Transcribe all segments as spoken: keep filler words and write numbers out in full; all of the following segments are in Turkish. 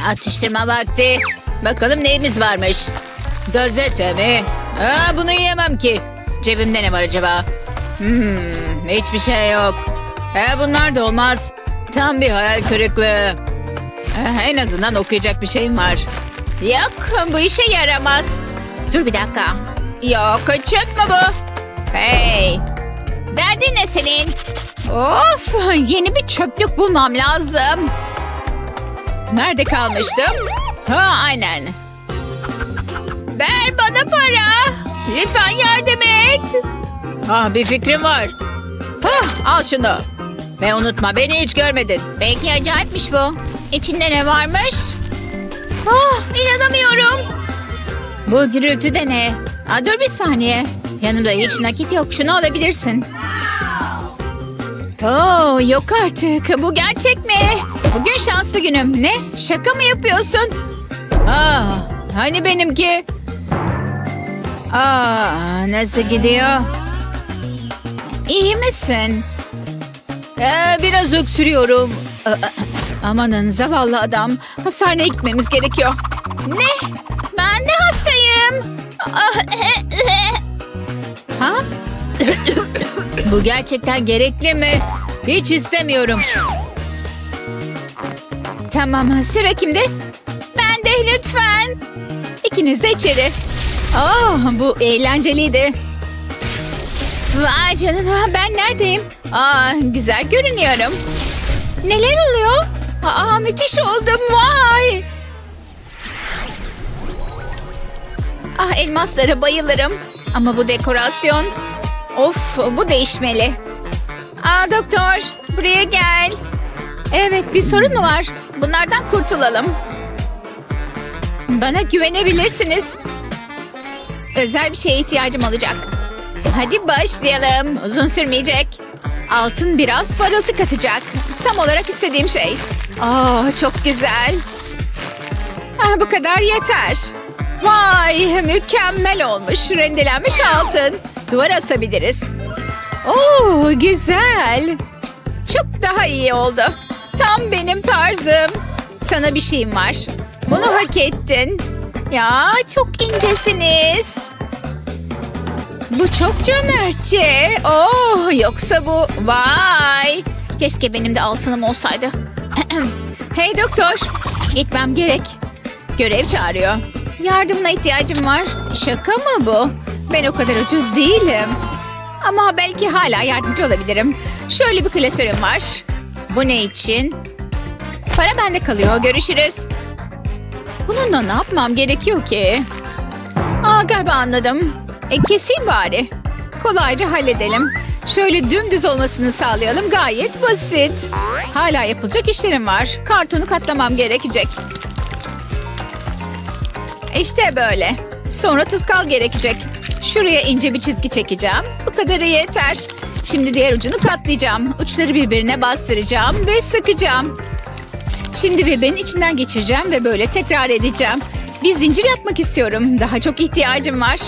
Atıştırma vakti. Bakalım neyimiz varmış. Gazete mi? Aa, bunu yiyemem ki. Cebimde ne var acaba? Hmm, hiçbir şey yok. E, bunlar da olmaz. Tam bir hayal kırıklığı. E, en azından okuyacak bir şeyim var. Yok, bu işe yaramaz. Dur bir dakika. Yok, çöp mü bu? Hey. Derdin ne senin? Of, yeni bir çöplük bulmam lazım. Nerede kalmıştım? Ha, aynen. Ver bana para. Lütfen yardım et. Ah, bir fikrim var. Hah, al şunu. Ve unutma, beni hiç görmedin. Belki acayipmiş bu. İçinde ne varmış? Ah, inanamıyorum. Bu gürültü de ne? Aa, dur bir saniye. Yanımda hiç nakit yok. Şunu alabilirsin. Oo, yok artık. Bu gerçek mi? Bugün şanslı günüm. Ne? Şaka mı yapıyorsun? Aa, hani benimki? Aa, nasıl gidiyor? İyi misin? Ee, biraz öksürüyorum. Aa, amanın zavallı adam. Hastaneye gitmemiz gerekiyor. Ne? Ben de hastayım. Ha? Bu gerçekten gerekli mi? Hiç istemiyorum. Tamam, sıra kimde? Ben de, lütfen. İkiniz de içeri. Oh, bu eğlenceliydi. Vay canına, ben neredeyim? Aa, güzel görünüyorum. Neler oluyor? Aa, müthiş oldum, vay. Ah, elmaslara bayılırım. Ama bu dekorasyon... Of, bu değişmeli. Aa, doktor, buraya gel. Evet, bir sorun mu var? Bunlardan kurtulalım. Bana güvenebilirsiniz. Özel bir şeye ihtiyacım olacak. Hadi başlayalım. Uzun sürmeyecek. Altın biraz parıltı katacak. Tam olarak istediğim şey. Aa, çok güzel. Ah, bu kadar yeter. Vay, mükemmel olmuş. Rendelenmiş altın. Duvara asabiliriz. Oo, güzel. Çok daha iyi oldu. Tam benim tarzım. Sana bir şeyim var. Bunu hak ettin. Ya, çok incesiniz. Bu çok cömertçe. Oh, yoksa bu... Vay. Keşke benim de altınım olsaydı. Hey doktor. Gitmem gerek. Görev çağırıyor. Yardımına ihtiyacım var. Şaka mı bu? Ben o kadar ucuz değilim. Ama belki hala yardımcı olabilirim. Şöyle bir klasörüm var. Bu ne için? Para bende kalıyor. Görüşürüz. Bununla ne yapmam gerekiyor ki? Aa, galiba anladım. E, keseyim bari. Kolayca halledelim. Şöyle dümdüz olmasını sağlayalım. Gayet basit. Hala yapılacak işlerim var. Kartonu katlamam gerekecek. İşte böyle. Sonra tutkal gerekecek. Şuraya ince bir çizgi çekeceğim. Bu kadarı yeter. Şimdi diğer ucunu katlayacağım. Uçları birbirine bastıracağım ve sıkacağım. Şimdi birbirinin içinden geçireceğim ve böyle tekrar edeceğim. Bir zincir yapmak istiyorum. Daha çok ihtiyacım var.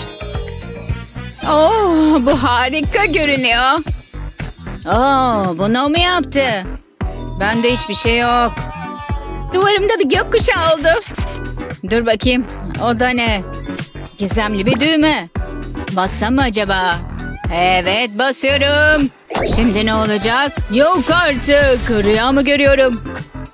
Oh, bu harika görünüyor. Oh, bunu mu yaptı? Bende hiçbir şey yok. Duvarımda bir gökkuşağı oldu. Dur bakayım. O da ne? Gizemli bir düğme. Bassam mı acaba? Evet, basıyorum. Şimdi ne olacak? Yok artık. Rüya mı görüyorum?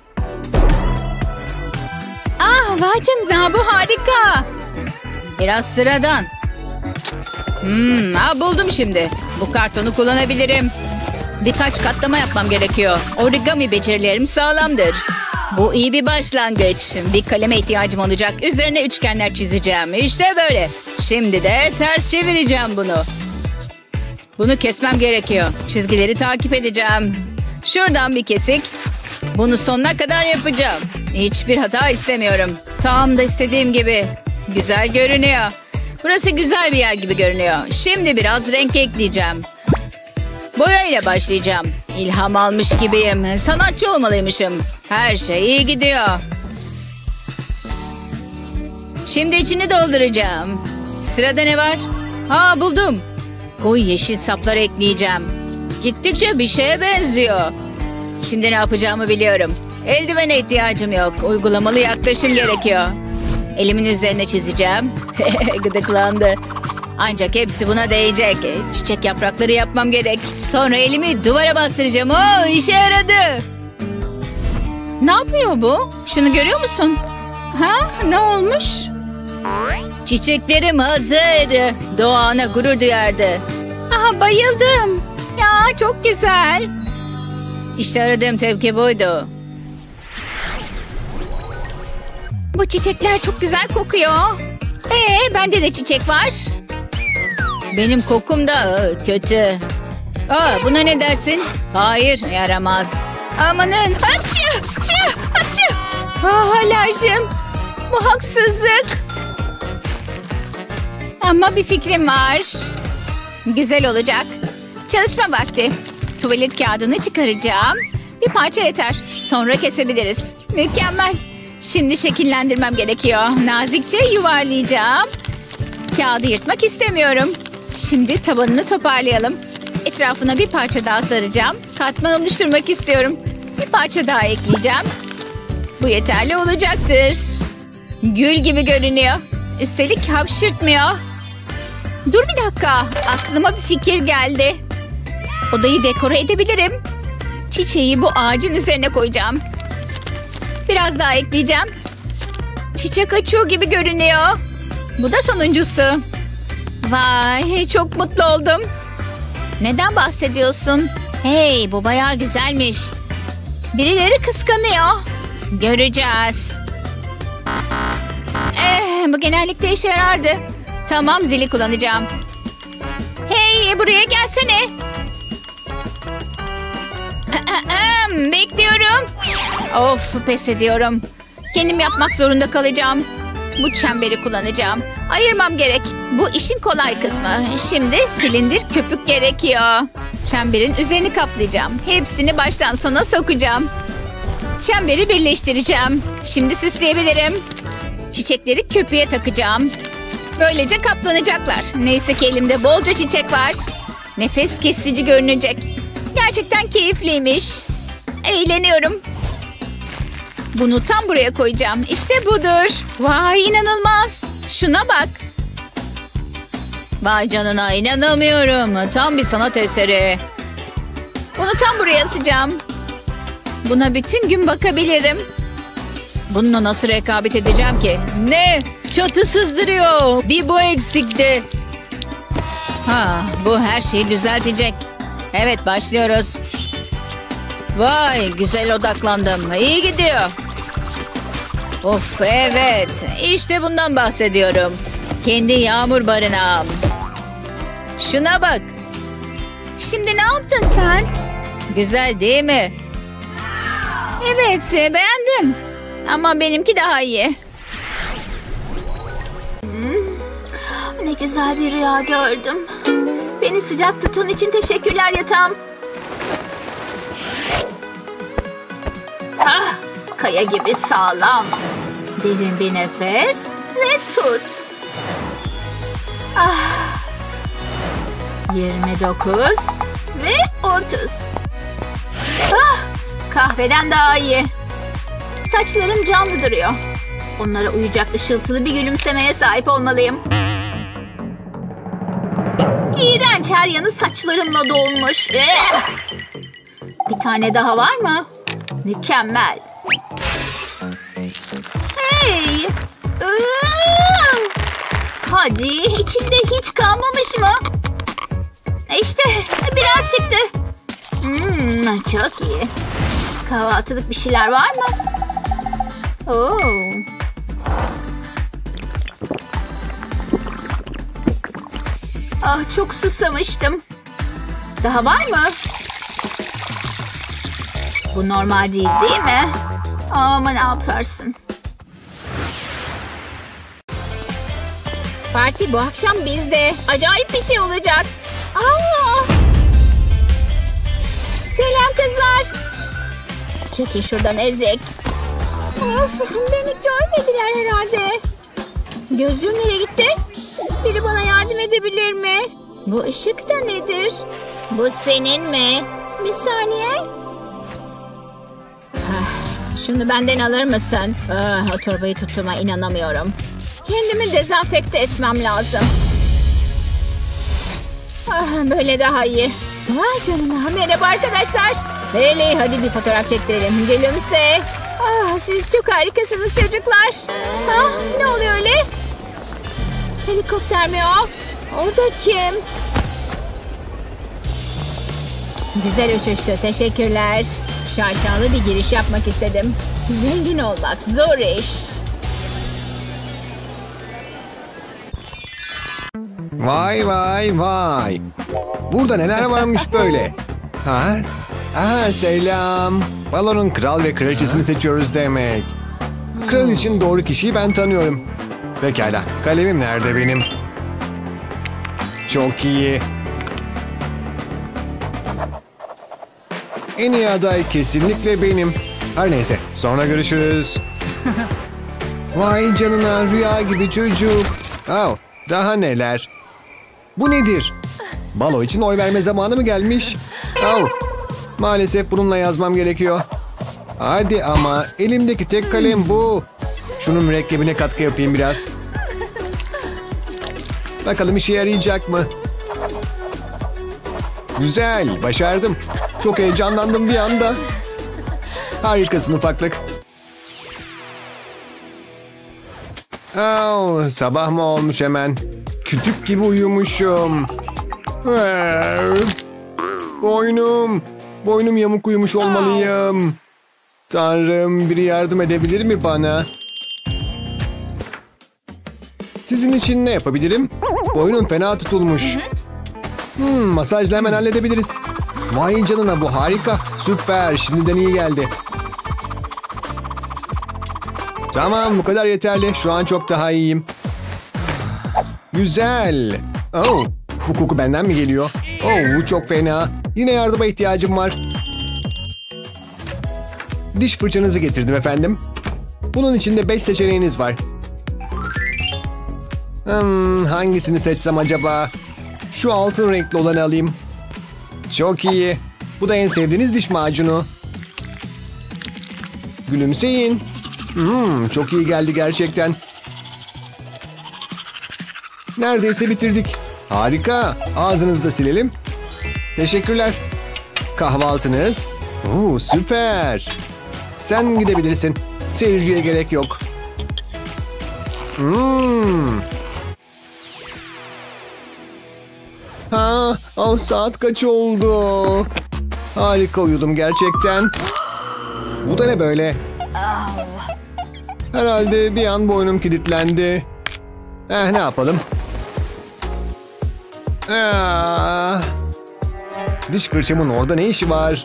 Ah, vay canına, bu harika. Biraz sıradan. Hmm, ha, buldum şimdi. Bu kartonu kullanabilirim. Birkaç katlama yapmam gerekiyor. Origami becerilerim sağlamdır. Bu iyi bir başlangıç. Bir kaleme ihtiyacım olacak. Üzerine üçgenler çizeceğim. İşte böyle. Şimdi de ters çevireceğim bunu. Bunu kesmem gerekiyor. Çizgileri takip edeceğim. Şuradan bir kesik. Bunu sonuna kadar yapacağım. Hiçbir hata istemiyorum. Tam da istediğim gibi. Güzel görünüyor. Burası güzel bir yer gibi görünüyor. Şimdi biraz renk ekleyeceğim. Boyayla başlayacağım. İlham almış gibiyim. Sanatçı olmalıymışım. Her şey iyi gidiyor. Şimdi içini dolduracağım. Sırada ne var? Aa, buldum. Koyu yeşil saplar ekleyeceğim. Gittikçe bir şeye benziyor. Şimdi ne yapacağımı biliyorum. Eldivene ihtiyacım yok. Uygulamalı yaklaşım gerekiyor. Elimin üzerine çizeceğim. Gıdıklandı. Ancak hepsi buna değecek. Çiçek yaprakları yapmam gerek. Sonra elimi duvara bastıracağım. Oo, işe yaradı. Ne yapıyor bu? Şunu görüyor musun? Ha? Ne olmuş? Çiçeklerim hazır. Doğa ona gurur duyardı. Aha, bayıldım. Ya çok güzel. İşte aradığım tepki buydu. Bu çiçekler çok güzel kokuyor. Ee, bende de çiçek var. Benim kokum da ıı, kötü. Aa, buna ne dersin? Hayır, yaramaz. Amanın. Açı, açı, açı. Ah, alerjim. Bu haksızlık. Ama bir fikrim var. Güzel olacak. Çalışma vakti. Tuvalet kağıdını çıkaracağım. Bir parça yeter. Sonra kesebiliriz. Mükemmel. Şimdi şekillendirmem gerekiyor. Nazikçe yuvarlayacağım. Kağıdı yırtmak istemiyorum. Şimdi tabanını toparlayalım. Etrafına bir parça daha saracağım. Katman oluşturmak istiyorum. Bir parça daha ekleyeceğim. Bu yeterli olacaktır. Gül gibi görünüyor. Üstelik hapşırtmıyor. Dur bir dakika. Aklıma bir fikir geldi. Odayı dekore edebilirim. Çiçeği bu ağacın üzerine koyacağım. Biraz daha ekleyeceğim. Çiçek açıyor gibi görünüyor. Bu da sonuncusu. Vay, çok mutlu oldum. Neden bahsediyorsun? Hey, bu bayağı güzelmiş. Birileri kıskanıyor. Göreceğiz. Eh, bu genellikle işe yarardı. Tamam, zili kullanacağım. Hey, buraya gelsene. Bekliyorum. Of, pes ediyorum. Kendim yapmak zorunda kalacağım. Bu çemberi kullanacağım. Ayırmam gerek. Bu işin kolay kısmı. Şimdi silindir köpük gerekiyor. Çemberin üzerini kaplayacağım. Hepsini baştan sona sokacağım. Çemberi birleştireceğim. Şimdi süsleyebilirim. Çiçekleri köpüğe takacağım. Böylece kaplanacaklar. Neyse ki elimde bolca çiçek var. Nefes kesici görünecek. Gerçekten keyifliymiş. Eğleniyorum. Bunu tam buraya koyacağım. İşte budur. Vay, inanılmaz. Şuna bak. Vay canına, inanamıyorum. Tam bir sanat eseri. Bunu tam buraya asacağım. Buna bütün gün bakabilirim. Bununla nasıl rekabet edeceğim ki? Ne? Çatı sızdırıyor. Bir bu eksikti. Ha, bu her şeyi düzeltecek. Evet, başlıyoruz. Vay, güzel odaklandım. İyi gidiyor. Of, evet. İşte bundan bahsediyorum. Kendi yağmur barınağım. Şuna bak. Şimdi ne yaptın sen? Güzel değil mi? Evet, beğendim. Ama benimki daha iyi. Hmm, ne güzel bir rüya gördüm. Beni sıcak tuttuğun için teşekkürler yatağım. Ah, kaya gibi sağlam. Derin bir nefes ve tut. Ah, yirmi dokuz ve otuz. Ah, kahveden daha iyi. Saçlarım canlı duruyor. Onlara uyacak ışıltılı bir gülümsemeye sahip olmalıyım. İğrenç, her yanı saçlarımla dolmuş. Eh! Bir tane daha var mı? Mükemmel. Hey! Iıı! Hadi, içinde hiç kalmamış mı? İşte biraz çıktı. Hmm, çok iyi. Kahvaltılık bir şeyler var mı? Oo. Ah, çok susamıştım. Daha var mı? Bu normal değil, değil mi? Ama ne yaparsın? Parti bu akşam bizde. Acayip bir şey olacak. Aa! Selam kızlar. Çekin şuradan ezik. Of, beni görmediler herhalde. Gözlüğüm nereye gitti? Biri bana yardım edebilir mi? Bu ışık da nedir? Bu senin mi? Bir saniye. Şunu benden alır mısın? Ah, o torbayı tuttuğuma inanamıyorum. Kendimi dezenfekte etmem lazım. Ah, böyle daha iyi. Vay canına. Merhaba arkadaşlar. Bailey, hadi bir fotoğraf çektirelim. Gülümse. Ah, siz çok harikasınız çocuklar. Ah, ne oluyor öyle? Helikopter mi o? Orada kim? Güzel uçuştu. Teşekkürler. Şaşalı bir giriş yapmak istedim. Zengin olmak zor iş. Vay vay vay. Burada neler varmış böyle? Ha? Aha, selam. Balonun kral ve kraliçesini seçiyoruz demek. Kral için doğru kişiyi ben tanıyorum. Pekala. Kalemim nerede benim? Çok iyi. En iyi aday kesinlikle benim. Her neyse. Sonra görüşürüz. Vay canına, rüya gibi çocuk. Oh, daha neler? Bu nedir? Balo için oy verme zamanı mı gelmiş? Oh, maalesef bununla yazmam gerekiyor. Hadi ama, elimdeki tek kalem bu. Şunun mürekkebine katkı yapayım biraz. Bakalım işe yarayacak mı? Güzel, başardım. Çok heyecanlandım bir anda. Harikasın ufaklık. Oh, sabah mı olmuş hemen? Kütük gibi uyumuşum. Boynum. Boynum yamuk uyumuş olmalıyım. Tanrım, biri yardım edebilir mi bana? Sizin için ne yapabilirim? Boynum fena tutulmuş. Hmm, masajla hemen halledebiliriz. Vay canına, bu harika. Süper, şimdiden iyi geldi. Tamam, bu kadar yeterli. Şu an çok daha iyiyim. Güzel. Oh, bu koku benden mi geliyor? Oh, bu çok fena. Yine yardıma ihtiyacım var. Diş fırçanızı getirdim efendim. Bunun içinde beş seçeneğiniz var. Hmm, hangisini seçsem acaba? Şu altın renkli olanı alayım. Çok iyi. Bu da en sevdiğiniz diş macunu. Gülümseyin. Hmm, çok iyi geldi gerçekten. Neredeyse bitirdik. Harika. Ağzınızı da silelim. Teşekkürler. Kahvaltınız. Oo, süper. Sen gidebilirsin. Seyirciye gerek yok. Hmm. Ha, oh, saat kaç oldu? Harika uyudum gerçekten. Bu da ne böyle? Herhalde bir an boynum kilitlendi. Eh, ne yapalım? Ah. Diş fırçamın orada ne işi var?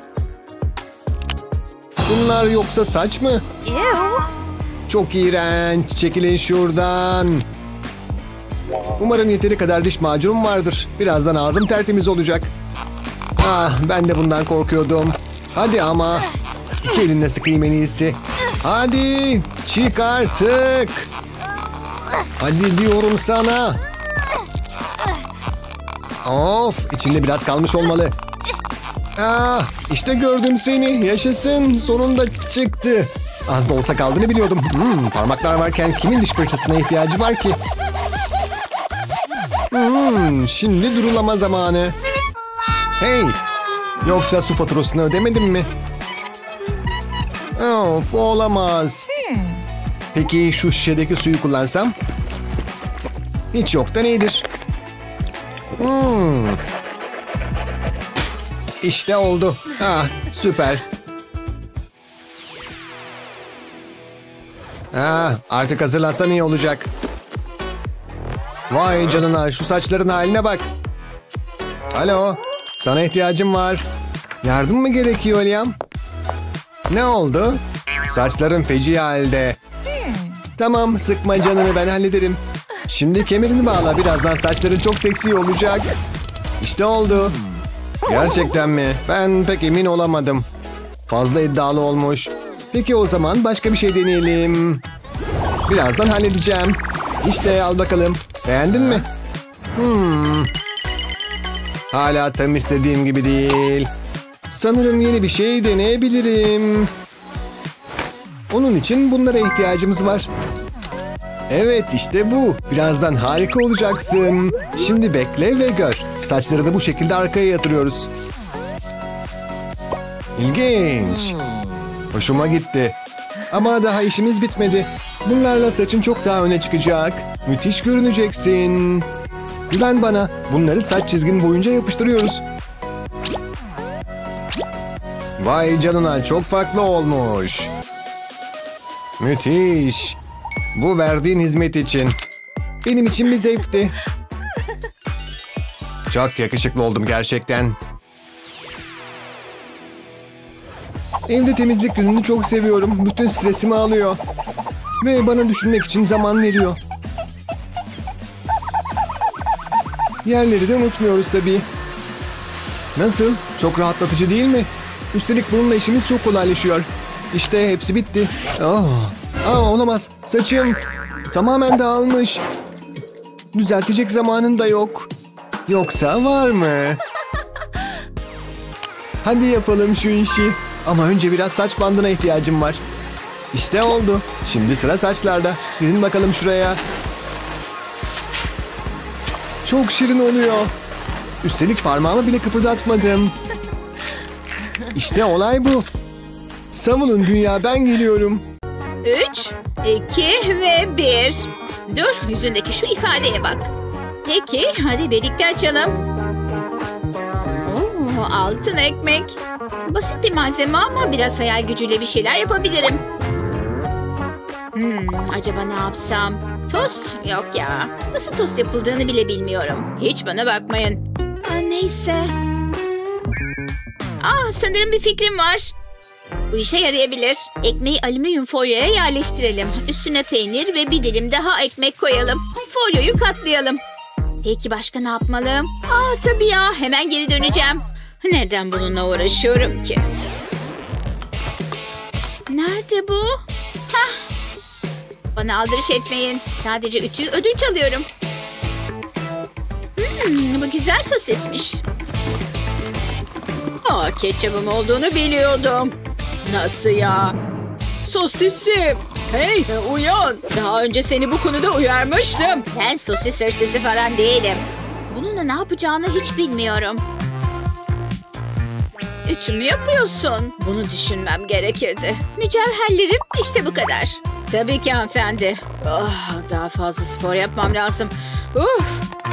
Bunlar yoksa saç mı? Çok iğrenç. Çekilin şuradan. Umarım yeteri kadar diş macunum vardır. Birazdan ağzım tertemiz olacak. Ah, ben de bundan korkuyordum. Hadi ama. İki elinle sıkayım en iyisi. Hadi çık artık. Hadi diyorum sana. Of, içinde biraz kalmış olmalı. Ah, işte gördüm seni. Yaşasın, sonunda çıktı. Az da olsa kaldığını biliyordum. Hmm, parmaklar varken kimin diş fırçasına ihtiyacı var ki? Hmm, şimdi durulama zamanı. Hey, yoksa su faturasını ödemedim mi? Of, olamaz. Peki şu şişedeki suyu kullansam? Hiç yoktan iyidir. Hmm. İşte oldu. Ah, süper. Ah, artık hazırlansam iyi olacak. Vay canına, şu saçların haline bak. Alo, sana ihtiyacım var. Yardım mı gerekiyor Liam? Ne oldu? Saçların feci halde. Tamam, sıkma canını, ben hallederim. Şimdi kemerini bağla, birazdan saçların çok seksi olacak. İşte oldu. Gerçekten mi? Ben pek emin olamadım. Fazla iddialı olmuş. Peki o zaman başka bir şey deneyelim. Birazdan halledeceğim. İşte al bakalım. Beğendin mi? Hmm. Hala tam istediğim gibi değil. Sanırım yeni bir şey deneyebilirim. Onun için bunlara ihtiyacımız var. Evet, işte bu. Birazdan harika olacaksın. Şimdi bekle ve gör. Saçları da bu şekilde arkaya yatırıyoruz. İlginç. Hoşuma gitti. Ama daha işimiz bitmedi. Bunlarla saçın çok daha öne çıkacak. Müthiş görüneceksin. Güven bana. Bunları saç çizgin boyunca yapıştırıyoruz. Vay canına, çok farklı olmuş. Müthiş. Bu verdiğin hizmet için. Benim için bir zevkti. Çok yakışıklı oldum gerçekten. Evde temizlik gününü çok seviyorum. Bütün stresimi alıyor. Ve bana düşünmek için zaman veriyor. Yerleri de unutmuyoruz tabii. Nasıl? Çok rahatlatıcı değil mi? Üstelik bununla işimiz çok kolaylaşıyor. İşte hepsi bitti. Aa, aa, olamaz. Saçım tamamen dağılmış. Düzeltecek zamanın da yok. Yoksa var mı? Hadi yapalım şu işi. Ama önce biraz saç bandına ihtiyacım var. İşte oldu. Şimdi sıra saçlarda. Girin bakalım şuraya. Çok şirin oluyor. Üstelik parmağımı bile kıpırdatmadım. İşte olay bu. Savunun dünya, ben geliyorum. Üç, iki ve bir. Dur, yüzündeki şu ifadeye bak. Peki, hadi birlikte açalım. Oo, altın ekmek. Basit bir malzeme ama biraz hayal gücüyle bir şeyler yapabilirim. Hmm, acaba ne yapsam? Tost? Yok ya. Nasıl tost yapıldığını bile bilmiyorum. Hiç bana bakmayın. Aa, neyse. Aa, sanırım bir fikrim var. Bu işe yarayabilir. Ekmeği alüminyum folyoya yerleştirelim. Üstüne peynir ve bir dilim daha ekmek koyalım. Folyoyu katlayalım. Peki başka ne yapmalım? Aa, tabii ya, hemen geri döneceğim. Neden bununla uğraşıyorum ki? Nerede bu? Hah. Bana aldırış etmeyin. Sadece ütüyü ödünç alıyorum. Hmm, bu güzel sosismiş. Aa, ketçabım olduğunu biliyordum. Nasıl ya? Sosisim. Hey, uyan. Daha önce seni bu konuda uyarmıştım. Ben sosis hırsızı falan değilim. Bununla ne yapacağını hiç bilmiyorum. Ütü mü yapıyorsun? Bunu düşünmem gerekirdi. Mücevherlerim işte bu kadar. Tabii ki hanımefendi. Oh, daha fazla spor yapmam lazım. Uf.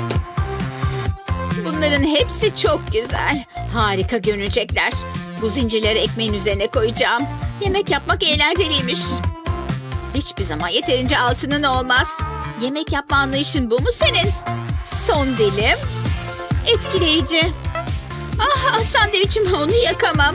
Bunların hepsi çok güzel. Harika görünecekler. Bu zincirleri ekmeğin üzerine koyacağım. Yemek yapmak eğlenceliymiş. Hiçbir zaman yeterince altının olmaz. Yemek yapma anlayışın bu mu senin? Son dilim. Etkileyici. Ah, sandviçim, onu yakamam.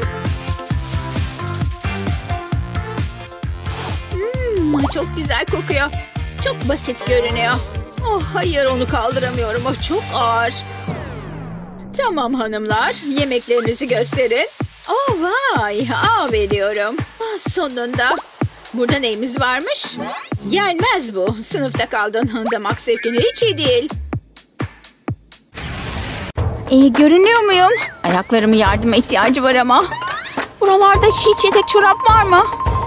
Hmm, çok güzel kokuyor. Çok basit görünüyor. Oh hayır, onu kaldıramıyorum. O çok ağır. Tamam hanımlar, yemeklerinizi gösterin. Oh vay, A veriyorum. Ah, sonunda. Burada neyimiz varmış? Gelmez bu. Sınıfta kaldın. Damak zevkin hiç iyi değil. İyi görünüyor muyum? Ayaklarımın yardıma ihtiyacı var ama. Buralarda hiç yedek çorap var mı?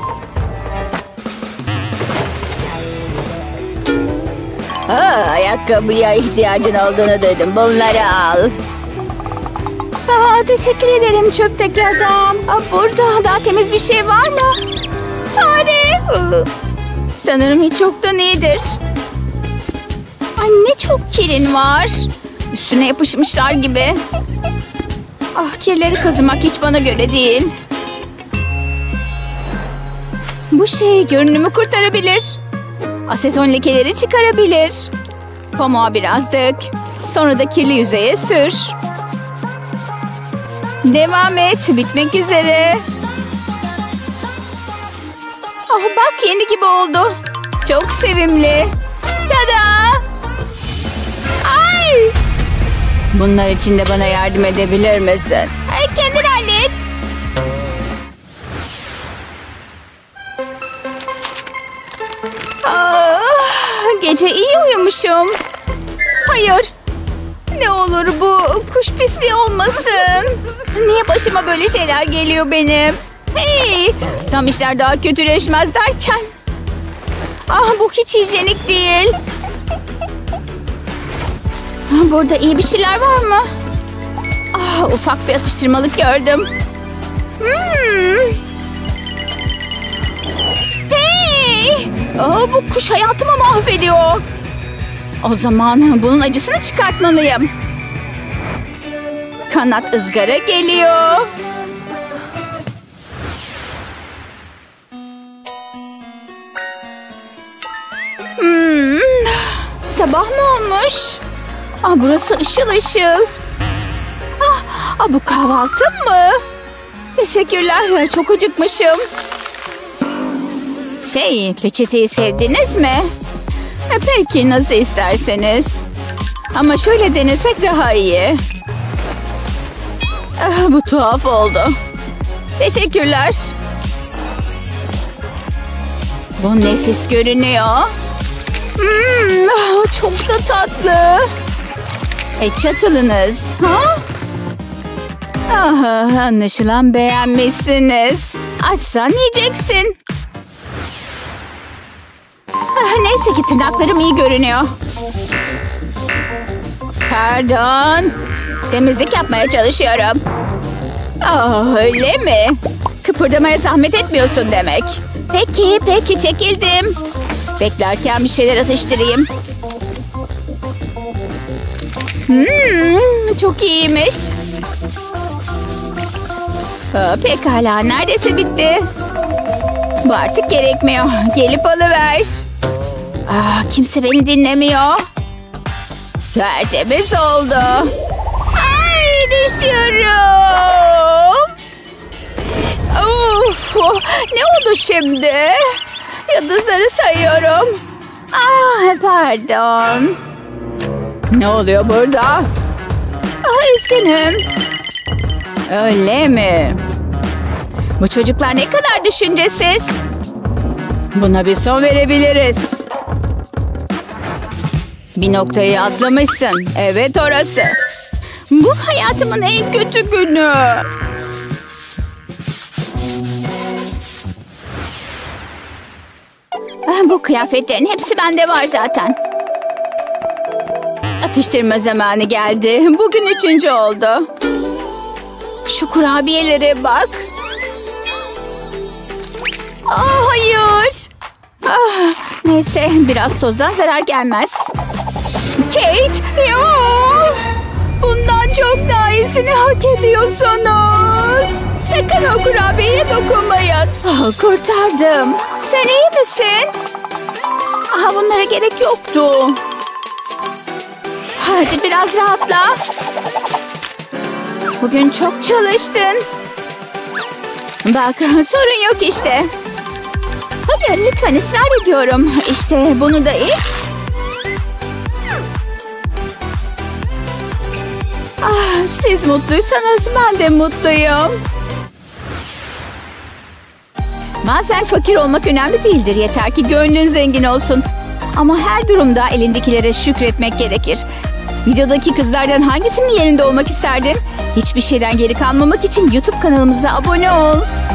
Aa, ayakkabıya ihtiyacın olduğunu duydum. Bunları al. Aa, teşekkür ederim çöpteki adam. Aa, burada daha temiz bir şey var mı? Fare. Sanırım hiç yoktan iyidir. Ay, ne çok kirin var. Üstüne yapışmışlar gibi. Ah, kirleri kazımak hiç bana göre değil. Bu şey görünümü kurtarabilir. Aseton lekeleri çıkarabilir. Pamuğa biraz dök. Sonra da kirli yüzeye sür. Devam et. Bitmek üzere. Ah, bak yeni gibi oldu. Çok sevimli. Tada! Ay! Bunlar için de bana yardım edebilir misin? Ay, kendin hallet. Ah, gece iyi uyumuşum. Hayır. Ne olur bu kuş pisliği olmasın. Niye başıma böyle şeyler geliyor benim? Hey, tam işler daha kötüleşmez derken. Ah, bu hiç hijyenik değil. Burada iyi bir şeyler var mı? Ah, ufak bir atıştırmalık gördüm. Hmm. Hey! Aa, bu kuş hayatımı mahvediyor. O zaman bunun acısını çıkartmalıyım. Kanat ızgara geliyor. Hmm. Sabah mı olmuş? Ah, burası ışıl ışıl. Ah, ah, bu kahvaltım mı? Teşekkürler. Çok acıkmışım. Şey, peçeteyi sevdiniz mi? E, peki, nasıl isterseniz. Ama şöyle denesek daha iyi. Ah, bu tuhaf oldu. Teşekkürler. Bu nefis görünüyor. Hmm, ah, çok da tatlı. E, çatılınız. Ha? Ah, anlaşılan beğenmişsiniz. Açsan yiyeceksin. Ah, neyse ki tırnaklarım iyi görünüyor. Pardon. Temizlik yapmaya çalışıyorum. Ah, öyle mi? Kıpırdamaya zahmet etmiyorsun demek. Peki, peki çekildim. Beklerken bir şeyler atıştırayım. Hmm, çok iyiymiş. Aa, pekala, neredeyse bitti. Bu artık gerekmiyor. Gelip alıver. Aa, kimse beni dinlemiyor. Tertemiz oldu. Ay, düşüyorum. Of, ne oldu şimdi? Yıldızları sayıyorum. Ah, pardon. Ne oluyor burada? Ah, üzgünüm. Öyle mi? Bu çocuklar ne kadar düşüncesiz. Buna bir son verebiliriz. Bir noktayı atlamışsın. Evet, orası. Bu hayatımın en kötü günü. Bu kıyafetlerin hepsi bende var zaten. Atıştırma zamanı geldi. Bugün üçüncü oldu. Şu kurabiyelere bak. Ah, hayır. Ah, neyse, biraz tozdan zarar gelmez. Kate, ya. Bundan çok daha iyisini hak ediyorsunuz. Sakın o kurabiyeye dokunmayın. Ah, kurtardım. Sen iyi misin? Ah, bunlara gerek yoktu. Hadi biraz rahatla. Bugün çok çalıştın. Bak, sorun yok işte. Hayır, lütfen, ısrar ediyorum. İşte bunu da iç. Ah, siz mutluysanız ben de mutluyum. Bazen fakir olmak önemli değildir. Yeter ki gönlün zengin olsun. Ama her durumda elindekilere şükretmek gerekir. Videodaki kızlardan hangisinin yerinde olmak isterdin? Hiçbir şeyden geri kalmamak için YouTube kanalımıza abone ol.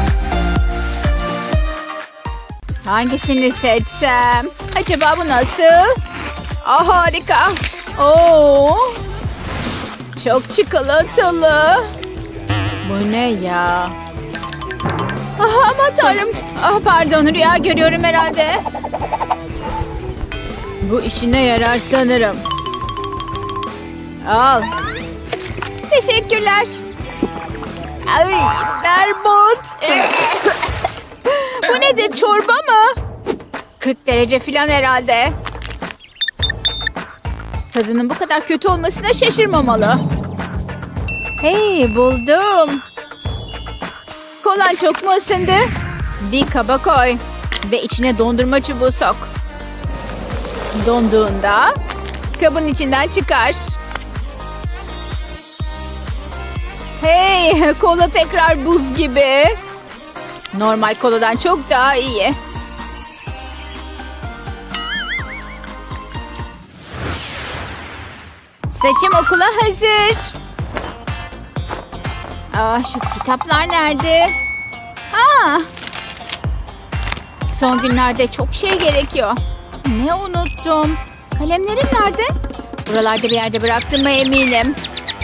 Hangisini seçsem? Acaba bu nasıl? Ah, harika. Oo, çok çikolatalı. Bu ne ya? Ah, aman tanrım. Ah, pardon, rüya görüyorum herhalde. Bu işine yarar sanırım. Al. Teşekkürler. Ay, berbat. Bu nedir, çorba mı? kırk derece falan herhalde. Tadının bu kadar kötü olmasına şaşırmamalı. Hey, buldum. Kolan çok mu ısındı? Bir kaba koy. Ve içine dondurma çubuğu sok. Donduğunda kabın içinden çıkar. Hey, kola tekrar buz gibi. Normal koladan çok daha iyi. Saçım okula hazır. Ah, şu kitaplar nerede? Aa! Son günlerde çok şey gerekiyor. Ne unuttum? Kalemlerim nerede? Buralarda bir yerde bıraktığıma eminim.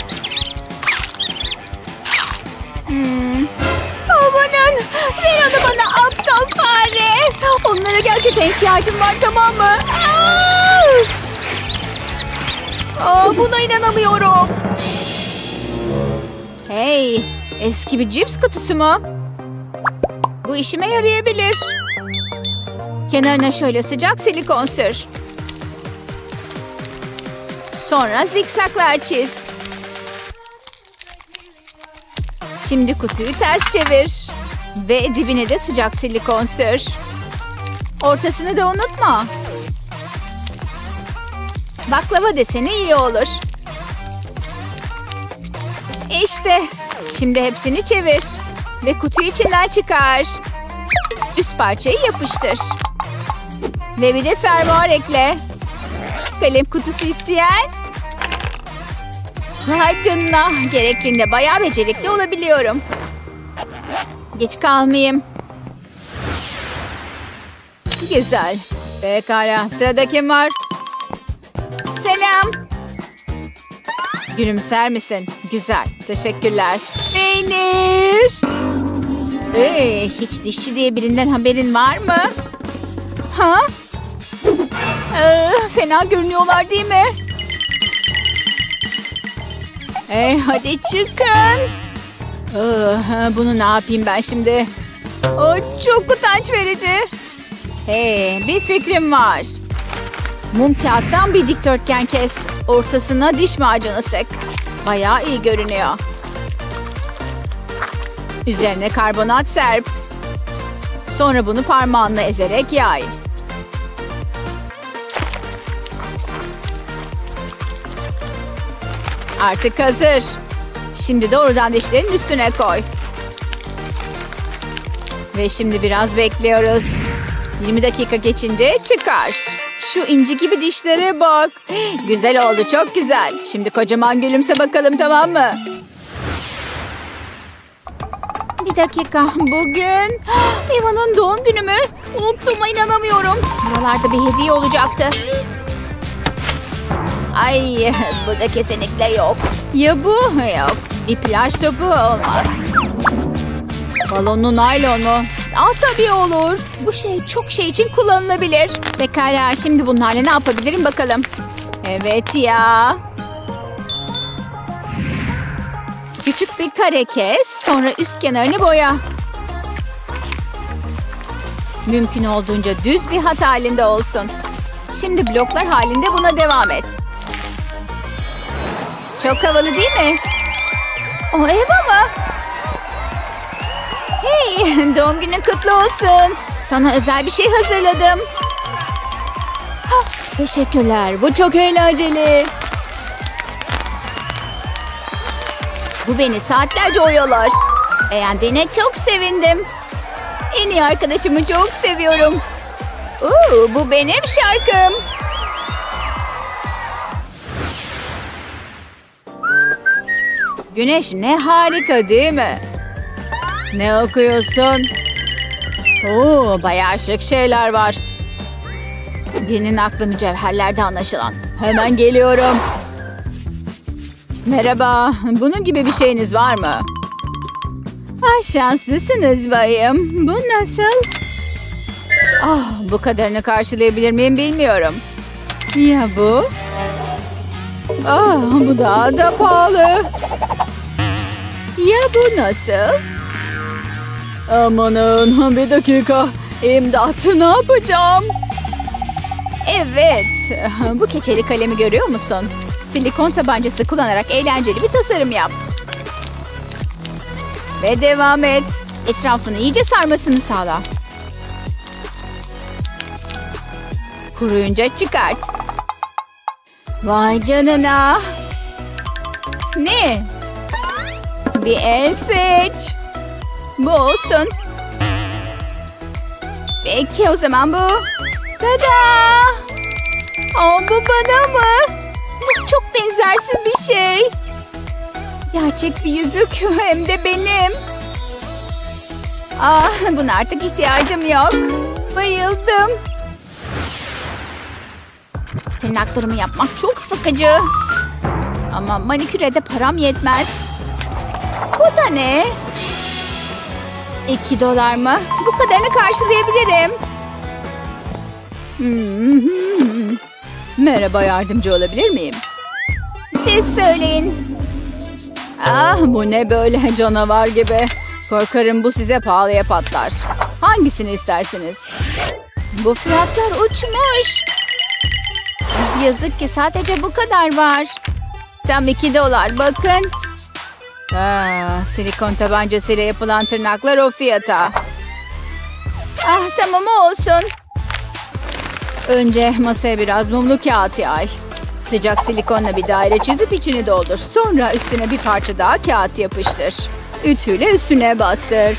Hmm. Amanın! Ver onu bana aptal fare! Onlara gerçekten ihtiyacım var, tamam mı? Aa! Aa, buna inanamıyorum. Hey! Eski bir cips kutusu mu? Bu işime yarayabilir. Kenarına şöyle sıcak silikon sür. Sonra zikzaklar çiz. Şimdi kutuyu ters çevir. Ve dibine de sıcak silikon sür. Ortasını da unutma. Baklava deseni iyi olur. İşte. Şimdi hepsini çevir. Ve kutuyu içinden çıkar. Üst parçayı yapıştır. Ve bir de fermuar ekle. Kalem kutusu isteyen? Vay canına. Gerektiğinde bayağı becerikli olabiliyorum. Geç kalmayayım. Güzel. Pekala. Sırada kim var? Selam. Gülümser misin? Güzel. Teşekkürler. Peynir. Ee, hiç dişçi diye birinden haberin var mı? Ha? Ee, fena görünüyorlar değil mi? Ee, hadi çıkın. Ee, bunu ne yapayım ben şimdi? Oh, çok utanç verici. Hey, bir fikrim var. Mum kağıttan bir dikdörtgen kes. Ortasına diş macunu sık. Bayağı iyi görünüyor. Üzerine karbonat serp. Sonra bunu parmağınla ezerek yay. Artık hazır. Şimdi doğrudan dişlerin üstüne koy. Ve şimdi biraz bekliyoruz. yirmi dakika geçince çıkar. Şu inci gibi dişlere bak. Güzel oldu, çok güzel. Şimdi kocaman gülümse bakalım, tamam mı? Bir dakika, bugün Eva'nın doğum günü mü? Unuttuğuma inanamıyorum. Buralarda bir hediye olacaktı. Ay, bu da kesinlikle yok. Ya bu? Yok. Bir plaj topu olmaz. Balonlu naylon mu? Aa, tabii olur. Bu şey çok şey için kullanılabilir. Pekala, şimdi bunlarla ne yapabilirim bakalım. Evet ya. Küçük bir kare kes, sonra üst kenarını boya. Mümkün olduğunca düz bir hat halinde olsun. Şimdi bloklar halinde buna devam et. Çok havalı değil mi? O Eva mı? Hey, doğum günün kutlu olsun. Sana özel bir şey hazırladım. Hah, teşekkürler, bu çok eğlenceli. Bu beni saatlerce oyalar. Beğendiğine çok sevindim. En iyi arkadaşımı çok seviyorum. Oo, bu benim şarkım. Güneş ne harika değil mi? Ne okuyorsun? Oo, bayağı şık şeyler var. Birinin aklı mücevherlerde anlaşılan. Hemen geliyorum. Merhaba, bunun gibi bir şeyiniz var mı? Ah, şanslısınız bayım. Bu nasıl? Ah, bu kadarını karşılayabilir miyim bilmiyorum. Ya bu? Ah, bu daha da pahalı. Ya bu nasıl? Amanın, bir dakika. İmdat, ne yapacağım? Evet, bu keçeli kalemi görüyor musun? Silikon tabancası kullanarak eğlenceli bir tasarım yap. Ve devam et. Etrafını iyice sarmasını sağla. Kuruyunca çıkart. Vay canına. Ne? Bir el seç. Bu olsun. Peki o zaman bu. Tada! Aa, bu bana mı? Bu çok benzersiz bir şey. Gerçek bir yüzük, hem de benim. Ah, buna artık ihtiyacım yok. Bayıldım. Tırnaklarımı yapmak çok sıkıcı. Ama maniküre de param yetmez. Bu da ne? İki dolar mı? Bu kadarını karşılayabilirim. Hmm. Merhaba, yardımcı olabilir miyim? Siz söyleyin. Ah, bu ne böyle canavar gibi. Korkarım bu size pahalıya patlar. Hangisini istersiniz? Bu fiyatlar uçmuş. Yazık ki sadece bu kadar var. Tam iki dolar bakın. Ah, silikon tabancasıyla yapılan tırnaklar o fiyata. Ah, tamam olsun. Önce masaya biraz mumlu kağıt yay. Sıcak silikonla bir daire çizip içini doldur. Sonra üstüne bir parça daha kağıt yapıştır. Ütüyle üstüne bastır.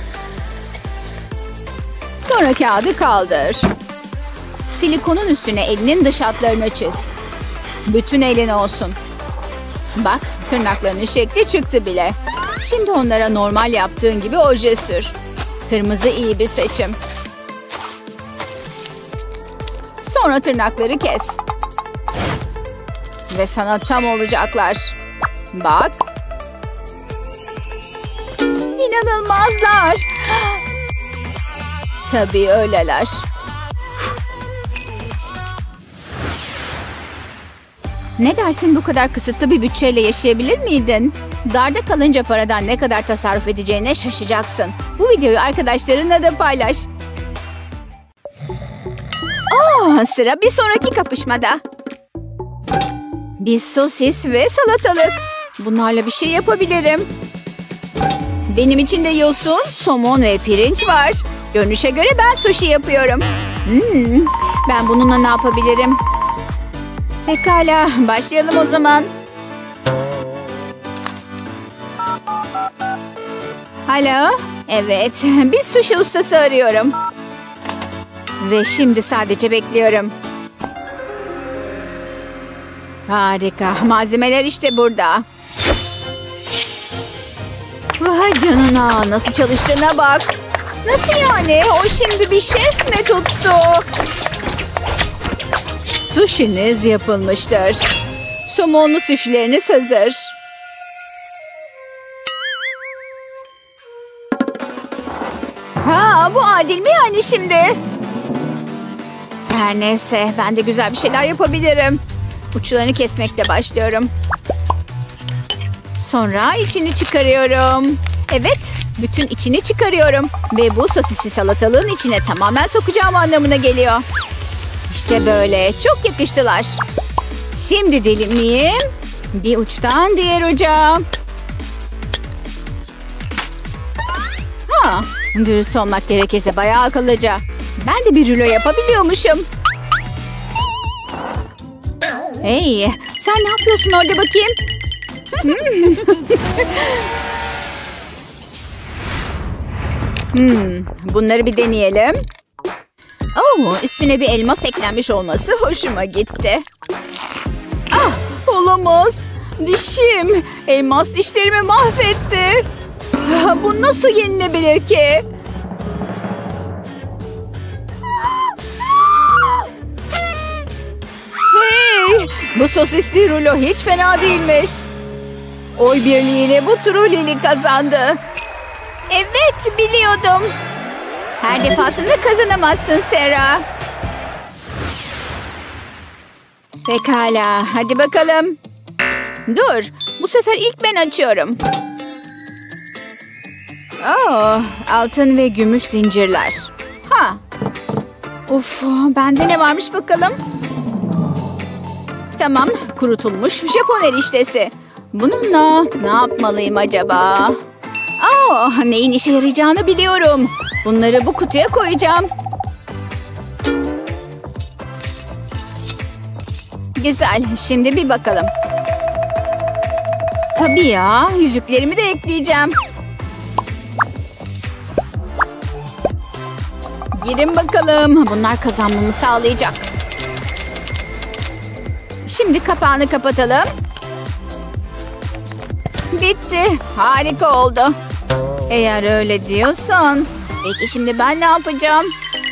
Sonra kağıdı kaldır. Silikonun üstüne elinin dış hatlarını çiz. Bütün elin olsun. Bak, tırnaklarının şekli çıktı bile. Şimdi onlara normal yaptığın gibi oje sür. Kırmızı iyi bir seçim. Sonra tırnakları kes. Ve sana tam olacaklar. Bak. İnanılmazlar. Tabii öyleler. Ne dersin, bu kadar kısıtlı bir bütçeyle yaşayabilir miydin? Darda kalınca paradan ne kadar tasarruf edeceğine şaşacaksın. Bu videoyu arkadaşlarınla da paylaş. Aa, sıra bir sonraki kapışmada. Bir sosis ve salatalık. Bunlarla bir şey yapabilirim. Benim için de yosun, somon ve pirinç var. Görünüşe göre ben sushi yapıyorum. Hmm, ben bununla ne yapabilirim? Pekala, başlayalım o zaman. Alo, evet, bir sushi ustası arıyorum. Ve şimdi sadece bekliyorum. Harika, malzemeler işte burada. Vay canına, nasıl çalıştığına bak. Nasıl yani? O şimdi bir şef mi tuttu? Sushiniz yapılmıştır. Somonlu suşileriniz hazır. Ha, bu adil mi yani şimdi? Her neyse, ben de güzel bir şeyler yapabilirim. Uçlarını kesmekle başlıyorum. Sonra içini çıkarıyorum. Evet, bütün içini çıkarıyorum. Ve bu sosisli salatalığın içine tamamen sokacağım anlamına geliyor. İşte böyle, çok yakıştılar. Şimdi dilimleyeyim. Bir uçtan diğer uca. Ha, dürüst olmak gerekirse bayağı akıllıca. Ben de bir rulo yapabiliyormuşum. Hey, sen ne yapıyorsun orada bakayım? hmm, bunları bir deneyelim. Oh, üstüne bir elmas eklenmiş olması hoşuma gitti. Ah, olamaz. Dişim. Elmas dişlerimi mahvetti. Ah, bu nasıl yenilebilir ki? Hey, bu sosisli rulo hiç fena değilmiş. Oy birliğiyle bu turu Lili kazandı. Evet, biliyordum. Her defasında kazanamazsın Sarah. Pekala, hadi bakalım. Dur, bu sefer ilk ben açıyorum. Oh, altın ve gümüş zincirler. Ha. Uf, bende ne varmış bakalım. Tamam, kurutulmuş Japon eriştesi. Bununla ne yapmalıyım acaba? Oh, neyin işe yarayacağını biliyorum. Bunları bu kutuya koyacağım. Güzel, şimdi bir bakalım. Tabii ya, yüzüklerimi de ekleyeceğim. Girin bakalım, bunlar kazanmamı sağlayacak. Şimdi kapağını kapatalım. Bitti, harika oldu. Eğer öyle diyorsan. Peki şimdi ben ne yapacağım?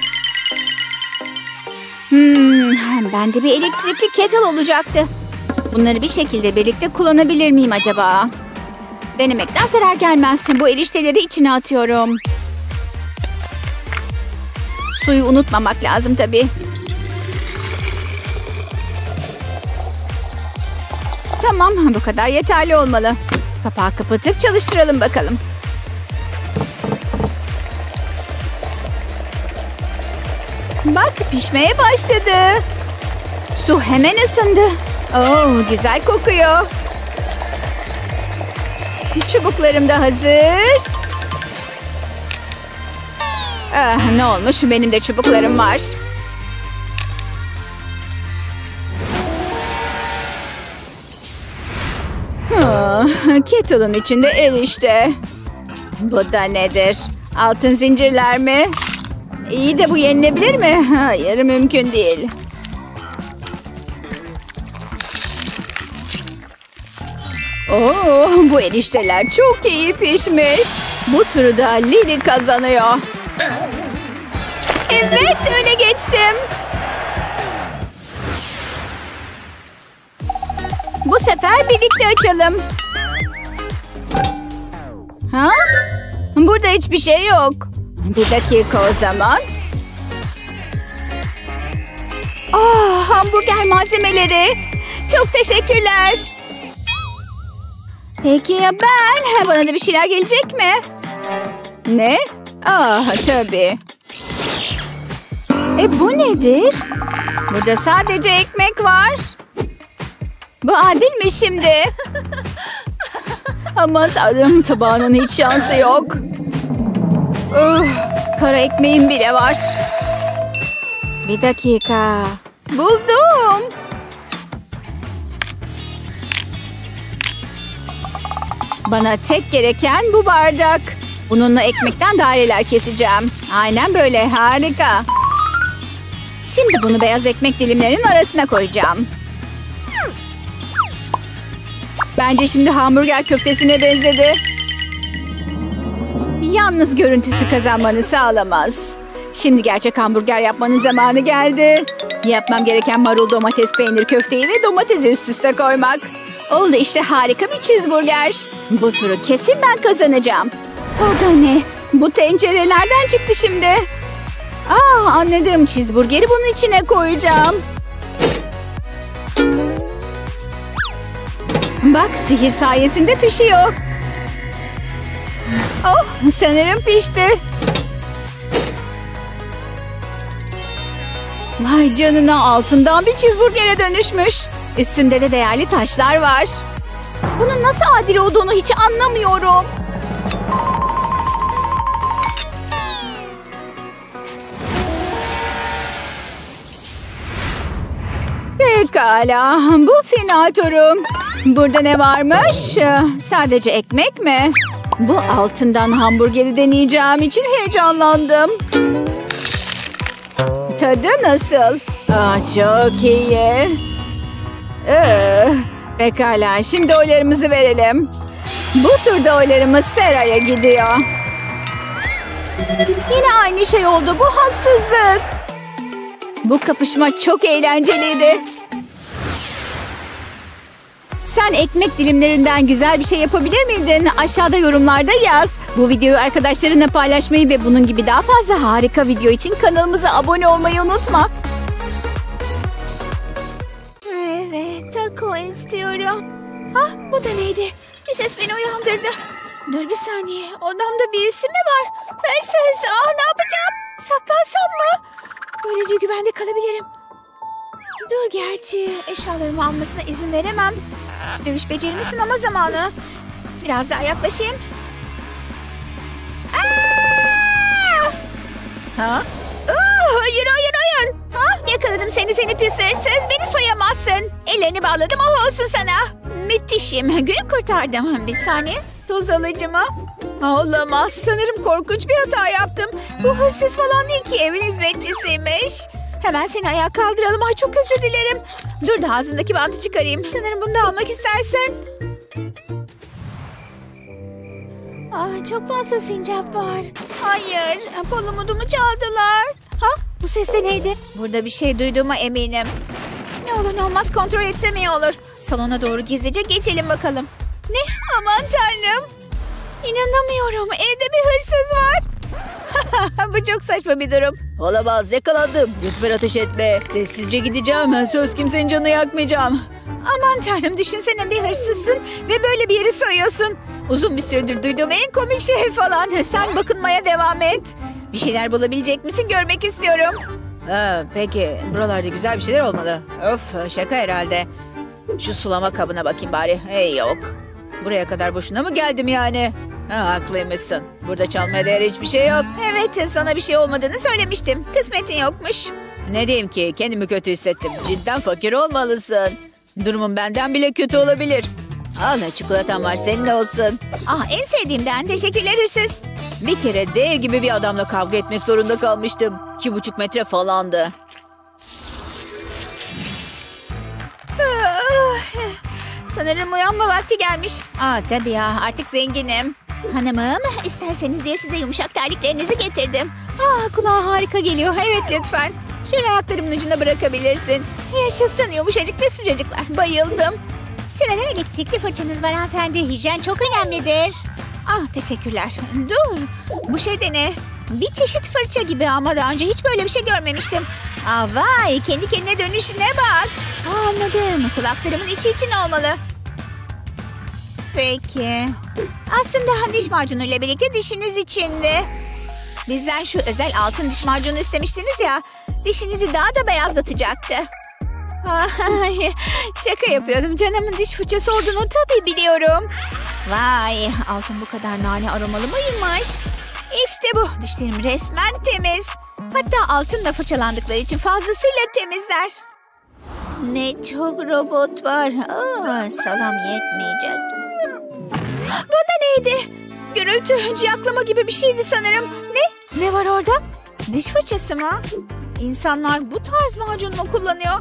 Hmm, bende bir elektrikli kettle olacaktı. Bunları bir şekilde birlikte kullanabilir miyim acaba? Denemekten zarar gelmez. Bu erişteleri içine atıyorum. Suyu unutmamak lazım tabii. Tamam, bu kadar yeterli olmalı. Kapağı kapatıp çalıştıralım bakalım. Bak, pişmeye başladı. Su hemen ısındı. Oo, güzel kokuyor. Çubuklarım da hazır. Ah, ne olmuş? Benim de çubuklarım var. Ah, kettle'ın içinde erişte. Bu da nedir? Altın zincirler mi? İyi de bu yenilebilir mi? Hayır, mümkün değil. Oo, bu erişteler çok iyi pişmiş. Bu turu da Lily kazanıyor. Evet, öne geçtim. Bu sefer birlikte açalım. Ha? Burada hiçbir şey yok. Bir dakika o zaman. Ah, hamburger malzemeleri. Çok teşekkürler. Peki ya ben? Bana da bir şeyler gelecek mi? Ne? Ah, tabii. E bu nedir? Burada sadece ekmek var. Bu adil mi şimdi? Aman tanrım, tabağının hiç şansı yok. Uh, kara ekmeğim bile var. Bir dakika. Buldum. Bana tek gereken bu bardak. Bununla ekmekten daireler keseceğim. Aynen böyle, harika. Şimdi bunu beyaz ekmek dilimlerinin arasına koyacağım. Bence şimdi hamburger köftesine benzedi. Yalnız görüntüsü kazanmanı sağlamaz. Şimdi gerçek hamburger yapmanın zamanı geldi. Yapmam gereken marul, domates, peynir, köfteyi ve domatesi üst üste koymak. Oldu işte, harika bir cheeseburger. Bu turu kesin ben kazanacağım. O da ne? Bu tencere nereden çıktı şimdi? Aa, anladım. Cheeseburgeri bunun içine koyacağım. Bak, sihir sayesinde pişiyor. Oh, sanırım pişti. Vay canına, altından bir cheeseburgere dönüşmüş. Üstünde de değerli taşlar var. Bunun nasıl adil olduğunu hiç anlamıyorum. Pekala, bu final turum. Burada ne varmış? Sadece ekmek mi? Bu altından hamburgeri deneyeceğim için heyecanlandım. Tadı nasıl? Aa, çok iyi. Ee, pekala, şimdi oylarımızı verelim. Bu turda oylarımız Sera'ya gidiyor. Yine aynı şey oldu. Bu haksızlık. Bu kapışma çok eğlenceliydi. Sen ekmek dilimlerinden güzel bir şey yapabilir miydin? Aşağıda yorumlarda yaz. Bu videoyu arkadaşlarınla paylaşmayı ve bunun gibi daha fazla harika video için kanalımıza abone olmayı unutma. Evet, taco istiyorum. Ah, bu da neydi? Bir ses beni uyandırdı. Dur bir saniye, odamda birisi mi var? Hırsız, ah ne yapacağım? Saklansam mı? Böylece güvende kalabilirim. Dur, gerçi eşyalarımı almasına izin veremem. Dövüş becerimi sınama zamanı. Biraz daha yaklaşayım. Aa! Ha? Aa, hayır hayır hayır. Ha? Yakaladım seni seni pis hırsız. Beni soyamazsın. Ellerini bağladım, oh olsun sana. Müthişim. Günü kurtardım. Bir saniye. Toz alıcı mı? Olamaz. Sanırım korkunç bir hata yaptım. Bu hırsız falan değil ki, evin hizmetçisiymiş. Hemen seni ayağa kaldıralım. Ay çok özür dilerim. Dur da ağzındaki bantı çıkarayım. Sanırım bunu da almak istersin. Ah, çok fazla sincap var. Hayır, palumudumu çaldılar. Ha, bu ses de neydi? Burada bir şey duyduğuma eminim. Ne olur ne olmaz kontrol etsem iyi olur. Salona doğru gizlice geçelim bakalım. Ne? Aman tanrım. İnanamıyorum. Evde bir hırsız var. Bu çok saçma bir durum. Olamaz, yakalandım. Lütfen ateş etme. Sessizce gideceğim. Söz kimsenin canını yakmayacağım. Aman tanrım, düşünsene bir hırsızsın ve böyle bir yeri soyuyorsun. Uzun bir süredir duyduğum en komik şey falan. Sen bakınmaya devam et. Bir şeyler bulabilecek misin, görmek istiyorum. Ha, peki, buralarda güzel bir şeyler olmalı. Of, şaka herhalde. Şu sulama kabına bakayım bari. Hey yok. Buraya kadar boşuna mı geldim yani? Ha, haklıymışsın. Burada çalmaya değer hiçbir şey yok. Evet, sana bir şey olmadığını söylemiştim. Kısmetin yokmuş. Ne diyeyim ki, kendimi kötü hissettim. Cidden fakir olmalısın. Durumun benden bile kötü olabilir. Al, çikolatam var, senin olsun. Ah, en sevdiğimden. Teşekkürler hırsız. Bir kere dev gibi bir adamla kavga etmek zorunda kalmıştım. İki buçuk metre falandı. Sanırım uyanma vakti gelmiş. Aa, tabii ya, artık zenginim. Hanımım, isterseniz diye size yumuşak terliklerinizi getirdim. Ah, kulağa harika geliyor. Evet, lütfen. Şöyle ayaklarımın ucuna bırakabilirsin. Yaşasın, yumuşacık ve sıcacıklar. Bayıldım. Sırada elektrikli fırçanız var hanımefendi. Hijyen çok önemlidir. Ah, teşekkürler. Dur. Bu şey de ne? Bir çeşit fırça gibi ama daha önce hiç böyle bir şey görmemiştim. Aa, vay, kendi kendine dönüşüne bak. Aa, anladım. Kulaklarımın içi için olmalı. Peki. Aslında diş macunuyla birlikte dişiniz içindi. Bizden şu özel altın diş macunu istemiştiniz ya. Dişinizi daha da beyazlatacaktı. Ay, şaka yapıyordum. Canımın diş fırçası olduğunu tabii biliyorum. Vay, altın bu kadar nane aromalı mıymış? İşte bu. Dişlerim resmen temiz. Hatta altınla fırçalandıkları için fazlasıyla temizler. Ne çok robot var. Aa, salam yetmeyecek. Bu da neydi? Gürültü, ciyaklama gibi bir şeydi sanırım. Ne? Ne var orada? Diş fırçası mı? İnsanlar bu tarz macun mu kullanıyor?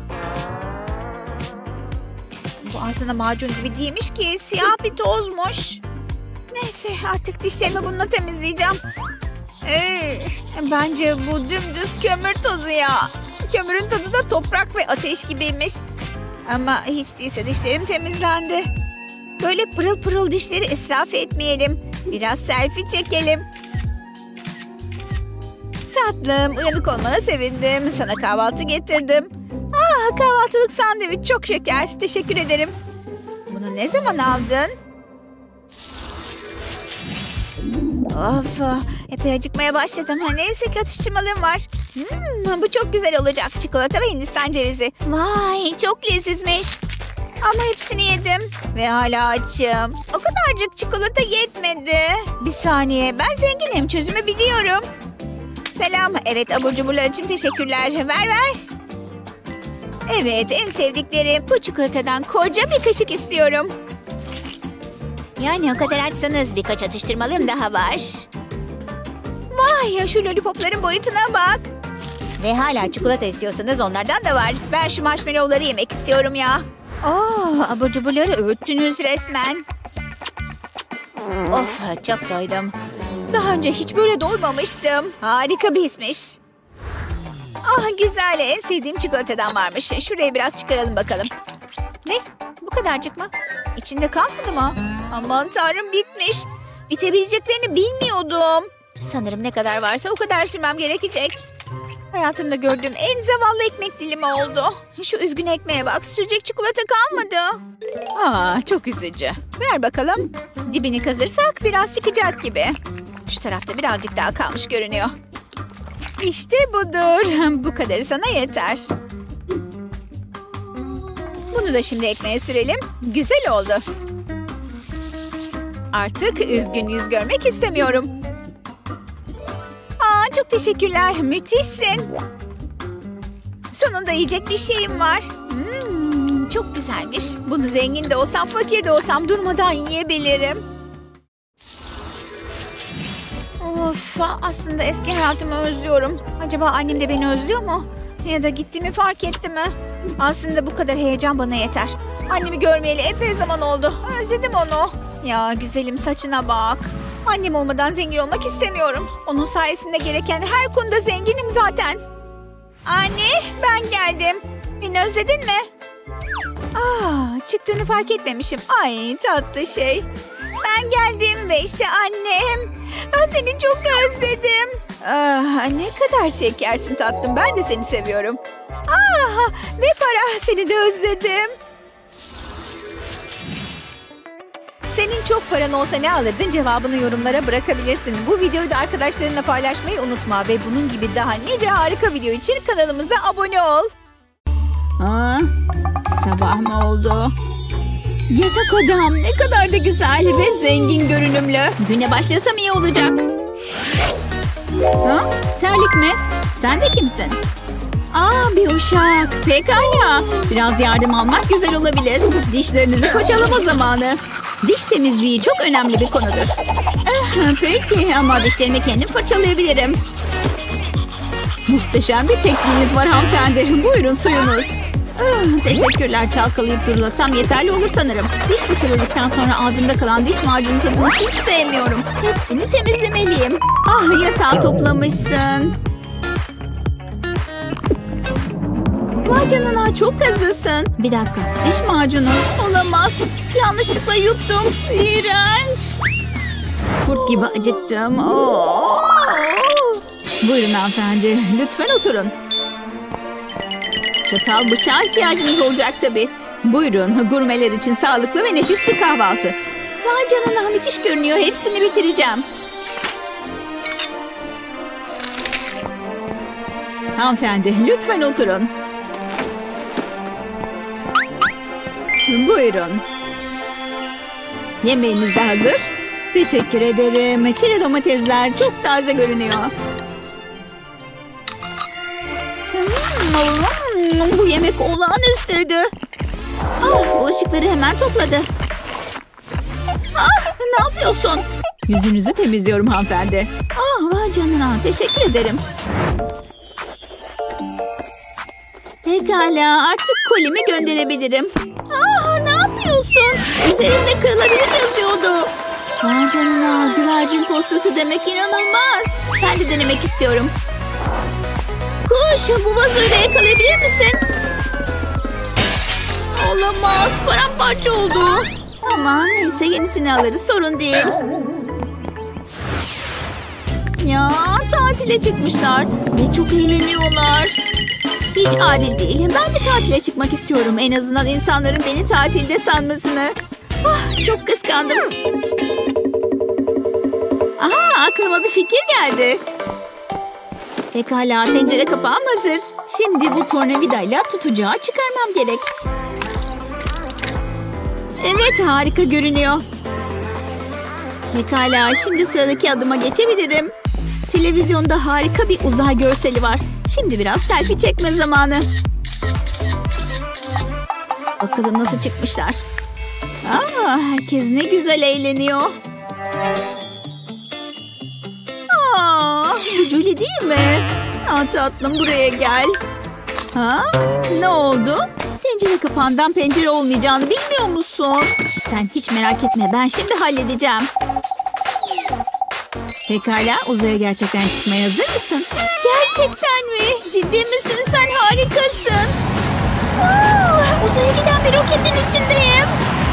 Bu aslında macun gibi değilmiş ki. Siyah bir tozmuş. Neyse, artık dişlerimi bununla temizleyeceğim. Ee, bence bu dümdüz kömür tozu ya. Kömürün tadı da toprak ve ateş gibiymiş. Ama hiç değilse dişlerim temizlendi. Böyle pırıl pırıl dişleri israf etmeyelim. Biraz selfie çekelim. Tatlım, uyanık olmana sevindim. Sana kahvaltı getirdim. Ah, kahvaltılık sandviç çok şeker. Teşekkür ederim. Bunu ne zaman aldın? Of, epey acıkmaya başladım. Neyse ki atıştırmalığım var. Hmm, bu çok güzel olacak. Çikolata ve Hindistan cevizi. Vay, çok lezizmiş. Ama hepsini yedim. Ve hala açım. O kadarcık çikolata yetmedi. Bir saniye, ben zenginim. Çözümü biliyorum. Selam. Evet, abur cuburlar için teşekkürler. Ver ver. Evet, en sevdiklerim. Bu çikolatadan koca bir kaşık istiyorum. Yani o kadar açsanız birkaç atıştırmalım daha var. Vay ya, şu lollipopların boyutuna bak. Ve hala çikolata istiyorsanız onlardan da var. Ben şu marshmallowları yemek istiyorum ya. Oo, abur cuburları öğüttünüz resmen. Of, çok doydum. Daha önce hiç böyle doymamıştım. Harika bir hismiş. Ah, güzel, en sevdiğim çikolatadan varmış. Şurayı biraz çıkaralım bakalım. Ne? Bu kadarcık mı? İçinde kalmadı mı? Aman tanrım, bitmiş. Bitebileceklerini bilmiyordum. Sanırım ne kadar varsa o kadar sürmem gerekecek. Hayatımda gördüğüm en zavallı ekmek dilimi oldu. Şu üzgün ekmeğe bak, sürecek çikolata kalmadı. Aa, çok üzücü. Ver bakalım. Dibini kazırsak biraz çıkacak gibi. Şu tarafta birazcık daha kalmış görünüyor. İşte budur. Bu kadarı sana yeter. Bunu da şimdi ekmeğe sürelim. Güzel oldu. Artık üzgün yüz görmek istemiyorum. Aa, çok teşekkürler. Müthişsin. Sonunda yiyecek bir şeyim var. Hmm, çok güzelmiş. Bunu zengin de olsam, fakir de olsam durmadan yiyebilirim. Of, aslında eski hayatımı özlüyorum. Acaba annem de beni özlüyor mu? Ya da gittiğimi fark etti mi? Aslında bu kadar heyecan bana yeter. Annemi görmeyeli epey zaman oldu. Özledim onu. Ya güzelim, saçına bak. Annem olmadan zengin olmak istemiyorum. Onun sayesinde gereken her konuda zenginim zaten. Anne, ben geldim. Beni özledin mi? Aa, çıktığını fark etmemişim. Ay tatlı şey. Ben geldim ve işte annem. Ah, seni çok özledim. Ah, ne kadar şekersin tatlım. Ben de seni seviyorum. Ah, ve para, seni de özledim. Senin çok paran olsa ne alırdın? Cevabını yorumlara bırakabilirsin. Bu videoyu da arkadaşlarınla paylaşmayı unutma. Ve bunun gibi daha nice harika video için kanalımıza abone ol. Aa, sabah mı oldu? Yatak odam ne kadar da güzel ve zengin görünümlü. Güne başlasam iyi olacak. Ha? Terlik mi? Sen de kimsin? Aa, bir uşak. Pekala. Biraz yardım almak güzel olabilir. Dişlerinizi fırçalama zamanı. Diş temizliği çok önemli bir konudur. Ah, peki ama dişlerimi kendim fırçalayabilirim. Muhteşem bir tekniğiniz var hanımefendi. Buyurun suyunuz. Ah, teşekkürler, çalkalayıp durulasam yeterli olur sanırım. Diş fırçaladıktan sonra ağzımda kalan diş macunu tadını hiç sevmiyorum. Hepsini temizlemeliyim. Ah, yatağı toplamışsın. Vay canına, çok hızlısın. Bir dakika, diş macunu olamaz. Yanlışlıkla yuttum. İğrenç. Kurt gibi acıktım. Oo. Buyurun hanımefendi, lütfen oturun. Çatal bıçağa ihtiyacınız olacak tabii. Buyurun, gurmeler için sağlıklı ve nefis bir kahvaltı. Vay canına, müthiş görünüyor. Hepsini bitireceğim. Hanımefendi, lütfen oturun. Buyurun. Yemeğiniz de hazır. Teşekkür ederim. Çeri domatesler çok taze görünüyor. Hmm, bu yemek olağanüstüydü. Ah, bulaşıkları hemen topladı. Ah, ne yapıyorsun? Yüzünüzü temizliyorum hanımefendi. Ah, vay canına, teşekkür ederim. Pekala, artık kolimi gönderebilirim. Ah, ne yapıyorsun? Üzerinde kırılabilir yazıyordu. Vay canına, güvercin postası demek inanılmaz. Ben de denemek istiyorum. Kuş, bu vazoyu da yakalayabilir misin? Olamaz, paramparça oldu. Ama neyse, yenisini alırız, sorun değil. Ya, tatile çıkmışlar ve çok eğleniyorlar. Hiç adil değil. Ben de tatile çıkmak istiyorum. En azından insanların beni tatilde sanmasını. Ah, çok kıskandım. Aha, aklıma bir fikir geldi. Pekala, tencere kapağım hazır. Şimdi bu tornavidayla tutacağı çıkarmam gerek. Evet, harika görünüyor. Pekala, şimdi sıradaki adıma geçebilirim. Televizyonda harika bir uzay görseli var. Şimdi biraz selfie çekme zamanı. Bakalım nasıl çıkmışlar. Aa, herkes ne güzel eğleniyor. Aa, bu Julie değil mi? Aa, tatlım, buraya gel. Ha? Ne oldu? Tencere kapağından pencere olmayacağını bilmiyor musun? Sen hiç merak etme, ben şimdi halledeceğim. Pekala, uzaya gerçekten çıkmaya hazır mısın? Gerçekten mi? Ciddi misin? Sen harikasın. Aa, uzaya giden bir roketin içindeyim.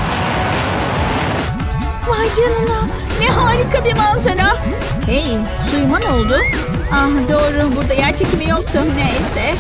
Vay canına, ne harika bir manzara. Hey, suyuma ne oldu? Ah, doğru, burada yer çekimi yoktu. Neyse.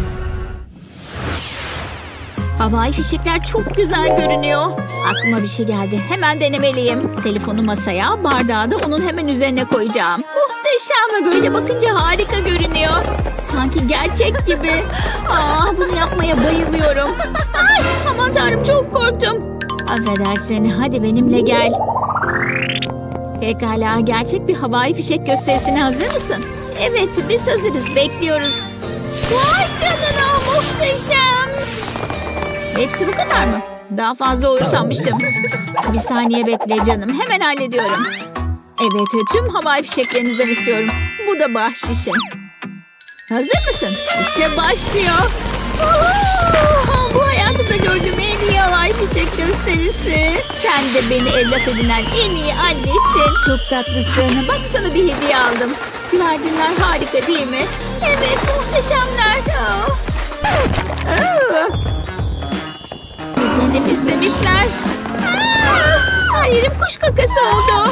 Havai fişekler çok güzel görünüyor. Aklıma bir şey geldi. Hemen denemeliyim. Telefonu masaya, bardağı da onun hemen üzerine koyacağım. Muhteşem, böyle bakınca harika görünüyor. Sanki gerçek gibi. Aa, bunu yapmaya bayılıyorum. Ay, aman tanrım, çok korktum. Affedersin, hadi benimle gel. Pekala, gerçek bir havai fişek gösterisine hazır mısın? Evet, biz hazırız, bekliyoruz. Vay canına, muhteşem. Hepsi bu kadar mı? Daha fazla olur sanmıştım. Bir saniye bekle canım. Hemen hallediyorum. Evet, tüm havai fişeklerinizden istiyorum. Bu da bahşişim. Hazır mısın? İşte başlıyor. Aa, bu hayatımda gördüğüm en iyi havai fişek gösterisi. gösterisi. Sen de beni evlat edinen en iyi annesin. Çok tatlısın. Bak sana bir hediye aldım. Güvercinler harika değil mi? Evet, muhteşemler. Oh. Oh. Üzerinde pislemişler. Aa, her yerim kuş kakası oldu.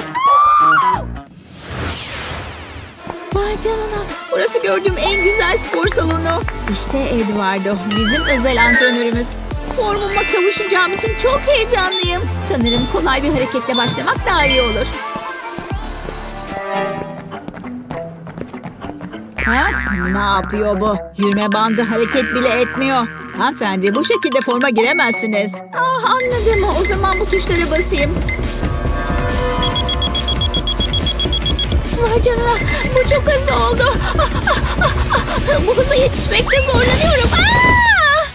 Vay canına. Burası gördüğüm en güzel spor salonu. İşte Eduardo, bizim özel antrenörümüz. Formuma kavuşacağım için çok heyecanlıyım. Sanırım kolay bir hareketle başlamak daha iyi olur. Ha? Ne yapıyor bu? Yürüme bandı hareket bile etmiyor. Hanımefendi, bu şekilde forma giremezsiniz. Ah, anladım. O zaman bu tuşlara basayım. Vay canına, bu çok hızlı oldu. Ah, ah, ah, ah. Bu hıza yetişmekte zorlanıyorum. Ah!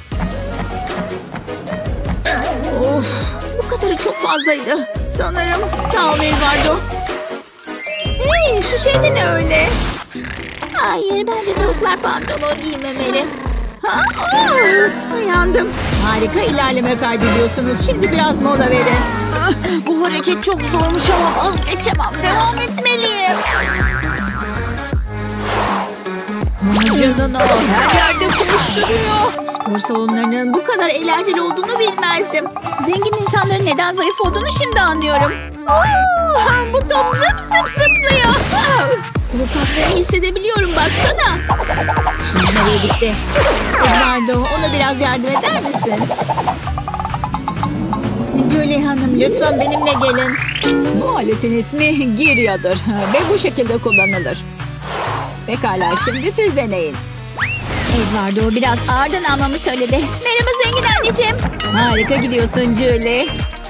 Of, bu kadarı çok fazlaydı. Sanırım. Sağ ol Eduardo. Hey, şu şey de ne öyle? Hayır, bence tavuklar pantolon giymemeli. Ha? Oh, uyandım. Harika ilerleme kaydediyorsunuz. Şimdi biraz mola verin. Ah, bu hareket çok zormuş ama vazgeçemem. Devam etmeliyim. Canına, her yerde koşturuyor. Spor salonlarının bu kadar eğlenceli olduğunu bilmezdim. Zengin insanların neden zayıf olduğunu şimdi anlıyorum. Oh, bu top zıp zıp zıplıyor. Bu kaslarını hissedebiliyorum, baksana. Şimdi nereye gitti? Eduardo, ona biraz yardım eder misin? Julie Hanım, lütfen benimle gelin. Bu aletin ismi Giria'dır ve bu şekilde kullanılır. Pekala, şimdi siz deneyin. Eduardo biraz ağırdan almamı söyledi. Merhaba zengin anneciğim. Harika gidiyorsun Julie.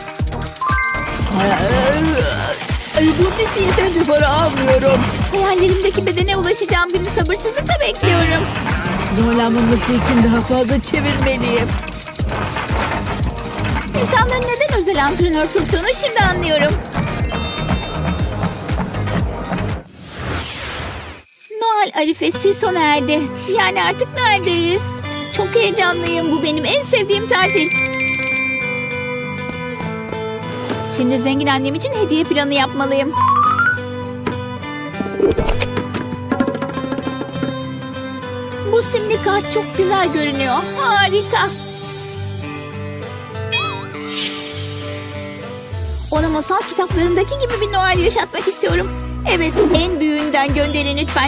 Bunun için yeterince para almıyorum. Hayallerimdeki bedene ulaşacağım günü sabırsızlıkla bekliyorum. Zorlanmaması için daha fazla çevirmeliyim. İnsanların neden özel antrenör tuttuğunu şimdi anlıyorum. Noel arifesi sona erdi. Yani artık neredeyiz? Çok heyecanlıyım. Bu benim en sevdiğim tatil. Şimdi zengin annem için hediye planı yapmalıyım. Bu simli kart çok güzel görünüyor. Harika. Ona masal kitaplarındaki gibi bir Noel yaşatmak istiyorum. Evet, en büyüğünden gönderin lütfen.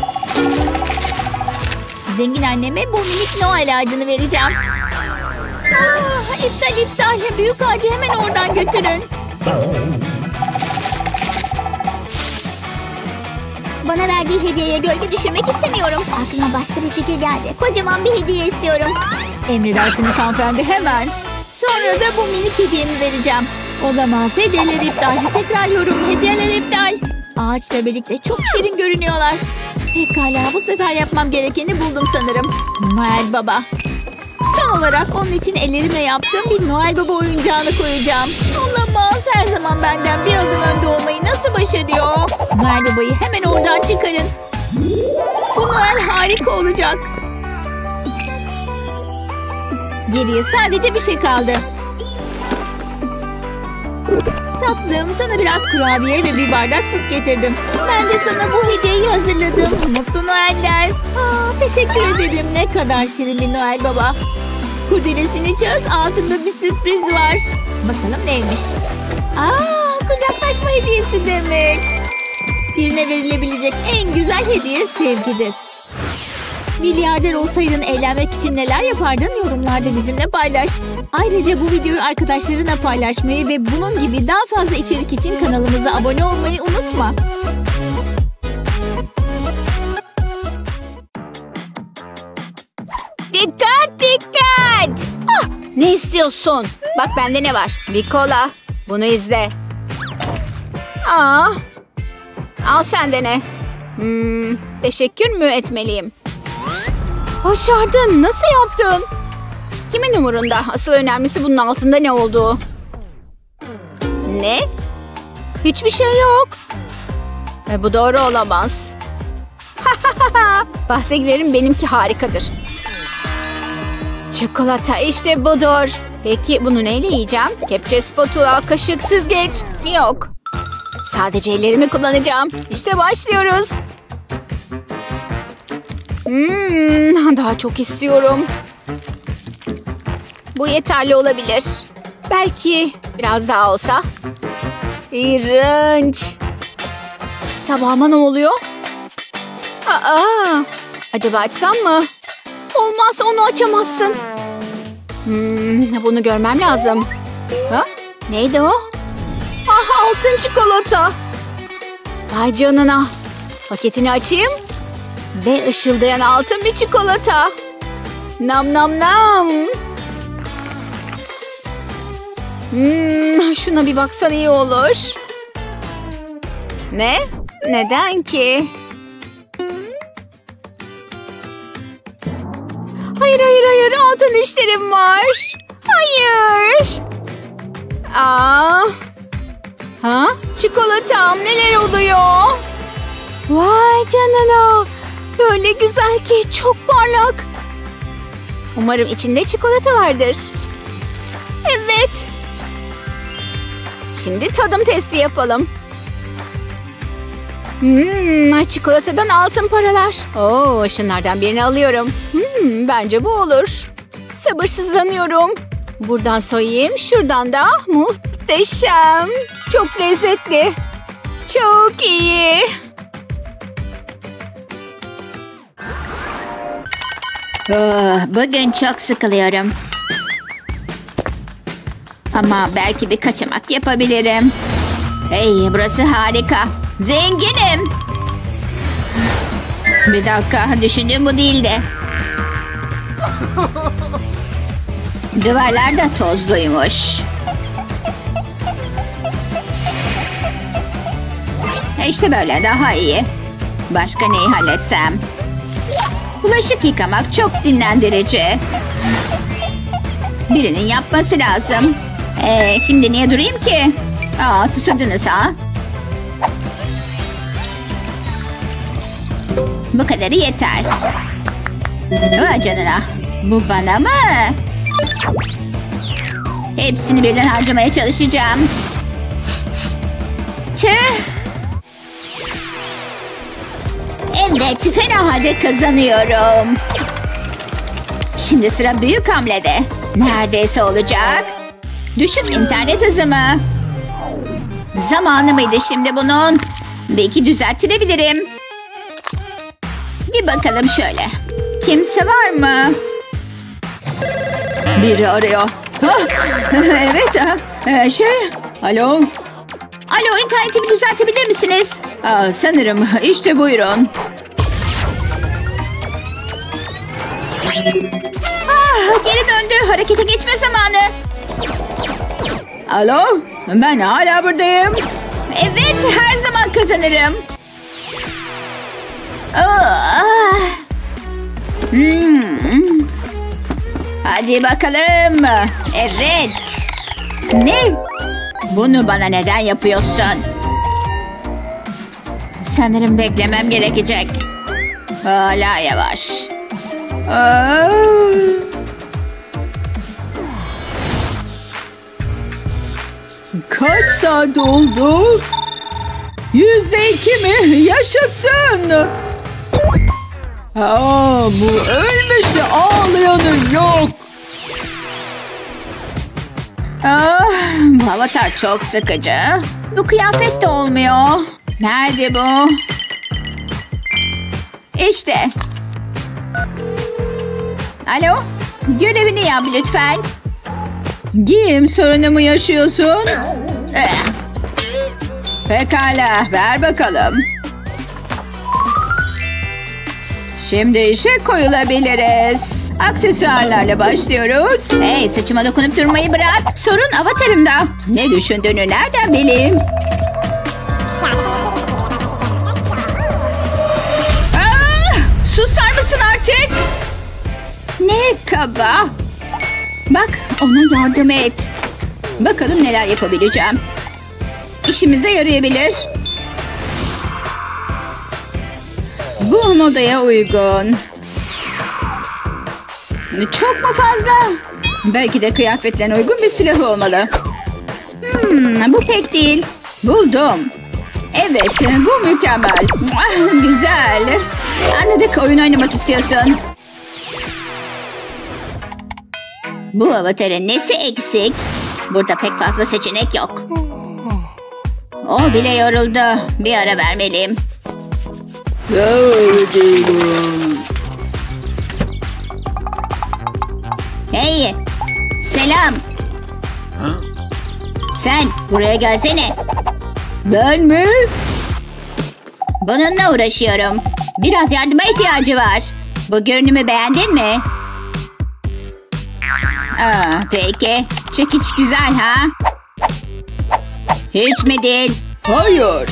Zengin anneme bu minik Noel ağacını vereceğim. Ah, iptal iptal. Büyük ağacı hemen oradan götürün. Bana verdiği hediyeye gölge düşürmek istemiyorum. Aklıma başka bir fikir geldi. Kocaman bir hediye istiyorum. Emredersiniz hanımefendi, hemen. Sonra da bu minik hediyemi vereceğim. Olamaz, hediyeler iptal. Tekrarlıyorum, hediyeler iptal. Ağaçla birlikte çok şirin görünüyorlar. Pekala, bu sefer yapmam gerekeni buldum sanırım. Noel Baba. Son olarak onun için ellerimle yaptığım bir Noel Baba oyuncağını koyacağım. Olamaz, her zaman benden bir adım önde olmayı nasıl başarıyor? Noel Baba'yı hemen oradan çıkarın. Bu Noel harika olacak. Geriye sadece bir şey kaldı. Tatlım, sana biraz kurabiye ve bir bardak süt getirdim. Ben de sana bu hediyeyi hazırladım. Mutlu Noeller. Aa, teşekkür ederim. Ne kadar şirin bir Noel Baba. Kurdelesini çöz, altında bir sürpriz var. Bakalım neymiş? Aa, kucaklaşma hediyesi demek. Birine verilebilecek en güzel hediye sevgidir. Milyarder olsaydın eğlenmek için neler yapardın, yorumlarda bizimle paylaş. Ayrıca bu videoyu arkadaşlarına paylaşmayı ve bunun gibi daha fazla içerik için kanalımıza abone olmayı unutma. Dikkat dikkat. Ah, ne istiyorsun? Bak bende ne var? Bir kola. Bunu izle. Aa, al sen de ne? Hmm, teşekkür mü etmeliyim? Başardın. Nasıl yaptın? Kimin umurunda? Asıl önemlisi bunun altında ne olduğu. Ne? Hiçbir şey yok. E, bu doğru olamaz. Bahse girerim, benimki harikadır. Çikolata işte budur. Peki bunu neyle yiyeceğim? Kepçe, spatula, kaşık, süzgeç. Yok. Sadece ellerimi kullanacağım. İşte başlıyoruz. Hmm, daha çok istiyorum. Bu yeterli olabilir. Belki biraz daha olsa. İğrenç. Tabağıma ne oluyor? Aa, acaba açsam mı? Olmaz, onu açamazsın. Hmm, bunu görmem lazım. Ha? Neydi o? Ah, altın çikolata. Vay canına. Paketini açayım. Ve ışıldayan altın bir çikolata. Nam nam nam. Hmm, şuna bir baksan iyi olur. Ne? Neden ki? Hayır hayır hayır, altın dişlerim var. Hayır. Aa. Ha? Çikolatam, neler oluyor? Vay canına. Böyle güzel ki, çok parlak. Umarım içinde çikolata vardır. Evet. Şimdi tadım testi yapalım. Hmm, çikolatadan altın paralar. Oo, şunlardan birini alıyorum. Hmm, bence bu olur. Sabırsızlanıyorum. Buradan soyayım, şuradan da. Muhteşem. Çok lezzetli. Çok iyi. Oh, bugün çok sıkılıyorum. Ama belki bir kaçamak yapabilirim. Hey, burası harika. Zenginim. Bir dakika, düşündüğüm bu değildi. Duvarlar da tozluymuş. İşte böyle daha iyi. Başka neyi halletsem? Bulaşık yıkamak çok dinlendirici. Birinin yapması lazım. Ee, şimdi niye durayım ki? Aa, susadınız ha? Bu kadarı yeter. Vay canına. Bu bana mı? Hepsini birden harcamaya çalışacağım. Tüh. Evet, fena halde kazanıyorum. Şimdi sıra büyük hamlede. Neredeyse olacak. Düşük internet hızımı. Zamanı mıydı şimdi bunun? Belki düzelttirebilirim. Bir bakalım şöyle. Kimse var mı? Biri arıyor. Evet. Ee, şey. Alo. Alo, internetimi düzeltebilir misiniz? Aa, sanırım. İşte buyurun. Ah, geri döndü. Harekete geçme zamanı. Alo. Ben hala buradayım. Evet, her zaman kazanırım. Ah. Hmm. Hadi bakalım. Evet. Ne? Bunu bana neden yapıyorsun? Sanırım beklemem gerekecek. Hala yavaş. Aa. Kaç saat oldu? Yüzde iki mi? Yaşasın. Aa, bu ölmüştü. Ağlayanı yok. Ah, bu avatar çok sıkıcı. Bu kıyafet de olmuyor. Nerede bu? İşte. Alo? Görevini yap lütfen. Giyim sorunu mu yaşıyorsun? Eh. Pekala, ver bakalım. Şimdi işe koyulabiliriz. Aksesuarlarla başlıyoruz. Hey, saçıma dokunup durmayı bırak. Sorun avatarımda. Ne düşündüğünü nereden bileyim? Aa, susar mısın artık? Ne kaba. Bak, ona yardım et. Bakalım neler yapabileceğim. İşimize yarayabilir. Bu modaya uygun. Çok mu fazla? Belki de kıyafetlerine uygun bir silahı olmalı. Hmm, bu pek değil. Buldum. Evet, bu mükemmel. Güzel. Anladık, oyun oynamak istiyorsun. Bu avatarın nesi eksik? Burada pek fazla seçenek yok. O bile yoruldu. Bir ara vermeliyim. Hey, selam. Sen buraya gelsene. Ben mi? Bununla uğraşıyorum. Biraz yardıma ihtiyacı var. Bu görünümü beğendin mi? Aa, peki. Çekiç güzel ha? Hiç mi değil? Hayır.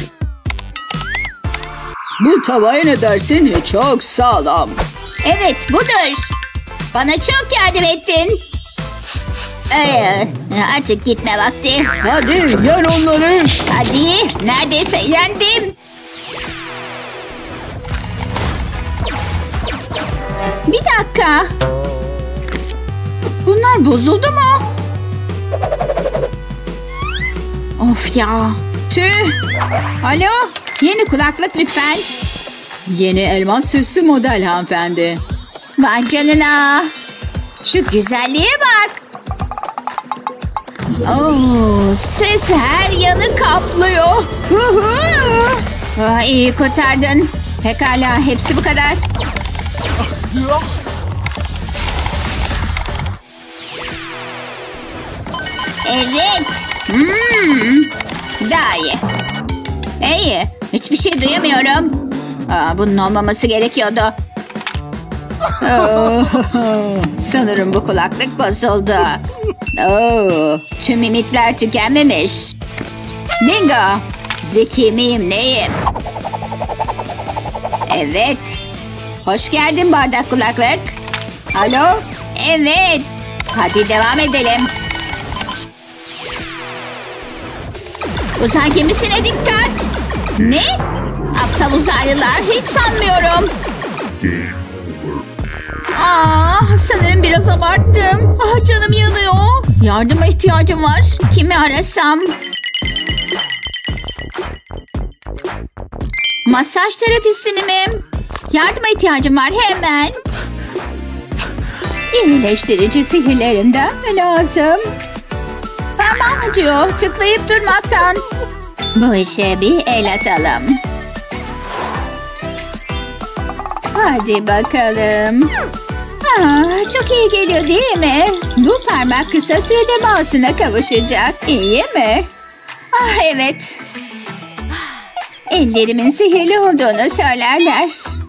Bu tavaya ne dersin? Çok sağlam. Evet, budur. Bana çok yardım ettin. Ee, artık gitme vakti. Hadi yen onları. Hadi, neredeyse yendim. Bir dakika. Bunlar bozuldu mu? Of ya. Tüh. Alo. Yeni kulaklık lütfen. Yeni elmas süslü model hanımefendi. Vay canına. Şu güzelliğe bak. Oo, ses her yanı kaplıyor. Aa, iyi kurtardın. Pekala, hepsi bu kadar. Evet. Hmm, daha iyi. İyi. Hiçbir şey duyamıyorum. Aa, bunun olmaması gerekiyordu. Oh, sanırım bu kulaklık bozuldu. Oh, tüm limitler tükenmemiş. Bingo. Zeki miyim neyim? Evet. Hoş geldin bardak kulaklık. Alo? Evet. Hadi devam edelim. Uzay gemisine dikkat. Ne? Aptal uzaylılar, hiç sanmıyorum. Aa, sanırım biraz abarttım. Ah, canım yanıyor. Yardıma ihtiyacım var. Kimi arasam? Masaj terapistini mi? Yardıma ihtiyacım var hemen. İyileştirici sihirlerinden mi lazım? Parmağım acıyor. Tıklayıp durmaktan. Bu işe bir el atalım. Hadi bakalım. Aa, çok iyi geliyor değil mi? Bu parmak kısa sürede mouse'una kavuşacak. İyi mi? Ah evet. Ellerimin sihirli olduğunu söylerler.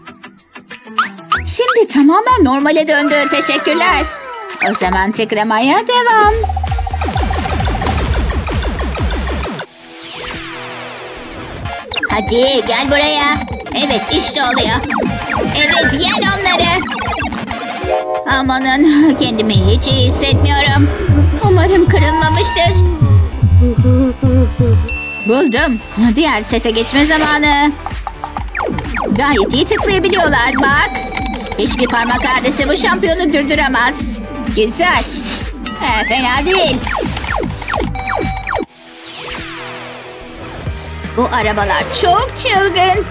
Şimdi tamamen normale döndü. Teşekkürler. O zaman tıklamaya devam. Hadi gel buraya. Evet, işte oluyor. Evet, yen onları. Amanın, kendimi hiç iyi hissetmiyorum. Umarım kırılmamıştır. Buldum. Diğer sete geçme zamanı. Gayet iyi tıklayabiliyorlar bak. Hiçbir parmak ağrısı bu şampiyonu durduramaz. Güzel. He, fena değil. Bu arabalar çok çılgın.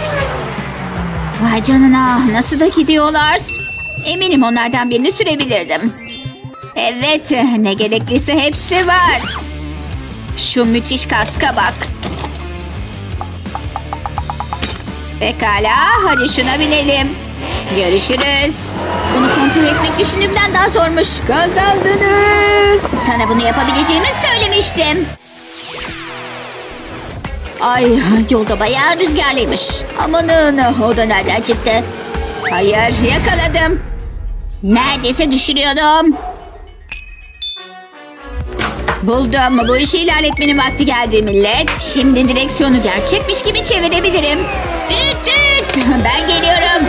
Vay canına, nasıl da gidiyorlar. Eminim onlardan birini sürebilirdim. Evet, ne gerekliyse hepsi var. Şu müthiş kaska bak. Pekala, hadi şuna binelim. Görüşürüz. Bunu kontrol etmek düşündüğümden daha zormuş. Kazandınız. Sana bunu yapabileceğimi söylemiştim. Ay, Yolda bayağı rüzgarlıymış. amanın, o da nereden çıktı? Hayır, yakaladım. Neredeyse düşürüyordum. Buldum. Bu işi ilerletmenin vakti geldi millet. Şimdi direksiyonu gerçekmiş gibi çevirebilirim. Düt düt. Ben geliyorum.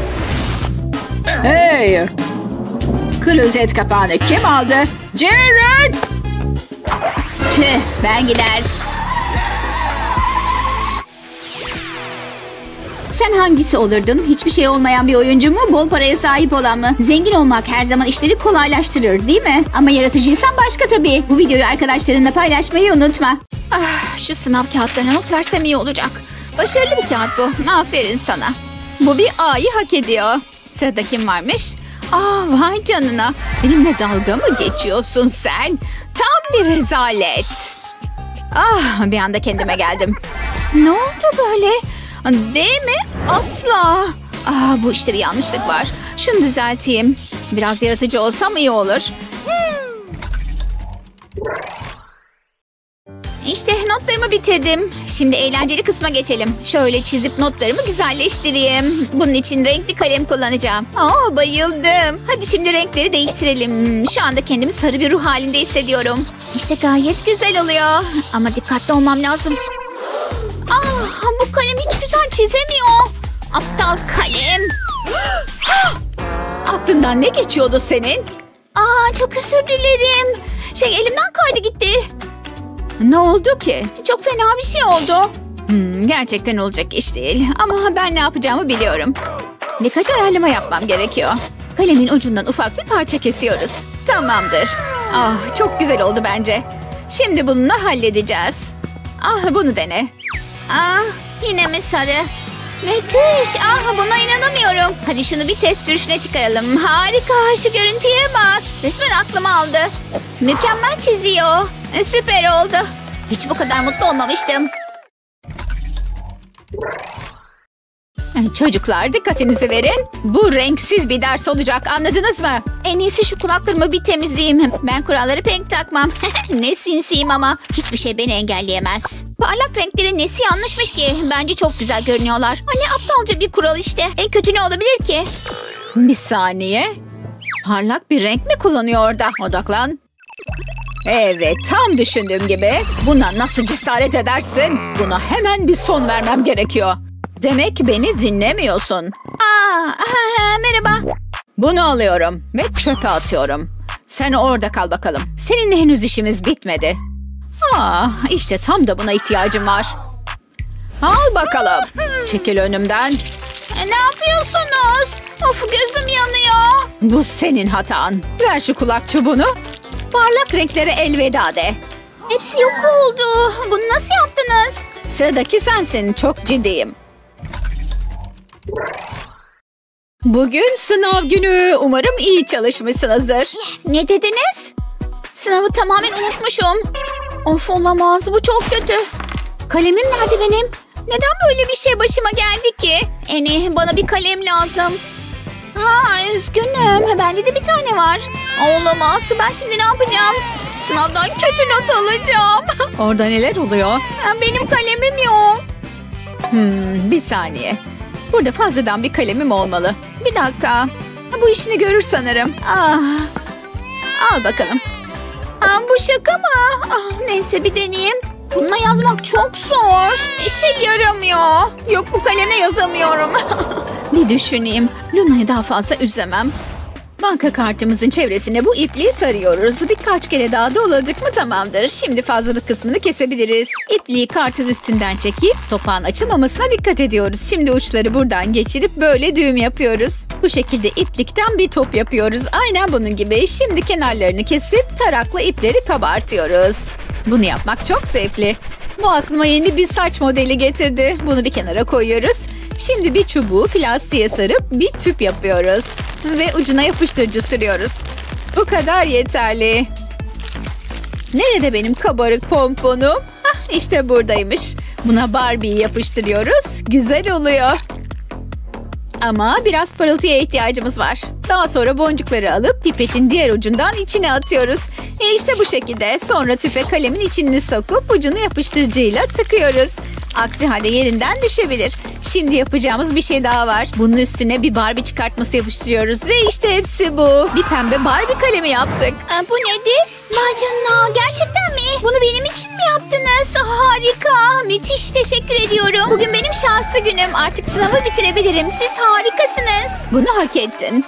Hey! Klozet kapağını kim aldı? Jared! Tüh, ben gider. Sen hangisi olurdun? Hiçbir şey olmayan bir oyuncu mu? Bol paraya sahip olan mı? Zengin olmak her zaman işleri kolaylaştırır değil mi? Ama yaratıcıysan başka tabii. Bu videoyu arkadaşlarınla paylaşmayı unutma. Ah, şu sınav kağıtlarına not versem iyi olacak. Başarılı bir kağıt bu. Aferin sana. Bu bir A'yı hak ediyor. Sırada kim varmış? Aa, vay canına. Benimle dalga mı geçiyorsun sen? Tam bir rezalet. Ah, bir anda kendime geldim. Ne oldu böyle? Değil mi? Asla. Ah, bu işte bir yanlışlık var. Şunu düzelteyim. Biraz yaratıcı olsam iyi olur. İşte notlarımı bitirdim. Şimdi eğlenceli kısma geçelim. Şöyle çizip notlarımı güzelleştireyim. Bunun için renkli kalem kullanacağım. Aa, bayıldım. Hadi şimdi renkleri değiştirelim. Şu anda kendimi sarı bir ruh halinde hissediyorum. İşte gayet güzel oluyor. Ama dikkatli olmam lazım. Aa, bu kalem hiç güzel çizemiyor. Aptal kalem. Aklından ne geçiyordu senin? Aa, çok özür dilerim. Şey, elimden kaydı gitti. Ne oldu ki? Çok fena bir şey oldu. Hmm, gerçekten olacak iş değil. Ama ben ne yapacağımı biliyorum. Birkaç ayarlama yapmam gerekiyor. Kalemin ucundan ufak bir parça kesiyoruz. Tamamdır. Ah, çok güzel oldu bence. Şimdi bununla halledeceğiz. Ah, bunu dene. Ah, yine mi sarı? Müthiş. Ah, buna inanamıyorum. Hadi şunu bir test sürüşüne çıkaralım. Harika. Şu görüntüye bak. Resmen aklımı aldı. Mükemmel çiziyor. Süper oldu. Hiç bu kadar mutlu olmamıştım. Çocuklar, dikkatinizi verin. Bu renksiz bir ders olacak, anladınız mı? En iyisi şu kulaklarımı bir temizleyeyim. Ben kuralları pek takmam. Ne sinsiyim ama. Hiçbir şey beni engelleyemez. Parlak renklerin nesi yanlışmış ki? Bence çok güzel görünüyorlar. Hani aptalca bir kural işte. En kötü ne olabilir ki? Bir saniye. Parlak bir renk mi kullanıyor orada? Odaklan. Evet, tam düşündüğüm gibi. Buna nasıl cesaret edersin? Buna hemen bir son vermem gerekiyor. Demek beni dinlemiyorsun. Aa, aa, merhaba. Bunu alıyorum ve çöpe atıyorum. Sen orada kal bakalım. Seninle henüz işimiz bitmedi. Aa, işte tam da buna ihtiyacım var. Al bakalım. Çekil önümden. E, ne yapıyorsunuz? Of, gözüm yanıyor. Bu senin hatan. Ver şu kulak çubuğunu. Parlak renklere elveda de. Hepsi yok oldu. Bunu nasıl yaptınız? Sıradaki sensin. Çok ciddiyim. Bugün sınav günü. Umarım iyi çalışmışsınızdır. Yes. Ne dediniz? Sınavı tamamen unutmuşum. Of, olamaz. Bu çok kötü. Kalemim nerede benim? Neden böyle bir şey başıma geldi ki? Eni, bana bir kalem lazım. Ha, üzgünüm. Bende de bir tane var. Olamaz. Ben şimdi ne yapacağım? Sınavdan kötü not alacağım. Orada neler oluyor? Benim kalemim yok. Hmm, bir saniye. Burada fazladan bir kalemim olmalı. Bir dakika. Bu işini görür sanırım. Ah. Al bakalım. Aa, bu şaka mı? Ah, neyse, bir deneyeyim. Bununla yazmak çok zor. İşe yaramıyor. Yok, bu kalemle yazamıyorum. Bir düşüneyim. Luna'yı daha fazla üzemem. Banka kartımızın çevresine bu ipliği sarıyoruz. Birkaç kere daha doladık mı tamamdır. Şimdi fazlalık kısmını kesebiliriz. İpliği kartın üstünden çekip topağın açılmamasına dikkat ediyoruz. Şimdi uçları buradan geçirip böyle düğüm yapıyoruz. Bu şekilde iplikten bir top yapıyoruz. Aynen bunun gibi. Şimdi kenarlarını kesip tarakla ipleri kabartıyoruz. Bunu yapmak çok zevkli. Bu aklıma yeni bir saç modeli getirdi. Bunu bir kenara koyuyoruz. Şimdi bir çubuğu plastiğe sarıp bir tüp yapıyoruz. Ve ucuna yapıştırıcı sürüyoruz. Bu kadar yeterli. Nerede benim kabarık pomponum? Hah, işte buradaymış. Buna Barbie'yi yapıştırıyoruz. Güzel oluyor. Ama biraz parıltıya ihtiyacımız var. Daha sonra boncukları alıp pipetin diğer ucundan içine atıyoruz. E işte bu şekilde. Sonra tüpe kalemin içini sokup ucunu yapıştırıcıyla tıkıyoruz. Aksi halde yerinden düşebilir. Şimdi yapacağımız bir şey daha var. Bunun üstüne bir Barbie çıkartması yapıştırıyoruz. Ve işte hepsi bu. Bir pembe Barbie kalemi yaptık. Aa, bu nedir? Vay canına, gerçekten mi? Bunu benim için mi yaptınız? Harika. Müthiş, teşekkür ediyorum. Bugün benim şanslı günüm. Artık sınavı bitirebilirim. Siz harikasınız. Bunu hak ettin.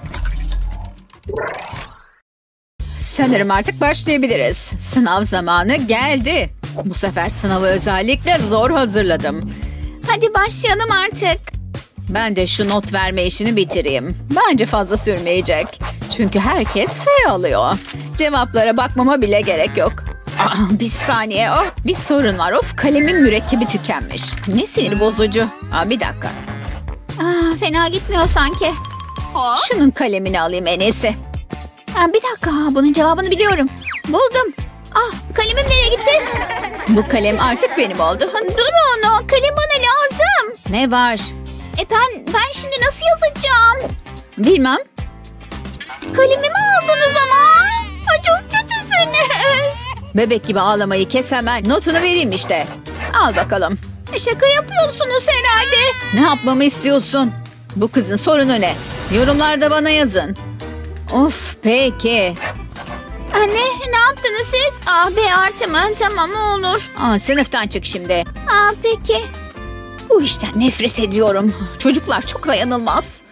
Sanırım artık başlayabiliriz. Sınav zamanı geldi. Bu sefer sınavı özellikle zor hazırladım. Hadi başlayalım artık. Ben de şu not verme işini bitireyim. Bence fazla sürmeyecek. Çünkü herkes F alıyor. Cevaplara bakmama bile gerek yok. Aa, bir saniye. Oh, bir sorun var. Of, kalemin mürekkebi tükenmiş. Ne sinir bozucu. Aa, bir dakika. Aa, fena gitmiyor sanki. Şunun kalemini alayım en iyisi. Aa, bir dakika, bunun cevabını biliyorum. Buldum. Ah, kalemim nereye gitti? Bu kalem artık benim oldu. Durun, o kalem bana lazım. Ne var? E ben, ben şimdi nasıl yazacağım? Bilmem. Kalemimi aldınız ama. Aa, çok kötüsünüz. Bebek gibi ağlamayı kes hemen. Notunu vereyim işte. Al bakalım. E, şaka yapıyorsunuz herhalde. Ne yapmamı istiyorsun? Bu kızın sorunu ne? Yorumlarda bana yazın. Of, peki. Anne, ne yaptınız siz? Ah, B artı mı? Tamam, olur. Aa, sınıftan çık şimdi. Aa, peki. Bu işten nefret ediyorum. Çocuklar çok dayanılmaz.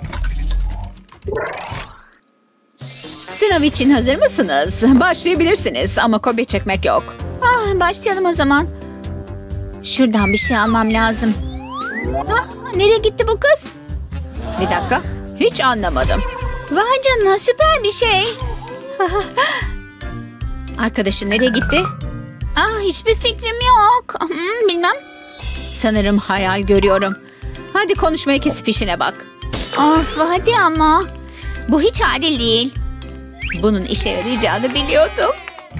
Sınav için hazır mısınız? Başlayabilirsiniz ama kopya çekmek yok. Ah, başlayalım o zaman. Şuradan bir şey almam lazım. Ah, nereye gitti bu kız? Bir dakika. Hiç anlamadım. Vay canına, süper bir şey. Arkadaşın nereye gitti? Ah, hiçbir fikrim yok. Hmm, bilmem. Sanırım hayal görüyorum. Hadi konuşmayı kesip işine bak. Of, hadi ama. Bu hiç adil değil. Bunun işe yarayacağını biliyordum.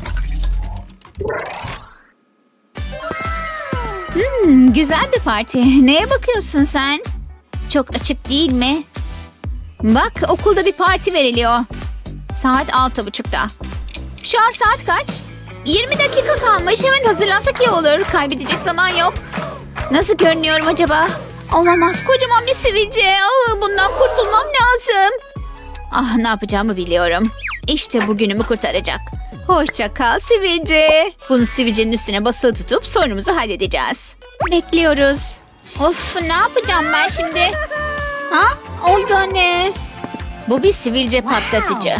Hmm, güzel bir parti. Neye bakıyorsun sen? Çok açık değil mi? Bak, okulda bir parti veriliyor. Saat altı buçukta. Şu an saat kaç? Yirmi dakika kalmış. Hemen hazırlansak iyi olur. Kaybedecek zaman yok. Nasıl görünüyorum acaba? Olamaz, kocaman bir sivilce. Aa, bundan kurtulmam lazım. Ah, ne yapacağımı biliyorum. İşte bugünümü kurtaracak. Hoşça kal sivilce. Bunu sivilcenin üstüne basılı tutup sorunumuzu halledeceğiz. Bekliyoruz. Of, ne yapacağım ben şimdi? Ha? Orada ne? Bu bir sivilce patlatıcı.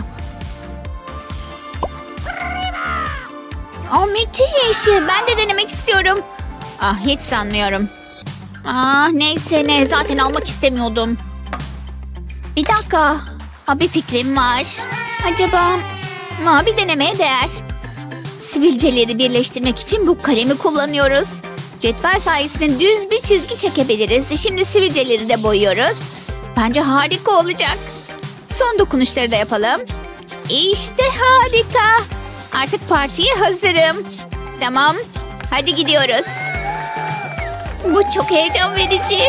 Aa, müthiş. Ben de denemek istiyorum. Ah, hiç sanmıyorum. Ah, neyse ne, zaten almak istemiyordum. Bir dakika. Ha, bir fikrim var. Acaba ha, bir denemeye değer. Sivilceleri birleştirmek için bu kalemi kullanıyoruz. Cetvel sayesinde düz bir çizgi çekebiliriz. Şimdi sivilceleri de boyuyoruz. Bence harika olacak. Son dokunuşları da yapalım. İşte harika. Artık partiye hazırım. Tamam. Hadi gidiyoruz. Bu çok heyecan verici.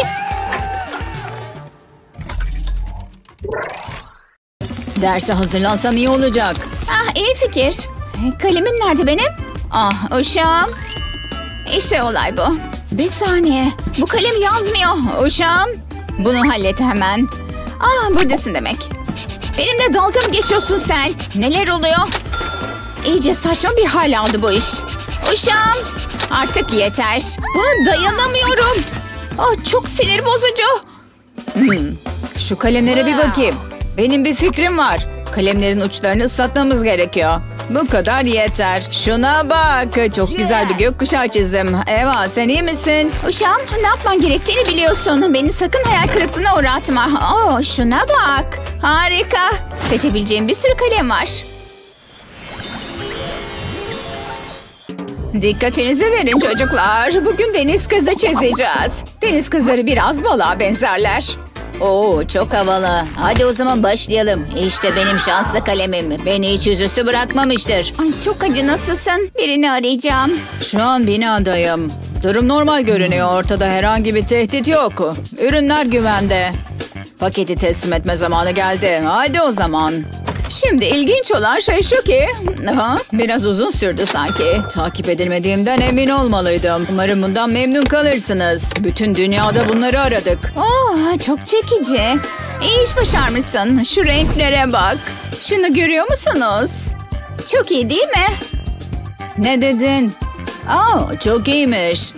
Derse hazırlansam iyi olacak. Ah, iyi fikir. Kalemim nerede benim? Ah, uşağım. İşte olay bu. Bir saniye. Bu kalem yazmıyor. Uşağım. Bunu hallet hemen. Ah, buradasın demek. Benimle dalga mı geçiyorsun sen? Neler oluyor? İyice saçma bir hal aldı bu iş. Uşağım. Artık yeter. Buna dayanamıyorum. Ah, çok sinir bozucu. Hmm, şu kalemlere bir bakayım. Benim bir fikrim var. Kalemlerin uçlarını ıslatmamız gerekiyor. Bu kadar yeter. Şuna bak. Çok güzel bir gökkuşağı çizdim. Eva, sen iyi misin? Uşağım, ne yapman gerektiğini biliyorsun. Beni sakın hayal kırıklığına uğratma. Oh, şuna bak. Harika. Seçebileceğim bir sürü kalem var. Dikkatinizi verin çocuklar. Bugün deniz kızı çizeceğiz. Deniz kızları biraz balığa benzerler. Oo, çok havalı. Hadi o zaman başlayalım. İşte benim şanslı kalemim. Beni hiç yüzüstü bırakmamıştır. Ay, çok acınasısın. Birini arayacağım. Şu an binadayım. Durum normal görünüyor. Ortada herhangi bir tehdit yok. Ürünler güvende. Paketi teslim etme zamanı geldi. Hadi o zaman. Şimdi ilginç olan şey şu ki... Ha, biraz uzun sürdü sanki. Takip edilmediğimden emin olmalıydım. Umarım bundan memnun kalırsınız. Bütün dünyada bunları aradık. Oh, çok çekici. İyi iş başarmışsın. Şu renklere bak. Şunu görüyor musunuz? Çok iyi değil mi? Ne dedin? Aa, çok iyiymiş.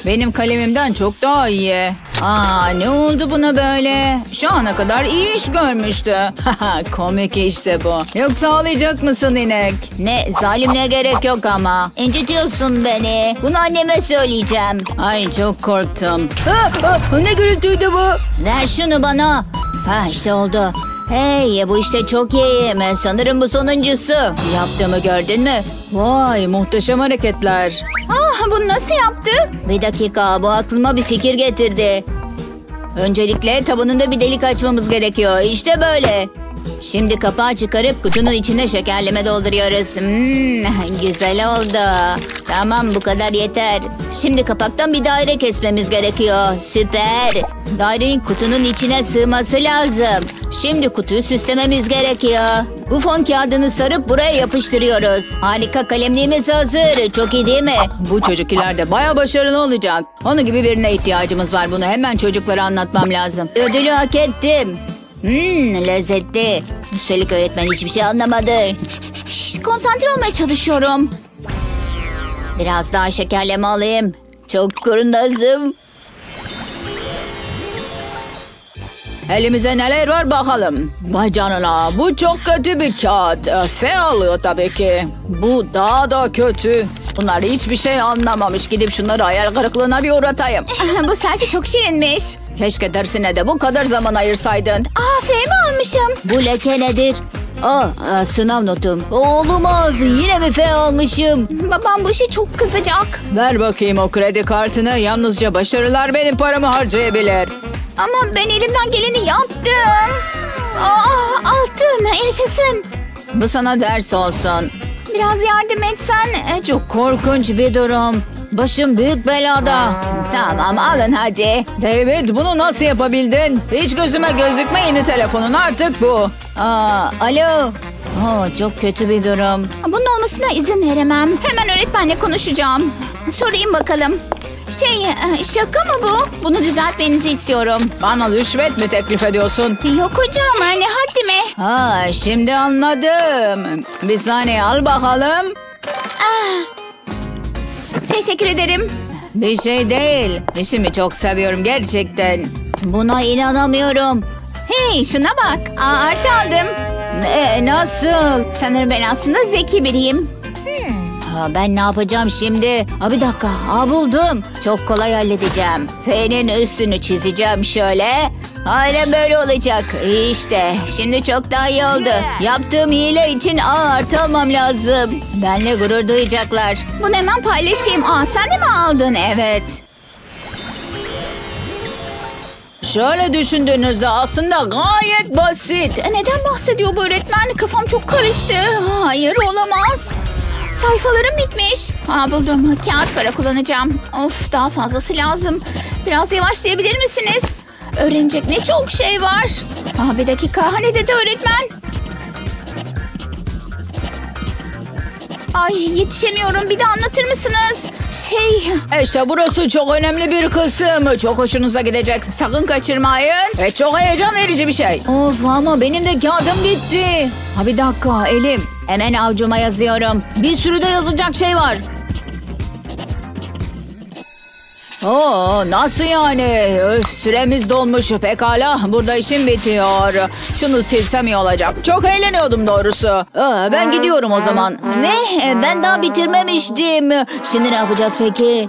Benim kalemimden çok daha iyi. Aa, ne oldu buna böyle? Şu ana kadar iyi iş görmüştü. Komik işte bu. Yoksa ağlayacak mısın inek? Ne zalimliğe gerek yok ama. İncitiyorsun beni. Bunu anneme söyleyeceğim. Ay çok korktum. Ha, ha, ne gürültüydü bu? Ver şunu bana. Ha işte oldu. Hey bu işte çok iyi. Ben sanırım bu sonuncusu. Yaptığımı gördün mü? Vay muhteşem hareketler. Ah, bunu nasıl yaptı? Bir dakika bu aklıma bir fikir getirdi. Öncelikle tabanında bir delik açmamız gerekiyor. İşte böyle. Şimdi kapağı çıkarıp kutunun içine şekerleme dolduruyoruz. Hmm, güzel oldu. Tamam bu kadar yeter. Şimdi kapaktan bir daire kesmemiz gerekiyor. Süper. Dairenin kutunun içine sığması lazım. Şimdi kutuyu süslememiz gerekiyor. Bu fon kağıdını sarıp buraya yapıştırıyoruz. Harika, kalemliğimiz hazır. Çok iyi değil mi? Bu çocuk ileride baya başarılı olacak. Onun gibi birine ihtiyacımız var. Bunu hemen çocuklara anlatmam lazım. Ödülü hak ettim. Hmm, lezzetli. Üstelik öğretmen hiçbir şey anlamadı. Şşt, konsantre olmaya çalışıyorum. Biraz daha şekerleme alayım. Çok kurnazım. Elimize neler var bakalım. Vay canına, bu çok kötü bir kağıt. E, F alıyor tabii ki. Bu daha da kötü. Bunlar hiçbir şey anlamamış. Gidip şunları hayal kırıklığına bir uğratayım. Bu selfie çok şirinmiş. Keşke dersine de bu kadar zaman ayırsaydın. Aa, F mi almışım? Bu leke nedir? Aa, aa, sınav notum. Olmaz, yine mi F almışım? Babam bu işi çok kızacak. Ver bakayım o kredi kartını. Yalnızca başarılar benim paramı harcayabilir. Ama ben elimden geleni yaptım. Aa, altın yaşasın. Bu sana ders olsun. Biraz yardım etsen. E, çok Korkunç bir durum. Başım büyük belada. Tamam alın hadi. David, bunu nasıl yapabildin? Hiç gözüme gözükme, yeni telefonun artık bu. Aa, alo. Oo, çok kötü bir durum. bunun olmasına izin veremem. Hemen öğretmenle konuşacağım. Sorayım bakalım. Şey, e, şaka mı bu? Bunu düzeltmenizi istiyorum. Bana rüşvet mi teklif ediyorsun? Yok hocam, ne haddime. Ha, şimdi anladım. Bir saniye, al bakalım. Teşekkür ederim. Bir şey değil. İşimi çok seviyorum gerçekten. Buna inanamıyorum. Hey, şuna bak. Aa, artı aldım. Ne, nasıl? Sanırım ben aslında zeki biriyim. Ha, ben ne yapacağım şimdi? Ha, bir dakika. Ha, buldum. Çok kolay halledeceğim. F'nin üstünü çizeceğim şöyle. Aynen böyle olacak. İşte şimdi çok daha iyi oldu. Yaptığım hile için A artı almam lazım. Benle gurur duyacaklar. Bunu hemen paylaşayım. Aa, sen de mi aldın? Evet. Şöyle düşündüğünüzde aslında gayet basit. E, neden bahsediyor bu öğretmen? Kafam çok karıştı. Hayır, olamaz. Sayfalarım bitmiş. Aa, buldum. Kağıt para kullanacağım. Of, daha fazlası lazım. Biraz yavaşlayabilir misiniz? Öğrenecek ne çok şey var. Aa, bir dakika. Ne dedi öğretmen? Ay, yetişemiyorum. Bir de anlatır mısınız? Şey... İşte burası çok önemli bir kısım. Çok hoşunuza gidecek. Sakın kaçırmayın. Ve çok heyecan verici bir şey. Of, ama benim de kağıdım gitti. Ha, bir dakika elim. Hemen avcuma yazıyorum. Bir sürü de yazacak şey var. Oo, nasıl yani? Öf, süremiz dolmuş. Pekala, burada işim bitiyor. Şunu silsem iyi olacak. Çok eğleniyordum doğrusu. Aa, ben gidiyorum o zaman. Ne? Ben daha bitirmemiştim. Şimdi ne yapacağız peki?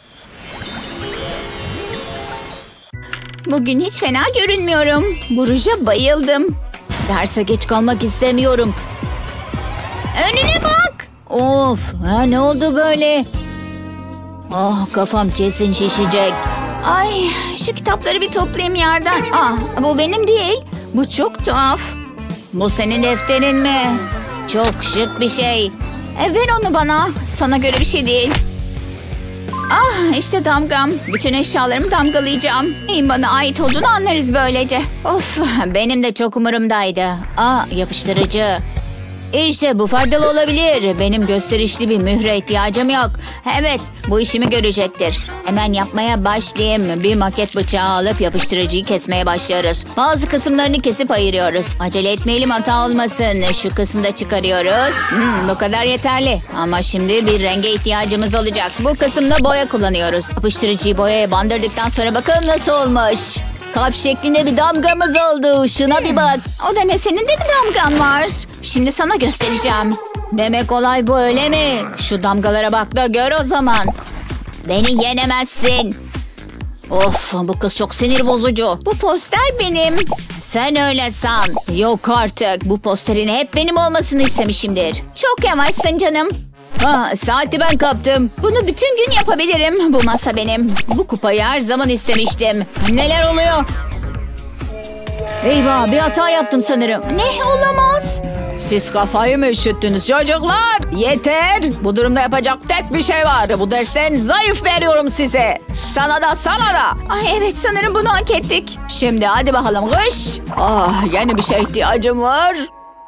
Bugün hiç fena görünmüyorum. Bu ruja bayıldım. Derse geç kalmak istemiyorum. Önüne bak. Of, ha, ne oldu böyle? Ah, kafam kesin şişecek. Ay, şu kitapları bir toplayayım yerden. Aa, bu benim değil. Bu çok tuhaf. Bu senin defterin mi? Çok şık bir şey. E, ver onu bana. Sana göre bir şey değil. Ah, işte damgam. Bütün eşyalarımı damgalayacağım. Neyin bana ait olduğunu anlarız böylece. Of, benim de çok umurumdaydı. Aa, yapıştırıcı. İşte bu faydalı olabilir. Benim gösterişli bir mühre ihtiyacım yok. Evet, bu işimi görecektir. Hemen yapmaya başlayayım. Bir maket bıçağı alıp yapıştırıcıyı kesmeye başlıyoruz. Bazı kısımlarını kesip ayırıyoruz. Acele etmeyelim, hata olmasın. Şu kısmı da çıkarıyoruz. Hmm, bu kadar yeterli. Ama şimdi bir renge ihtiyacımız olacak. Bu kısımda boya kullanıyoruz. Yapıştırıcıyı boyaya bandırdıktan sonra bakalım nasıl olmuş. Kalp şeklinde bir damgamız oldu. Şuna bir bak. O da ne, senin de bir damgan var. Şimdi sana göstereceğim. Demek olay bu, öyle mi? Şu damgalara bak da gör o zaman. Beni yenemezsin. Of, bu kız çok sinir bozucu. Bu poster benim. Sen öyle san. Yok artık. Bu posterin hep benim olmasını istemişimdir. Çok yavaşsın canım. Ha, saati ben kaptım. Bunu bütün gün yapabilirim. Bu masa benim. Bu kupayı her zaman istemiştim. Neler oluyor? Eyvah, bir hata yaptım sanırım. Ne, olamaz. Siz kafayı mı üşüttünüz çocuklar? Yeter. Bu durumda yapacak tek bir şey var. Bu dersten zayıf veriyorum size. Sana da sana da. Ay evet, sanırım bunu hak ettik. Şimdi hadi bakalım kış. Ah, yeni bir şeye ihtiyacım var.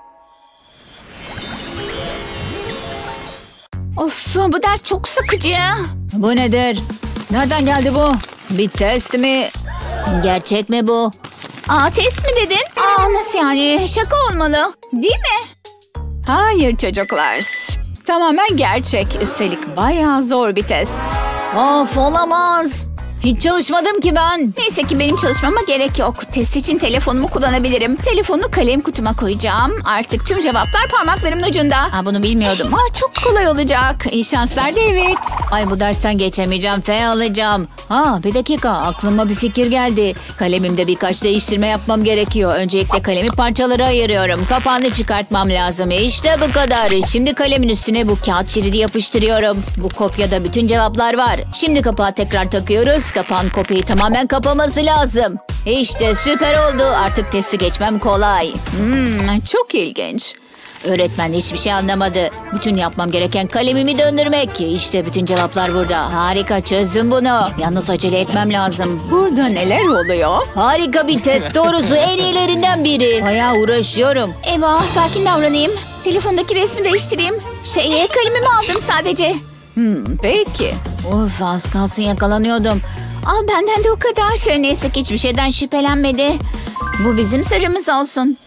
Of, bu ders çok sıkıcı. Bu nedir? Nereden geldi bu? Bir test mi? Gerçek mi bu? Aa, test mi dedin? Aa, nasıl yani? Şaka olmalı. Değil mi? Hayır çocuklar. Tamamen gerçek. Üstelik bayağı zor bir test. Of, olamaz. Hiç çalışmadım ki ben. Neyse ki benim çalışmama gerek yok. Test için telefonumu kullanabilirim. Telefonu kalem kutuma koyacağım. Artık tüm cevaplar parmaklarımın ucunda. Aa, bunu bilmiyordum. Aa, çok kolay olacak. İyi şanslar David. Ay, bu dersten geçemeyeceğim. F alacağım. Ha, bir dakika, aklıma bir fikir geldi. Kalemimde birkaç değiştirme yapmam gerekiyor. Öncelikle kalemi parçalara ayırıyorum. Kapağını çıkartmam lazım. İşte bu kadar. Şimdi kalemin üstüne bu kağıt şeridi yapıştırıyorum. Bu kopyada bütün cevaplar var. Şimdi kapağı tekrar takıyoruz. Kapağın kopyayı tamamen kapaması lazım. İşte süper oldu. Artık testi geçmem kolay. Hmm, çok ilginç. Öğretmen hiçbir şey anlamadı. Bütün yapmam gereken kalemimi döndürmek. İşte bütün cevaplar burada. Harika, çözdüm bunu. Yalnız acele etmem lazım. Burada neler oluyor? Harika bir test, doğrusu en iyilerinden biri. Bayağı uğraşıyorum. Eyvah, sakin davranayım. Telefondaki resmi değiştireyim. Şeye, kalemimi aldım sadece. Hmm, peki. Of, az kalsın yakalanıyordum. Al benden de o kadar. Şey, neyse ki hiçbir şeyden şüphelenmedi. Bu bizim sırrımız olsun.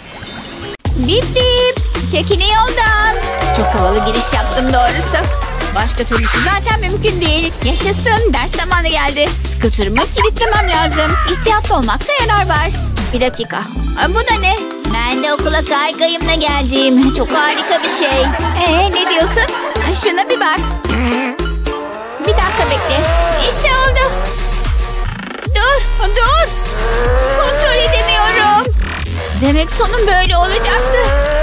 Bip bip. Çekini yoldan. Çok havalı giriş yaptım doğrusu. Başka türlüsü zaten mümkün değil. Yaşasın, ders zamanı geldi. Skuterımı kilitlemem lazım. İhtiyatlı olmakta yarar var. Bir dakika. Aa, bu da ne? Ben de okula kaykayımla geldim. Çok harika bir şey. Ee, ne diyorsun? Şuna bir bak. Bir dakika bekle. İşte oldu. Dur, dur. Kontrol edemiyorum. Demek sonum böyle olacaktı.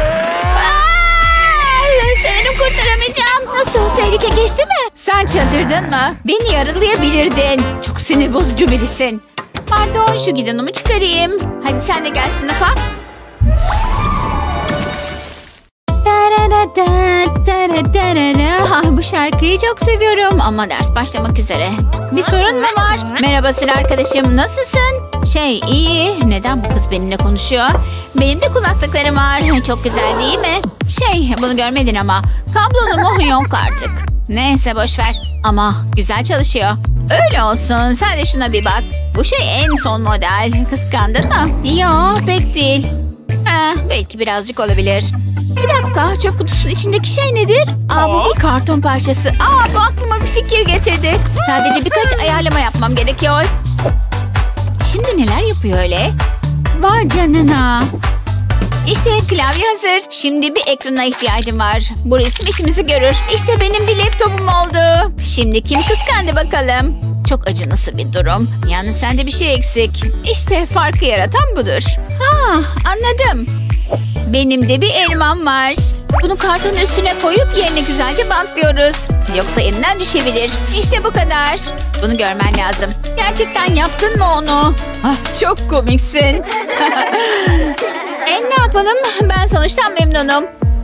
Aa, sanırım kurtaramayacağım. Nasıl, tehlike geçti mi? Sen çıldırdın mı? Beni yaralayabilirdin. Çok sinir bozucu birisin. Pardon, şu gidonumu çıkarayım. Hadi sen de gel sınıfa. Ah, bu şarkıyı çok seviyorum ama ders başlamak üzere. Bir sorun mu var? Merhaba sıra arkadaşım, nasılsın? Şey, iyi. Neden bu kız benimle konuşuyor? Benim de kulaklıklarım var. Çok güzel değil mi? Şey, bunu görmedin ama kablolu mu? Yok artık. Neyse, boş ver. Ama güzel çalışıyor. Öyle olsun. Sen de şuna bir bak. Bu şey en son model. Kıskandın mı? Yok, pek değil. Ha, belki birazcık olabilir. Bir dakika, çöp kutusunun içindeki şey nedir? Aa, bu bir karton parçası. Aa, bu aklıma bir fikir getirdi. Sadece birkaç ayarlama yapmam gerekiyor. Şimdi neler yapıyor öyle? Vay canına. İşte klavye hazır. Şimdi bir ekrana ihtiyacım var. Bu resim işimizi görür. İşte benim bir laptopum oldu. Şimdi kim kıskandı bakalım? Çok acınası bir durum. Yalnız sende bir şey eksik. İşte farkı yaratan budur. Ha, anladım. Benim de bir elmam var. Bunu kartonun üstüne koyup yerine güzelce bantlıyoruz. Yoksa elinden düşebilir. İşte bu kadar. Bunu görmen lazım. Gerçekten yaptın mı onu? Ah, çok komiksin. E ne yapalım? Ben sonuçtan memnunum.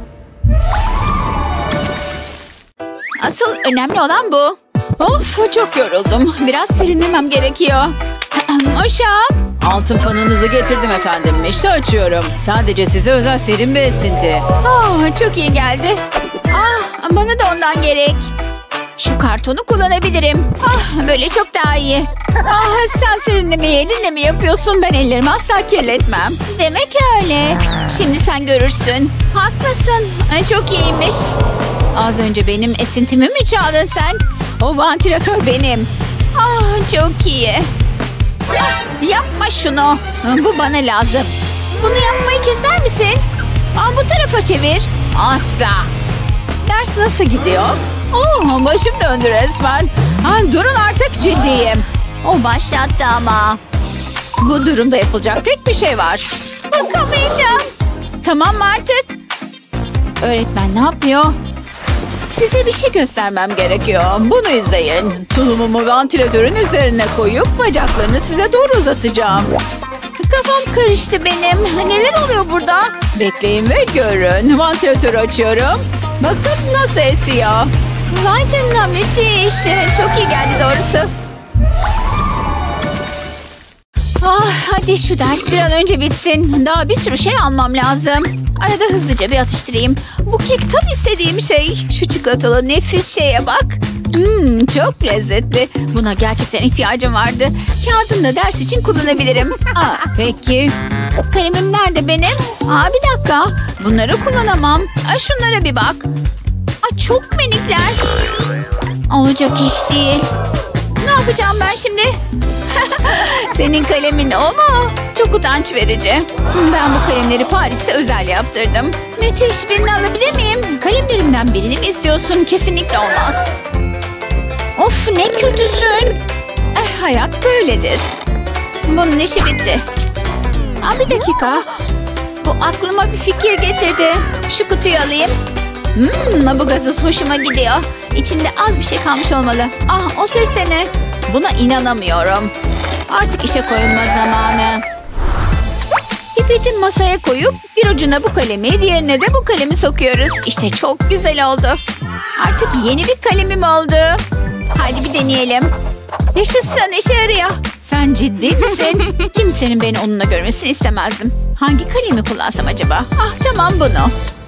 Asıl önemli olan bu. Of, çok yoruldum. Biraz serinlemem gerekiyor. Uşağım. Altın fanınızı getirdim efendim. İşte açıyorum. Sadece size özel serin bir esinti. Ah, çok iyi geldi. Ah, bana da ondan gerek. Şu kartonu kullanabilirim. Ah, böyle çok daha iyi. Ah, sen serinlemeyi elinle mi yapıyorsun? Ben ellerimi asla kirletmem. Demek öyle. Şimdi sen görürsün. Haklısın. Ay, çok iyiymiş. Az önce benim esintimi mi çaldın sen? O vantilatör benim. Ah, çok iyi. Ah, yapma şunu. Bu bana lazım. Bunu yapmayı keser misin? Aa, bu tarafa çevir. Asla. Ders nasıl gidiyor? Oh, başım döndü resmen. Ha, durun artık, ciddiyim. O başlattı ama. Bu durumda yapılacak tek bir şey var. Bakamayacağım. Tamam mı artık? Öğretmen ne yapıyor? Size bir şey göstermem gerekiyor. Bunu izleyin. Tulumumu vantilatörün üzerine koyup bacaklarını size doğru uzatacağım. Kafam karıştı benim. Neler oluyor burada? Bekleyin ve görün. Vantilatörü açıyorum. Bakın nasıl esiyor. Vay canına, müthiş. Çok iyi geldi doğrusu. Ah, hadi şu ders bir an önce bitsin. Daha bir sürü şey almam lazım. Arada hızlıca bir atıştırayım. Bu kek tam istediğim şey. Şu çikolatalı nefis şeye bak. Hmm, çok lezzetli. Buna gerçekten ihtiyacım vardı. Kağıdını da ders için kullanabilirim. Aa, peki. Kalemim nerede benim? Aa, bir dakika. Bunları kullanamam. Aa, şunlara bir bak. Aa, çok minikler. Olacak iş değil. Ne yapacağım ben şimdi? Senin kalemin o mu? Çok utanç verici. Ben bu kalemleri Paris'te özel yaptırdım. Müthiş, birini alabilir miyim? Kalemlerimden birini mi istiyorsun? Kesinlikle olmaz. Of, ne kötüsün. Eh, hayat böyledir. Bunun işi bitti. Aa, bir dakika. Bu aklıma bir fikir getirdi. Şu kutuyu alayım. Hmm, bu gazoz hoşuma gidiyor. İçinde az bir şey kalmış olmalı. Ah, o ses de ne? Buna inanamıyorum. Artık işe koyulma zamanı. Pipeti masaya koyup bir ucuna bu kalemi, diğerine de bu kalemi sokuyoruz. İşte çok güzel oldu. Artık yeni bir kalemim oldu. Hadi bir deneyelim. Yaşasın, işe yarıyor. Sen ciddi misin? Kimsenin beni onunla görmesini istemezdim. Hangi kalemi kullansam acaba? Ah, tamam, bunu.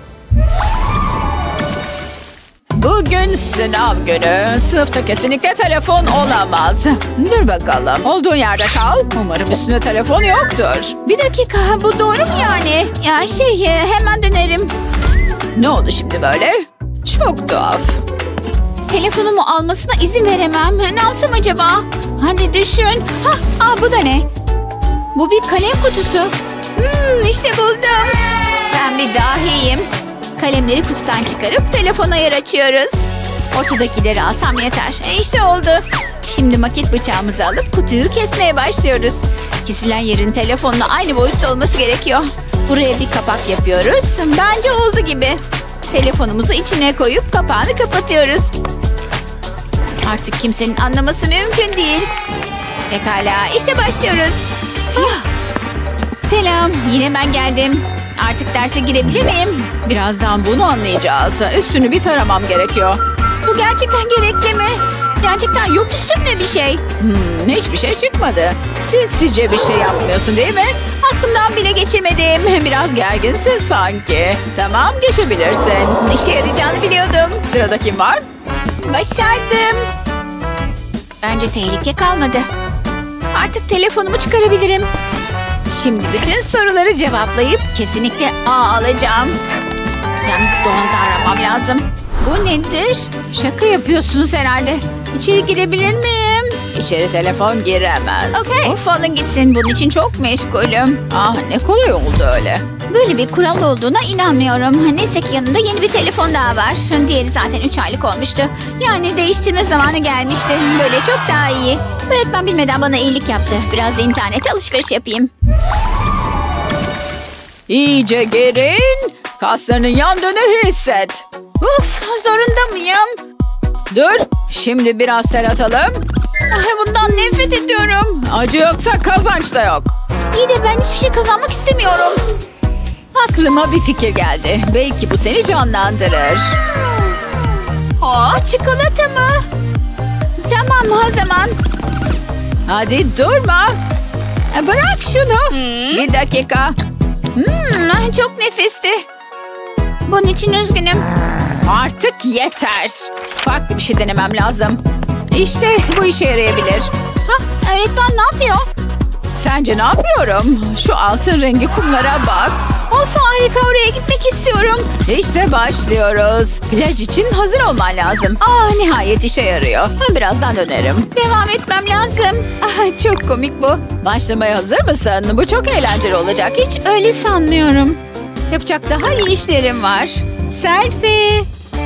Bugün sınav günü. Sınıfta kesinlikle telefon olamaz. Dur bakalım. Olduğun yerde kal. Umarım üstünde telefon yoktur. Bir dakika, bu doğru mu yani? Ya şey, hemen dönerim. Ne oldu şimdi böyle? Çok tuhaf. Telefonumu almasına izin veremem. Ne yapsam acaba? Hadi düşün. Hah, aa, bu da ne? Bu bir kalem kutusu. Hmm, işte buldum. Ben bir dahiyim. Kalemleri kutudan çıkarıp telefona yer açıyoruz. Ortadakileri alsam yeter. E işte oldu. Şimdi maket bıçağımızı alıp kutuyu kesmeye başlıyoruz. Kesilen yerin telefonla aynı boyutta olması gerekiyor. Buraya bir kapak yapıyoruz. Bence oldu gibi. Telefonumuzu içine koyup kapağını kapatıyoruz. Artık kimsenin anlaması mümkün değil. Pekala, işte başlıyoruz. Ah. Selam, yine ben geldim. Artık derse girebilir miyim? Birazdan bunu anlayacağız. Üstünü bir taramam gerekiyor. Bu gerçekten gerekli mi? Gerçekten yok üstümde bir şey. Hmm, hiçbir şey çıkmadı. Sizce bir şey yapmıyorsun değil mi? Aklımdan bile geçirmedim. Biraz gerginsin sanki. Tamam, geçebilirsin. İşe yarayacağını biliyordum. Sırada kim var? Başardım. Bence tehlike kalmadı. Artık telefonumu çıkarabilirim. Şimdi bütün soruları cevaplayıp kesinlikle A alacağım. Yalnız doğal davranmam lazım. Bu nedir? Şaka yapıyorsunuz herhalde. İçeri girebilir miyim? İçeri telefon giremez. Okay. Of, alın gitsin. Bunun için çok meşgulüm. Ah, ne kolay oldu öyle. Böyle bir kural olduğuna inanmıyorum. Neyse ki yanımda yeni bir telefon daha var. Diğeri zaten üç aylık olmuştu. Yani değiştirme zamanı gelmişti. Böyle çok daha iyi. Öğretmen bilmeden bana iyilik yaptı. Biraz da internete alışveriş yapayım. İyice gerin. Kaslarının yandığını hisset. Uf, zorunda mıyım? Dur, şimdi biraz ter atalım. Ah, bundan nefret ediyorum. Acı yoksa kazanç da yok. İyi de ben hiçbir şey kazanmak istemiyorum. Aklıma bir fikir geldi. Belki bu seni canlandırır. Aa, çikolata mı? Tamam, o zaman. Hadi durma. E, Bırak şunu. Bir dakika. Hmm, çok nefisti. Bunun için üzgünüm. Artık yeter. Farklı bir şey denemem lazım. İşte bu işe yarayabilir. Ha, öğretmen ne yapıyor? Sence ne yapıyorum? Şu altın rengi kumlara bak. Of harika, oraya gitmek istiyorum. İşte başlıyoruz. Plaj için hazır olman lazım. Aa, nihayet işe yarıyor. Ben birazdan dönerim. Devam etmem lazım. Ah, çok komik bu. Başlamaya hazır mısın? Bu çok eğlenceli olacak. Hiç Öyle sanmıyorum. yapacak daha iyi işlerim var. Selfie.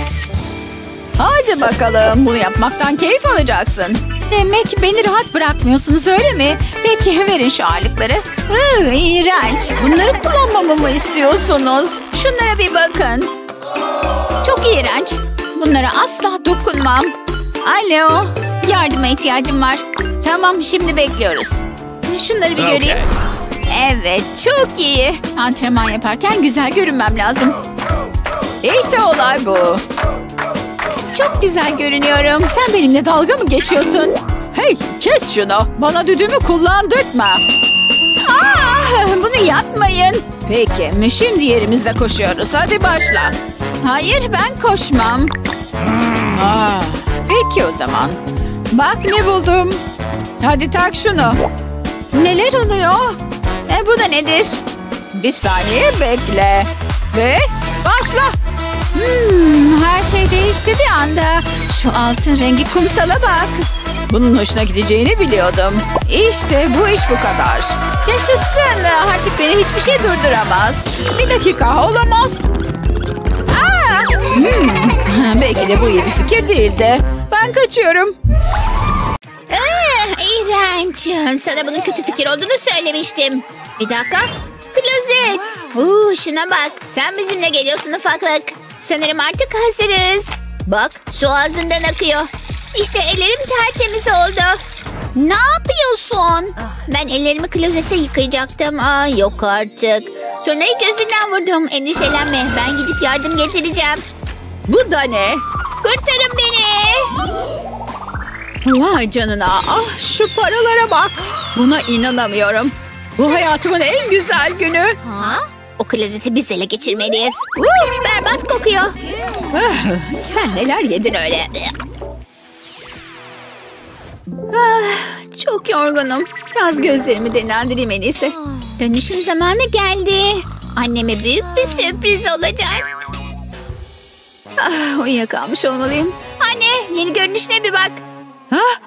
Hadi bakalım. Bunu yapmaktan keyif alacaksın. Demek beni rahat bırakmıyorsunuz öyle mi? Peki verin şu ağırlıkları. Iı, iğrenç. Bunları kullanmamı mı istiyorsunuz? Şunlara bir bakın. Çok iğrenç. Bunlara asla dokunmam. Alo. Yardıma ihtiyacım var. Tamam, şimdi bekliyoruz. Şunları bir göreyim. Evet, çok iyi. Antrenman yaparken güzel görünmem lazım. İşte olay bu. Çok güzel görünüyorum. Sen benimle dalga mı geçiyorsun? Hey, kes şunu. Bana düdüğümü kullandırtma. Aa, bunu yapmayın. Peki, şimdi yerimizde koşuyoruz. Hadi başla. Hayır, ben koşmam. Aa, peki o zaman. Bak ne buldum. Hadi tak şunu. Neler oluyor? E, bu da nedir? Bir saniye bekle. Ve başla. Hmm, her şey değişti bir anda. Şu altın rengi kumsala bak. Bunun hoşuna gideceğini biliyordum. İşte bu iş bu kadar. Yaşasın. Artık beni hiçbir şey durduramaz. Bir dakika, olamaz. Aa! Hmm, belki de bu iyi bir fikir değildi. Ben kaçıyorum. Ah, iğrenç. Sana bunun kötü fikir olduğunu söylemiştim. Bir dakika. Klozet. Uuu, şuna bak. Sen bizimle geliyorsun ufaklık. Sanırım artık hazırız. Bak, su ağzından akıyor. İşte ellerim tertemiz oldu. Ne yapıyorsun? Ben ellerimi klozette yıkayacaktım. Aa, yok artık. Turnayı gözünden vurdum. Endişelenme. Ben gidip yardım getireceğim. Bu da ne? Kurtarın beni. Vay canına. Ah, şu paralara bak. Buna inanamıyorum. Bu hayatımın en güzel günü. Ha? O klozeti biz ele geçirmeliyiz. Uh, berbat kokuyor. Ah, sen neler yedin öyle? Ah, çok yorgunum. Biraz gözlerimi dinlendireyim en iyisi. Dönüşüm zamanı geldi. Anneme büyük bir sürpriz olacak. Ah, uyuyakalmış olmalıyım. Anne, yeni görünüşüne bir bak. Ah,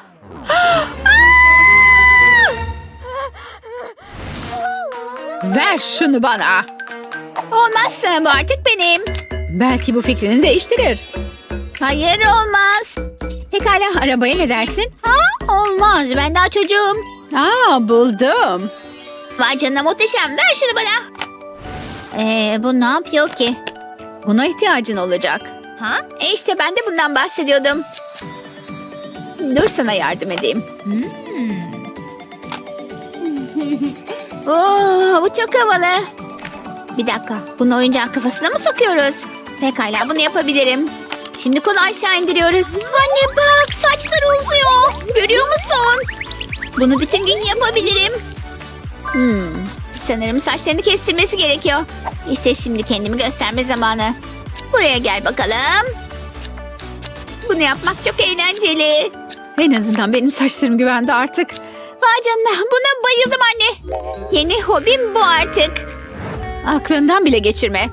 ver şunu bana. Olmazsa bu artık benim. Belki bu fikrini değiştirir. Hayır, olmaz. Pekala, arabaya ne dersin? Ha, olmaz, ben daha çocuğum. Aa, buldum. Vay canına, muhteşem, ver şunu bana. Ee, bu ne yapıyor ki? Buna ihtiyacın olacak. Ha? E işte ben de bundan bahsediyordum. Dur sana yardım edeyim. Oo, bu çok havalı. Bir dakika, bunu oyuncağın kafasına mı sokuyoruz? Pekala, bunu yapabilirim. Şimdi kolu aşağı indiriyoruz. Anne bak, saçları uzuyor. Görüyor musun? Bunu bütün gün yapabilirim. Hmm, sanırım saçlarını kestirmesi gerekiyor. İşte şimdi kendimi gösterme zamanı. Buraya gel bakalım. Bunu yapmak çok eğlenceli. En azından benim saçlarım güvende artık. Vay canına, buna bayıldım anne. Yeni hobim bu artık. Aklından bile geçirme.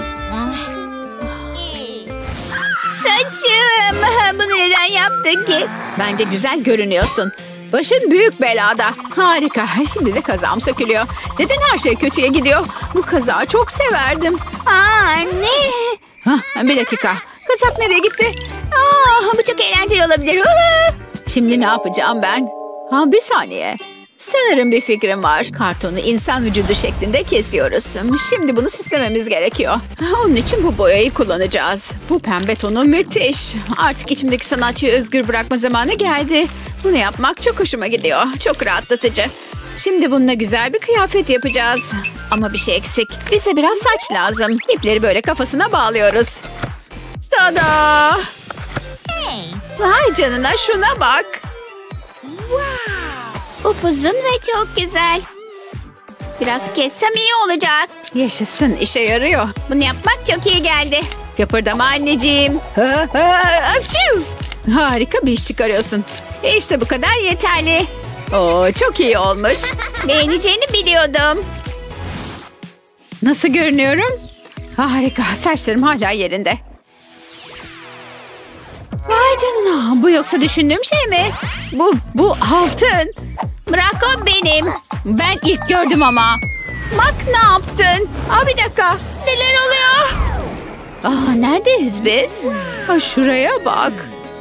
Saçım. Bunu neden yaptın ki? Bence güzel görünüyorsun. Başın büyük belada. Harika. Şimdi de kazağım sökülüyor. Neden her şey kötüye gidiyor? Bu kazağı çok severdim. Aa, anne. Hah, bir dakika. Kazak nereye gitti? Aa, bu çok eğlenceli olabilir. Şimdi ne yapacağım ben? Ha, bir saniye. Sanırım bir fikrim var. Kartonu insan vücudu şeklinde kesiyoruz. Şimdi bunu süslememiz gerekiyor. Onun için bu boyayı kullanacağız. Bu pembe tonu müthiş. Artık içimdeki sanatçıyı özgür bırakma zamanı geldi. Bunu yapmak çok hoşuma gidiyor. Çok rahatlatıcı. Şimdi bununla güzel bir kıyafet yapacağız. Ama bir şey eksik. Bize biraz saç lazım. İpleri böyle kafasına bağlıyoruz. Tada! Hey. Vay canına, şuna bak. Upuzun ve çok güzel. Biraz kessem iyi olacak. Yaşasın, işe yarıyor. Bunu yapmak çok iyi geldi. Kıpırdama anneciğim. Ha, ha, apçu! Harika bir iş çıkarıyorsun. İşte bu kadar yeterli. Oo, çok iyi olmuş. Beğeneceğini biliyordum. Nasıl görünüyorum? Harika. Saçlarım hala yerinde. Vay canına. Bu yoksa düşündüğüm şey mi? Bu, bu altın. Bırak o benim. Ben ilk gördüm ama. Bak ne yaptın? Aa, bir dakika. Neler oluyor? Aa, neredeyiz biz? Aa, şuraya bak.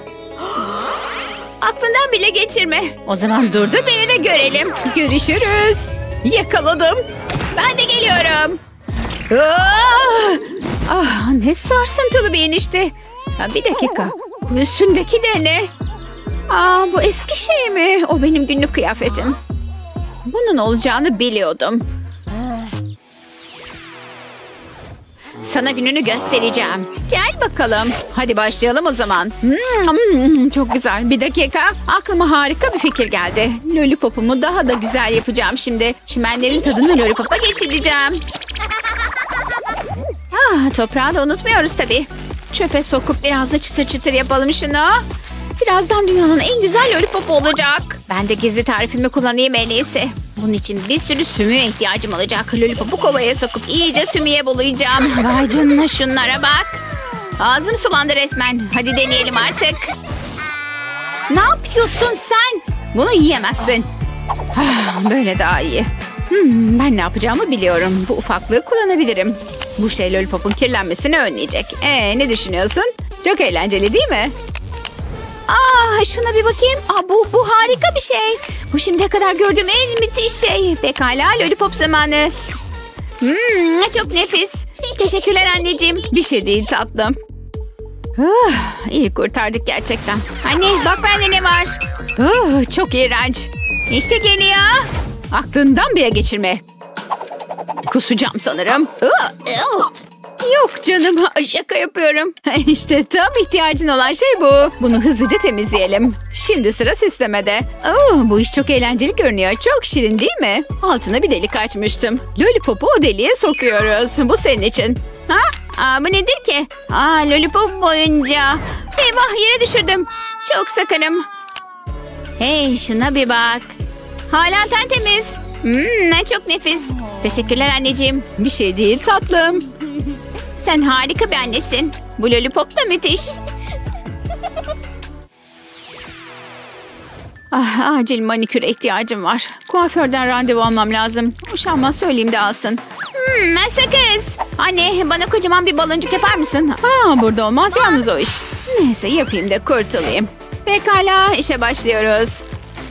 Aklından bile geçirme. O zaman durdur beni de görelim. Görüşürüz. Yakaladım. Ben de geliyorum. Aa! Ah, ne sarsıntılı bir inişti. Ha, bir dakika. Bu üstündeki de ne? Aa, bu eski şey mi? O benim günlük kıyafetim. Bunun olacağını biliyordum. Sana gününü göstereceğim. Gel bakalım. Hadi başlayalım o zaman. Hmm, çok güzel. Bir dakika. Aklıma harika bir fikir geldi. Lollipopumu daha da güzel yapacağım şimdi. Çimenlerin tadını lollipopa geçireceğim. Ah, toprağı da unutmuyoruz tabii. Çöpe sokup biraz da çıtır çıtır yapalım şunu. Birazdan dünyanın en güzel lollipopu olacak. Ben de gizli tarifimi kullanayım en iyisi. Bunun için bir sürü sümüğe ihtiyacım olacak. Lollipopu kovaya sokup iyice sümüğe bulayacağım. Vay canına, şunlara bak. Ağzım sulandı resmen. Hadi deneyelim artık. Ne yapıyorsun sen? Bunu yiyemezsin. Ah, böyle daha iyi. Hmm, ben ne yapacağımı biliyorum. Bu ufaklığı kullanabilirim. Bu şey lollipopun kirlenmesini önleyecek. Ee, ne düşünüyorsun? Çok eğlenceli değil mi? Aa, şuna bir bakayım. Aa, bu, bu harika bir şey. Bu şimdiye kadar gördüğüm en müthiş şey. Pekala, lollipop zamanı. Hmm, çok nefis. Teşekkürler anneciğim. Bir şey değil tatlım. Uh, iyi kurtardık gerçekten. Anne bak bende ne var. Uh, çok iğrenç. İşte geliyor. Aklından bile geçirme. Kusacağım sanırım. Uh, uh. Yok canım, şaka yapıyorum. İşte tam ihtiyacın olan şey bu. Bunu hızlıca temizleyelim. Şimdi sıra süslemede. Oo, bu iş çok eğlenceli görünüyor. Çok şirin değil mi? Altına bir delik açmıştım. Lollipopu o deliğe sokuyoruz. Bu senin için. Ha? Aa, bu nedir ki? Aa, lollipop boyunca. Eyvah, yere düşürdüm. Çok sakarım. Hey, şuna bir bak. Hala tertemiz. Hmm, çok nefis. Teşekkürler anneciğim. Bir şey değil tatlım. Sen harika bir annesin. Bu lollipop da müthiş. Ah, acil maniküre ihtiyacım var. Kuaförden randevu almam lazım. Uşağıma söyleyeyim de alsın. Hmm, sakız. Anne, bana kocaman bir baloncuk yapar mısın? Aa, burada olmaz yalnız o iş. Neyse, yapayım da kurtulayım. Pekala, işe başlıyoruz.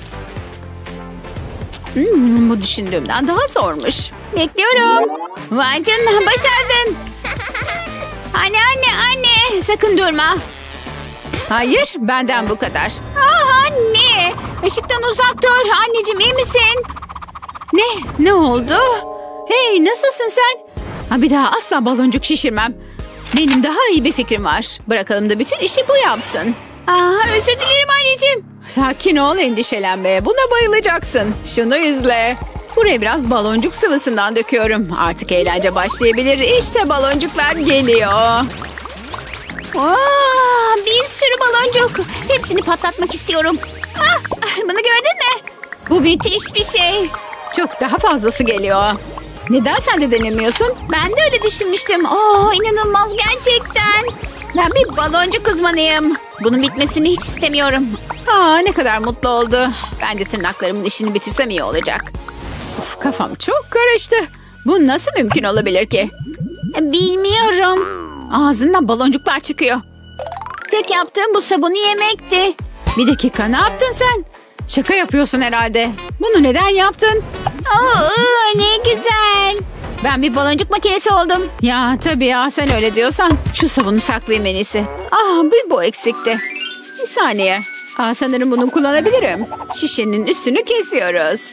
Hmm, bu düşündüğümden daha zormuş. Bekliyorum. Vay canına, başardın. Anne anne anne, sakın durma. Hayır, benden bu kadar. Aa, anne, ışıktan uzak dur. Anneciğim, iyi misin? Ne? Ne oldu? Hey, nasılsın sen? Ha, bir daha asla baloncuk şişirmem. Benim daha iyi bir fikrim var. Bırakalım da bütün işi bu yapsın. Aa, özür dilerim anneciğim. Sakin ol, endişelenme. Buna bayılacaksın. Şunu izle. Buraya biraz baloncuk sıvısından döküyorum. Artık eğlence başlayabilir. İşte baloncuklar geliyor. Aa, bir sürü baloncuk. Hepsini patlatmak istiyorum. Ah, bunu gördün mü? Bu müthiş bir şey. Çok daha fazlası geliyor. Neden sen de denemiyorsun? Ben de öyle düşünmüştüm. Oo, inanılmaz gerçekten. Ben bir baloncuk uzmanıyım. Bunun bitmesini hiç istemiyorum. Aa, ne kadar mutlu oldu. Ben de tırnaklarımın işini bitirsem iyi olacak. Of, kafam çok karıştı. Bu nasıl mümkün olabilir ki? Bilmiyorum. Ağzından baloncuklar çıkıyor. Tek yaptığım bu sabunu yemekti. Bir dakika, ne yaptın sen? Şaka yapıyorsun herhalde. Bunu neden yaptın? Oo, ne güzel. Ben bir baloncuk makinesi oldum. Ya tabii ya, sen öyle diyorsan. Şu sabunu saklayayım en iyisi. Ah, bir bu eksikti. Bir saniye. Aa, sanırım bunu kullanabilirim. Şişenin üstünü kesiyoruz.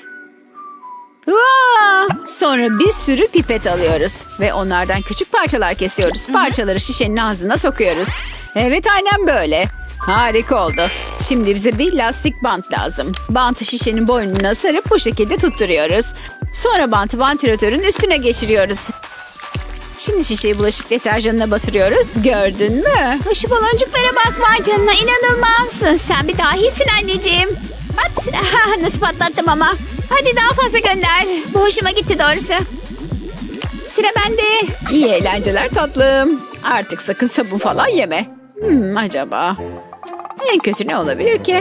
Vaa! Sonra bir sürü pipet alıyoruz. Ve onlardan küçük parçalar kesiyoruz. Parçaları şişenin ağzına sokuyoruz. Evet, aynen böyle. Harika oldu. Şimdi bize bir lastik bant lazım. Bantı şişenin boynuna sarıp bu şekilde tutturuyoruz. Sonra bantı vantilatörün üstüne geçiriyoruz. Şimdi şişeyi bulaşık deterjanına batırıyoruz. Gördün mü? Şu baloncuklara bak, vay canına, inanılmaz. Sen bir dahisin anneciğim. At. Ah, nasıl patlattım ama. Hadi daha fazla gönder. Bu hoşuma gitti doğrusu. Sıra bende. İyi eğlenceler tatlım. Artık sakın sabun falan yeme. Hmm, acaba? En kötü ne olabilir ki?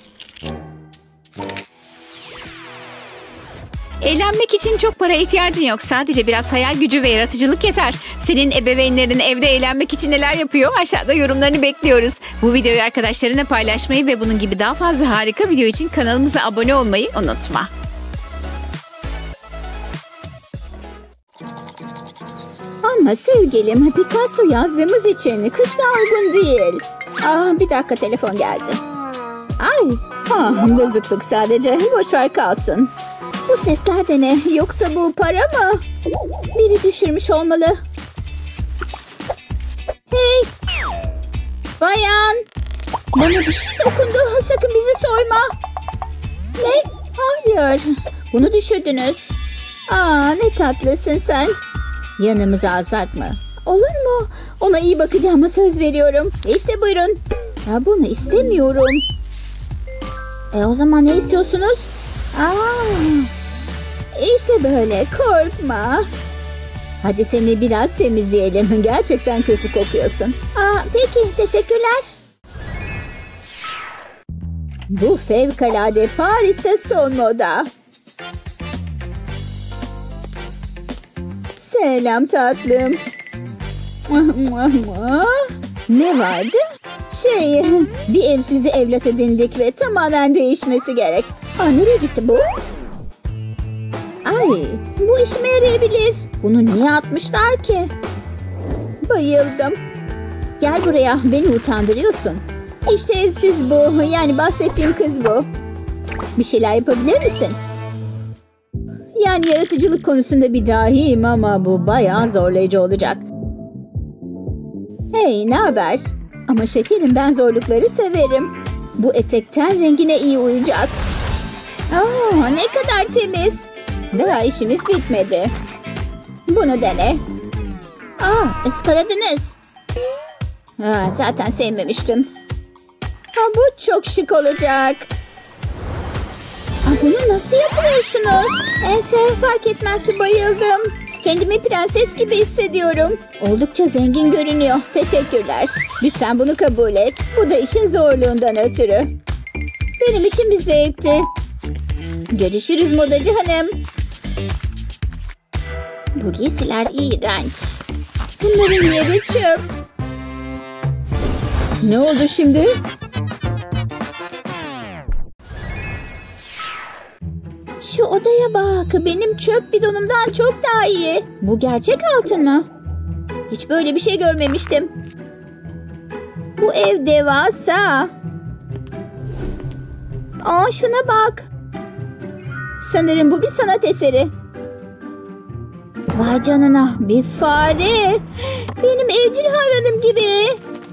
Eğlenmek için çok para ihtiyacın yok. Sadece biraz hayal gücü ve yaratıcılık yeter. Senin ebeveynlerin evde eğlenmek için neler yapıyor? Aşağıda yorumlarını bekliyoruz. Bu videoyu arkadaşlarına paylaşmayı ve bunun gibi daha fazla harika video için kanalımıza abone olmayı unutma. Ama sevgilim, Picasso yazdığımız için kışta uygun değil. Aa, bir dakika, telefon geldi. Ay, ah, bozukluk sadece. Boş ver kalsın. Bu sesler de ne? Yoksa bu para mı? Biri düşürmüş olmalı. Hey! Bayan! Bana bir şey dokundu. Sakın bizi soyma. Ne? Hayır. Bunu düşürdünüz. Aa, ne tatlısın sen. Yanımıza alsak mı? Olur mu? Ona iyi bakacağıma söz veriyorum. İşte buyurun. Ya bunu istemiyorum. E o zaman ne istiyorsunuz? Aa, işte böyle, korkma. Hadi seni biraz temizleyelim. Gerçekten kötü kokuyorsun. Aa, peki, teşekkürler. Bu fevkalade Paris'te son moda. Selam tatlım. Ne vardı? Şey, bir evsizi evlat edindik ve tamamen değişmesi gerek. Aa, nereye gitti bu? Ay, bu işime yarayabilir. Bunu niye atmışlar ki? Bayıldım. Gel buraya, beni utandırıyorsun. İşte evsiz bu. Yani bahsettiğim kız bu. Bir şeyler yapabilir misin? Yani yaratıcılık konusunda bir dahiyim ama bu bayağı zorlayıcı olacak. Hey, ne haber? Ama şekerim, ben zorlukları severim. Bu etek ten rengine iyi uyacak. Aa, ne kadar temiz. Daha işimiz bitmedi. Bunu dene. Aa, ıskaladınız. Aa, zaten sevmemiştim. Ha, bu çok şık olacak. Aa, bunu nasıl yapıyorsunuz? Ense, fark etmez, bayıldım. Kendimi prenses gibi hissediyorum. Oldukça zengin görünüyor. Teşekkürler. Lütfen bunu kabul et. Bu da işin zorluğundan ötürü. Benim için bir zevkti. Görüşürüz modacı hanım. Bu giysiler iğrenç. Bunların yeri çöp. Ne oldu şimdi? Şu odaya bak. Benim çöp bidonumdan çok daha iyi. Bu gerçek altın mı? Hiç böyle bir şey görmemiştim. Bu ev devasa. Aa, şuna bak. Sanırım bu bir sanat eseri. Vay canına, bir fare. Benim evcil hayvanım gibi.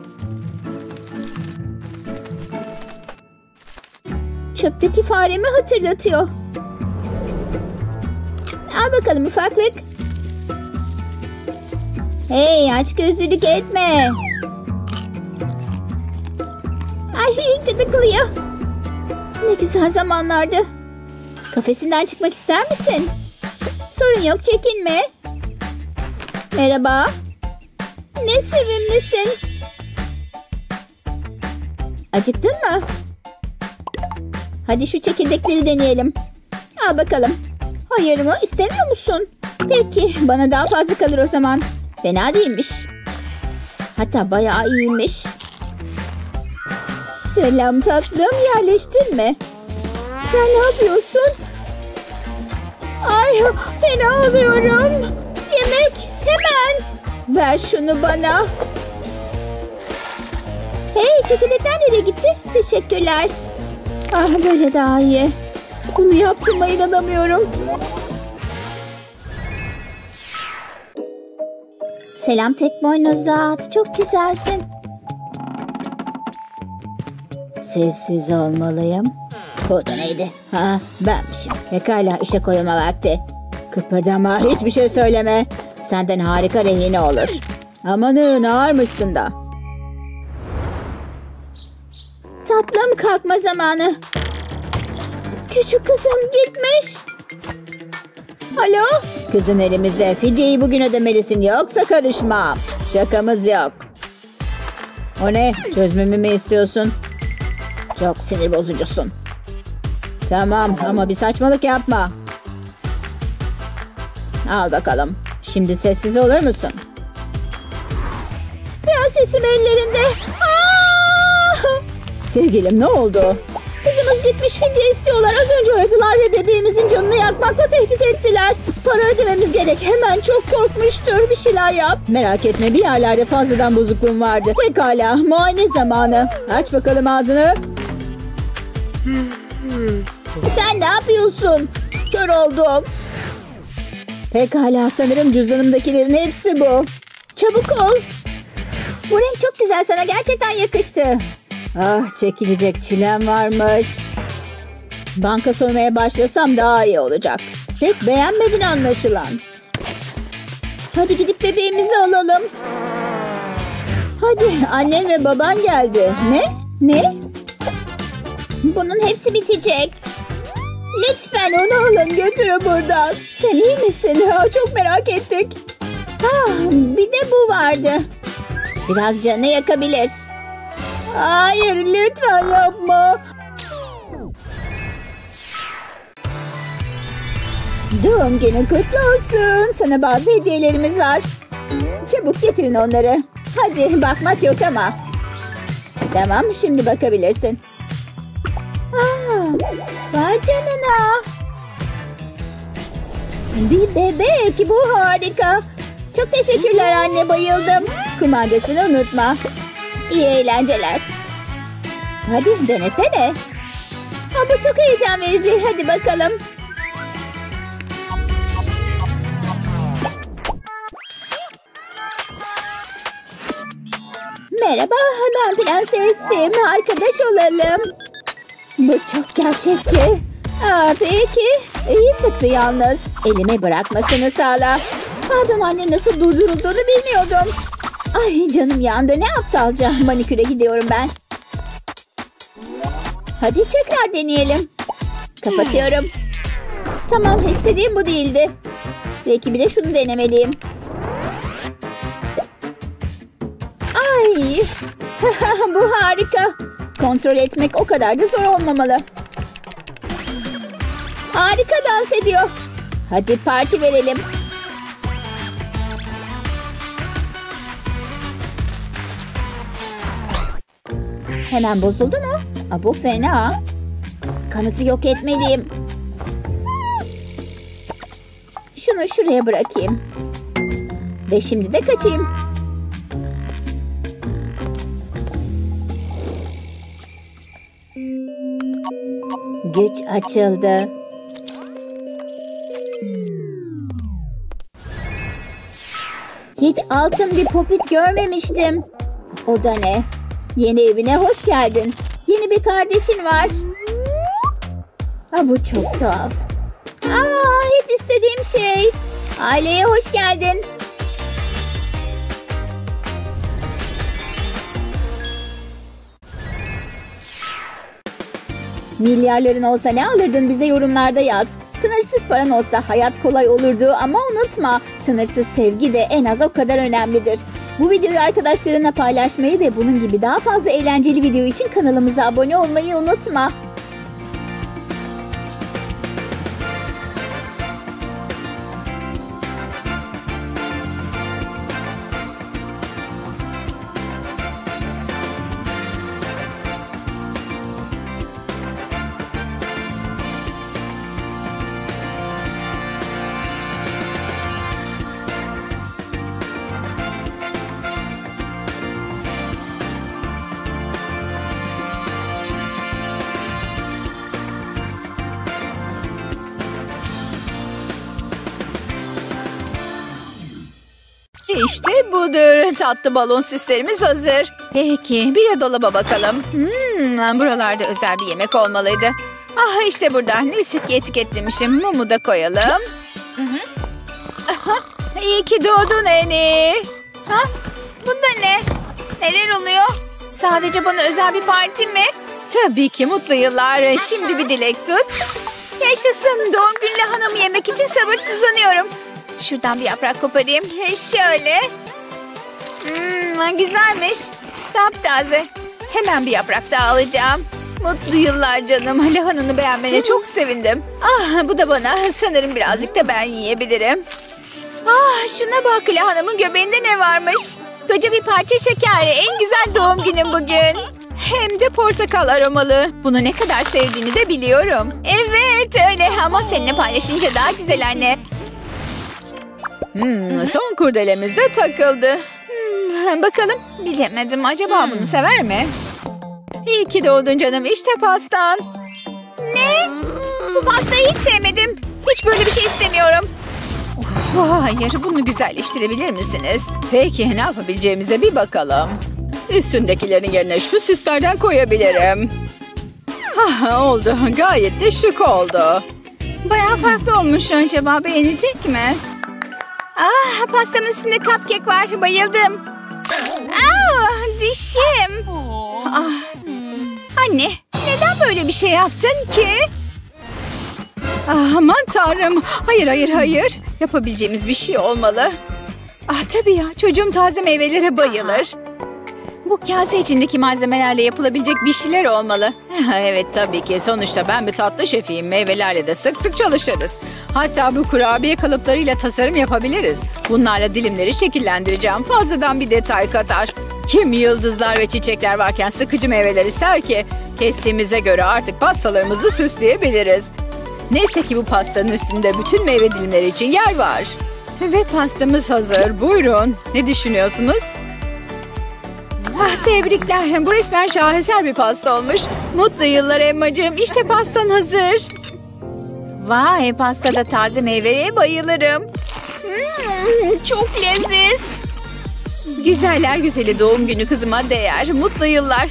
Çöpteki faremi hatırlatıyor. Al bakalım ufaklık. Hey, aç gözlülük etme. Ay, gıdıklıyor. Ne güzel zamanlardı. Kafesinden çıkmak ister misin? Sorun yok, çekinme. Merhaba. Ne sevimlisin. Acıktın mı? Hadi şu çekirdekleri deneyelim. Al bakalım. Hayır mı? İstemiyor musun? Peki, bana daha fazla kalır o zaman. Fena değilmiş. Hatta bayağı iyiymiş. Selam tatlım, yerleştin mi? Sen ne yapıyorsun? Ay, fena oluyorum. Yemek, hemen. Ver şunu bana. Hey, çekirdekler nereye gitti? Teşekkürler. Ah, böyle daha iyi. Bunu yaptığıma inanamıyorum. Selam tek boynuzat. Çok güzelsin. Sessiz olmalıyım. Bu da neydi? Ha, benmişim. Pekala, işe koyulma vakti. Kıpırdama, hiçbir şey söyleme. Senden harika rehine olur. Amanın, ağırmışsın da. Tatlım, kalkma zamanı. Küçük kızım gitmiş. Alo? Kızın elimizde. Fidyeyi bugün ödemelisin, yoksa karışmam. Şakamız yok. O ne? Çözmemi mi istiyorsun? Çok sinir bozucusun. Tamam ama bir saçmalık yapma. Al bakalım. Şimdi sessiz olur musun? Prensesim ellerinde. Aa! Sevgilim, ne oldu? Kızımız gitmiş, fidye istiyorlar. Az önce aradılar ve bebeğimizin canını yakmakla tehdit ettiler. Para ödememiz gerek. Hemen, çok korkmuştur. Bir şeyler yap. Merak etme, bir yerlerde fazladan bozukluğum vardı. Pekala, muayene zamanı. Aç bakalım ağzını. Sen ne yapıyorsun? Kör oldum. Pekala, sanırım cüzdanımdakilerin hepsi bu. Çabuk ol. Bu renk çok güzel, sana gerçekten yakıştı. Ah, çekilecek çilem varmış. Banka soymaya başlasam daha iyi olacak. Pek beğenmedin anlaşılan. Hadi gidip bebeğimizi alalım. Hadi, annen ve baban geldi. Ne? Ne? Bunun hepsi bitecek. Lütfen onu alın, götürün buradan. Sen iyi misin? Ha, çok merak ettik. Ha, bir de bu vardı. Biraz canı yakabilir. Hayır, lütfen yapma. Doğum günün kutlu olsun. Sana bazı hediyelerimiz var. Çabuk getirin onları. Hadi, bakmak yok ama. Tamam, şimdi bakabilirsin. Aa, vay canına. Bir bebek, bu harika. Çok teşekkürler anne, bayıldım. Kumandasını unutma. İyi eğlenceler. Hadi denesene. Ha, bu çok heyecan verici. Hadi bakalım. Merhaba, ben prensesim. Arkadaş olalım. Bu çok gerçekçi. Aa, peki. İyi sıktı yalnız. Elimi bırakmasını sağla. Pardon anne, nasıl durdurulduğunu bilmiyordum. Ay, canım yandı. Ne aptalca. Maniküre gidiyorum ben. Hadi tekrar deneyelim. Kapatıyorum. Tamam, istediğim bu değildi. Belki bir de şunu denemeliyim. Ay. Bu harika. Kontrol etmek o kadar da zor olmamalı. Harika dans ediyor. Hadi parti verelim. Hemen bozuldu mu? Aa, bu fena. Kanıtı yok etmeliyim. Şunu şuraya bırakayım. Ve şimdi de kaçayım. Güç açıldı. Hiç altın bir popit görmemiştim. O da ne? Yeni evine hoş geldin. Yeni bir kardeşin var. Ha, bu çok tuhaf. Aa, hep istediğim şey. Aileye hoş geldin. Milyarların olsa ne alırdın, bize yorumlarda yaz. Sınırsız paran olsa hayat kolay olurdu ama unutma, sınırsız sevgi de en az o kadar önemlidir. Bu videoyu arkadaşlarına paylaşmayı ve bunun gibi daha fazla eğlenceli video için kanalımıza abone olmayı unutma. İşte budur. Tatlı balon süslerimiz hazır. Peki, bir de dolaba bakalım. Hmm, buralarda özel bir yemek olmalıydı. Ah, işte burada. Neyse ki etiketlemişim. Mumu da koyalım. İyi ki doğdun Eni. Ha? Bunda ne? Neler oluyor? Sadece bana özel bir parti mi? Tabii ki mutlu yıllar. Şimdi bir dilek tut. Yaşasın. Doğum günü lahanamı yemek için sabırsızlanıyorum. Şuradan bir yaprak koparayım. Şöyle. Hmm, güzelmiş. Taptaze. Hemen bir yaprak daha alacağım. Mutlu yıllar canım. Lahananı beğenmene çok sevindim. Ah, bu da bana. Sanırım birazcık da ben yiyebilirim. Ah, şuna bak, lahanamın göbeğinde ne varmış? Koca bir parça şeker. En güzel doğum günüm bugün. Hem de portakal aromalı. Bunu ne kadar sevdiğini de biliyorum. Evet öyle ama seninle paylaşınca daha güzel anne. Hmm, son kurdelemiz de takıldı. Hmm, bakalım, bilemedim. Acaba bunu sever mi? İyi ki doğdun canım. İşte pastan. Ne? Bu pastayı hiç sevmedim. Hiç böyle bir şey istemiyorum. Of, hayır, bunu güzelleştirebilir misiniz? Peki, ne yapabileceğimize bir bakalım. Üstündekilerin yerine şu süslerden koyabilirim. Hah, oldu. Gayet de şık oldu. Bayağı farklı olmuş. Acaba beğenecek mi? Ah, pastamın üstünde cupcake var. Bayıldım. Ah, dişim. Ah. Anne, neden böyle bir şey yaptın ki? Ah, aman tanrım. Hayır, hayır, hayır. Yapabileceğimiz bir şey olmalı. Ah tabii ya, çocuğum taze meyvelere bayılır. Bu kase içindeki malzemelerle yapılabilecek bir şeyler olmalı. Evet, tabii ki. Sonuçta ben bir tatlı şefiyim. Meyvelerle de sık sık çalışırız. Hatta bu kurabiye kalıplarıyla tasarım yapabiliriz. Bunlarla dilimleri şekillendireceğim. Fazladan bir detay katar. Kim yıldızlar ve çiçekler varken sıkıcı meyveler ister ki? Kestiğimize göre artık pastalarımızı süsleyebiliriz. Neyse ki bu pastanın üstünde bütün meyve dilimleri için yer var. Ve pastamız hazır. Buyurun. Ne düşünüyorsunuz? Ah, tebrikler. Bu resmen şaheser bir pasta olmuş. Mutlu yıllar Emmacığım. İşte pastan hazır. Vay, pastada taze meyveye bayılırım. Hmm, çok leziz. Güzeller güzeli doğum günü kızıma değer. Mutlu yıllar.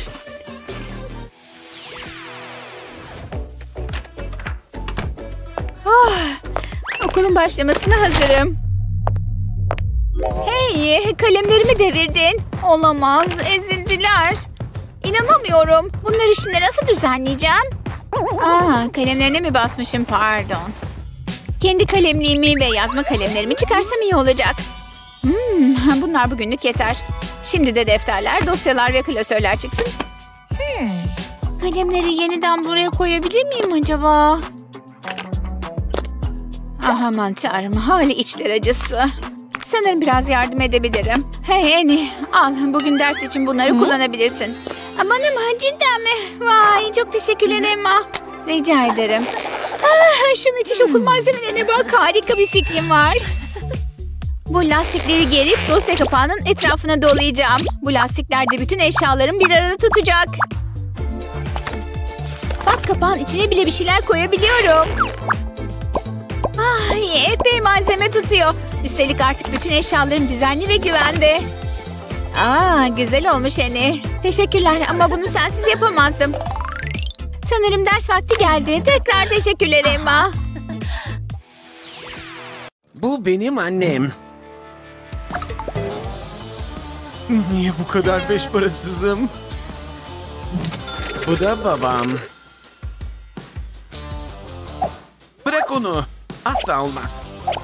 Ah, okulun başlamasına hazırım. Hey, kalemlerimi devirdin. Olamaz, ezildiler. İnanamıyorum. Bunları şimdi nasıl düzenleyeceğim? Aa, kalemlerine mi basmışım, pardon. Kendi kalemliğimi ve yazma kalemlerimi çıkarsam iyi olacak. Hmm, bunlar bugünlük yeter. Şimdi de defterler, dosyalar ve klasörler çıksın. Hmm. Kalemleri yeniden buraya koyabilir miyim acaba? Ah, aman tanrım, hali içler acısı. Sanırım biraz yardım edebilirim. Hey Annie, al, bugün ders için bunları Hı? kullanabilirsin. Aman ama cidden mi? Vay, çok teşekkürler Emma. Rica ederim. Ah, şu müthiş okul malzemelerine bak, harika bir fikrim var. Bu lastikleri gerip dosya kapağının etrafına dolayacağım. Bu lastikler de bütün eşyalarımı bir arada tutacak. Bak, kapağın içine bile bir şeyler koyabiliyorum. Ay, epey malzeme tutuyor. Üstelik artık bütün eşyalarım düzenli ve güvende. Aa, güzel olmuş Annie. Teşekkürler ama bunu sensiz yapamazdım. Sanırım ders vakti geldi. Tekrar teşekkürler Emma. Bu benim annem. Niye bu kadar beş parasızım? Bu da babam. Bırak onu. Asla olmaz.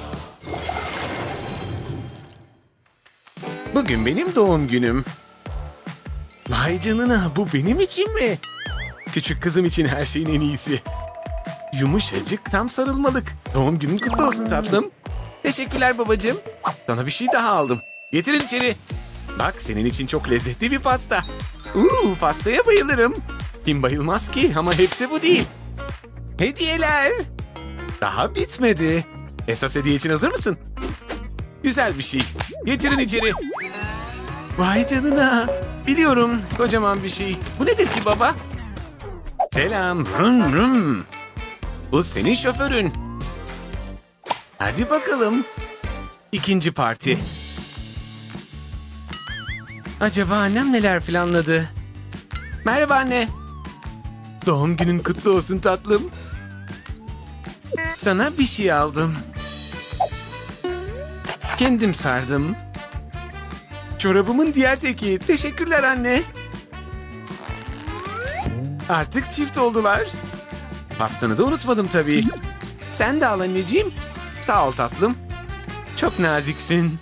Bugün benim doğum günüm. Vay canına, bu benim için mi? Küçük kızım için her şeyin en iyisi. Yumuşacık, tam sarılmalık. Doğum günün kutlu olsun tatlım. Teşekkürler babacığım. Sana bir şey daha aldım. Getirin içeri. Bak, senin için çok lezzetli bir pasta. Uuu, pastaya bayılırım. Kim bayılmaz ki, ama hepsi bu değil. Hediyeler. Daha bitmedi. Esas hediye için hazır mısın? Güzel bir şey. Getirin içeri. Vay canına. Biliyorum, kocaman bir şey. Bu nedir ki baba? Selam. Rum rum. Bu senin şoförün. Hadi bakalım. İkinci parti. Acaba annem neler planladı? Merhaba anne. Doğum günün kutlu olsun tatlım. Sana bir şey aldım. Kendim sardım. Çorabımın diğer teki. Teşekkürler anne. Artık çift oldular. Pastanı da unutmadım tabii. Sen de al anneciğim. Sağ ol tatlım. Çok naziksin.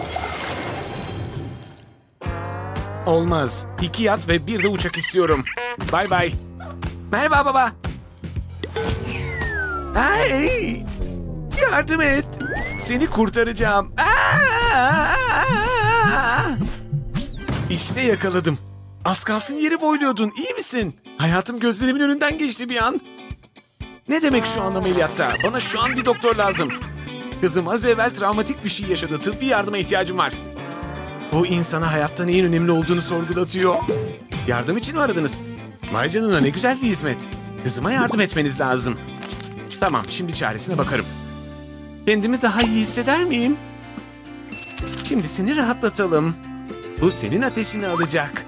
Olmaz. İki yat ve bir de uçak istiyorum. Bay bay. Merhaba baba. Ay! Yardım et. Seni kurtaracağım. Aa! İşte yakaladım. Az kalsın yeri boyluyordun. İyi misin? Hayatım gözlerimin önünden geçti bir an. Ne demek şu an ameliyatta? Bana şu an bir doktor lazım. Kızım az evvel travmatik bir şey yaşadı. Tıbbi yardıma ihtiyacım var. Bu insana hayatta neyin önemli olduğunu sorgulatıyor. Yardım için mi aradınız? Vay canına ne güzel bir hizmet. Kızıma yardım etmeniz lazım. Tamam, şimdi çaresine bakarım. Kendimi daha iyi hisseder miyim? Şimdi seni rahatlatalım. Bu senin ateşini alacak.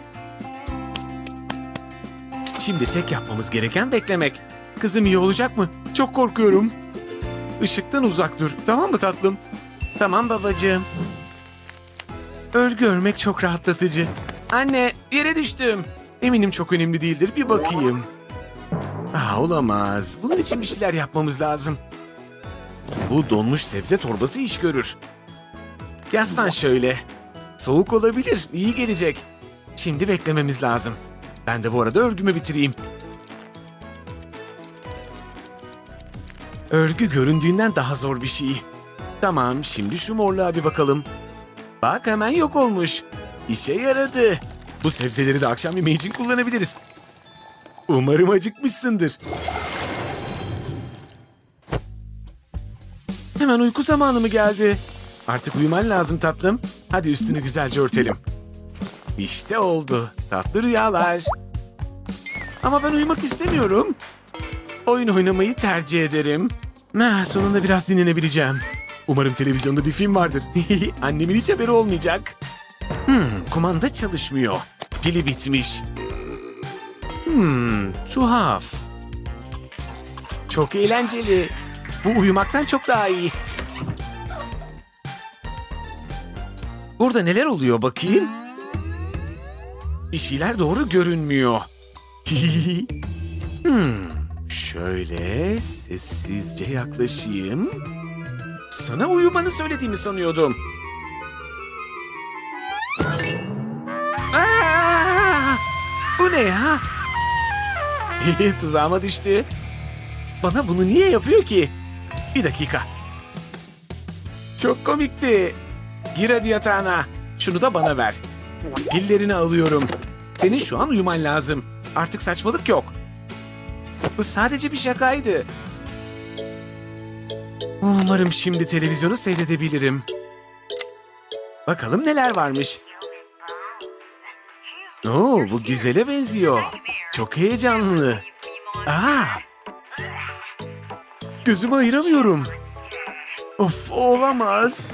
Şimdi tek yapmamız gereken beklemek. Kızım iyi olacak mı? Çok korkuyorum. Işıktan uzak dur. Tamam mı tatlım? Tamam babacığım. Örgü örmek çok rahatlatıcı. Anne, yere düştüm. Eminim çok önemli değildir. Bir bakayım. Aa, olamaz. Bunun için bir şeyler yapmamız lazım. Bu donmuş sebze torbası iş görür. Yaslan şöyle. Soğuk olabilir. İyi gelecek. Şimdi beklememiz lazım. Ben de bu arada örgümü bitireyim. Örgü göründüğünden daha zor bir şey. Tamam, şimdi şu morluğa bir bakalım. Bak hemen yok olmuş. İşe yaradı. Bu sebzeleri de akşam yemeği için kullanabiliriz. Umarım acıkmışsındır. Hemen uyku zamanı mı geldi? Artık uyuman lazım tatlım. Hadi üstünü güzelce örtelim. İşte oldu. Tatlı rüyalar. Ama ben uyumak istemiyorum. Oyun oynamayı tercih ederim. Ah, sonunda biraz dinlenebileceğim. Umarım televizyonda bir film vardır. Annemin hiç haberi olmayacak. Hmm, kumanda çalışmıyor. Pili bitmiş. Hmm, tuhaf. Çok eğlenceli. Bu uyumaktan çok daha iyi. Burada neler oluyor bakayım? Bir şeyler doğru görünmüyor. hmm, şöyle sessizce yaklaşayım. Sana uyumanı söylediğimi sanıyordum. Aa, bu ne ya? Tuzağıma düştü. Bana bunu niye yapıyor ki? Bir dakika. Çok komikti. Gir hadi yatağına. Şunu da bana ver. Pillerini alıyorum. Senin şu an uyuman lazım. Artık saçmalık yok. Bu sadece bir şakaydı. Umarım şimdi televizyonu seyredebilirim. Bakalım neler varmış. Oo, bu güzele benziyor. Çok heyecanlı. Aa! Gözümü ayıramıyorum. Of, olamaz.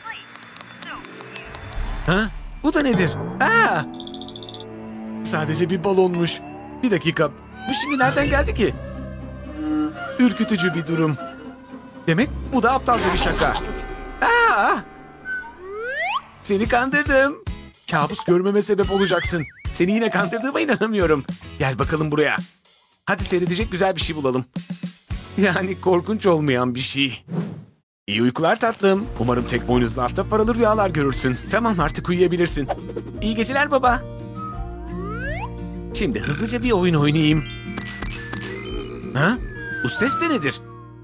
Ha? Bu da nedir? Aa! Sadece bir balonmuş. Bir dakika. Bu şimdi nereden geldi ki? Ürkütücü bir durum. Demek bu da aptalca bir şaka. Aa! Seni kandırdım. Kabus görmeme sebep olacaksın. Seni yine kandırdığıma inanamıyorum. Gel bakalım buraya. Hadi seyredecek güzel bir şey bulalım. Yani korkunç olmayan bir şey. İyi uykular tatlım. Umarım tek boynuzlu atta paralı rüyalar görürsün. Tamam, artık uyuyabilirsin. İyi geceler baba. Şimdi hızlıca bir oyun oynayayım. Ha? Bu ses de nedir?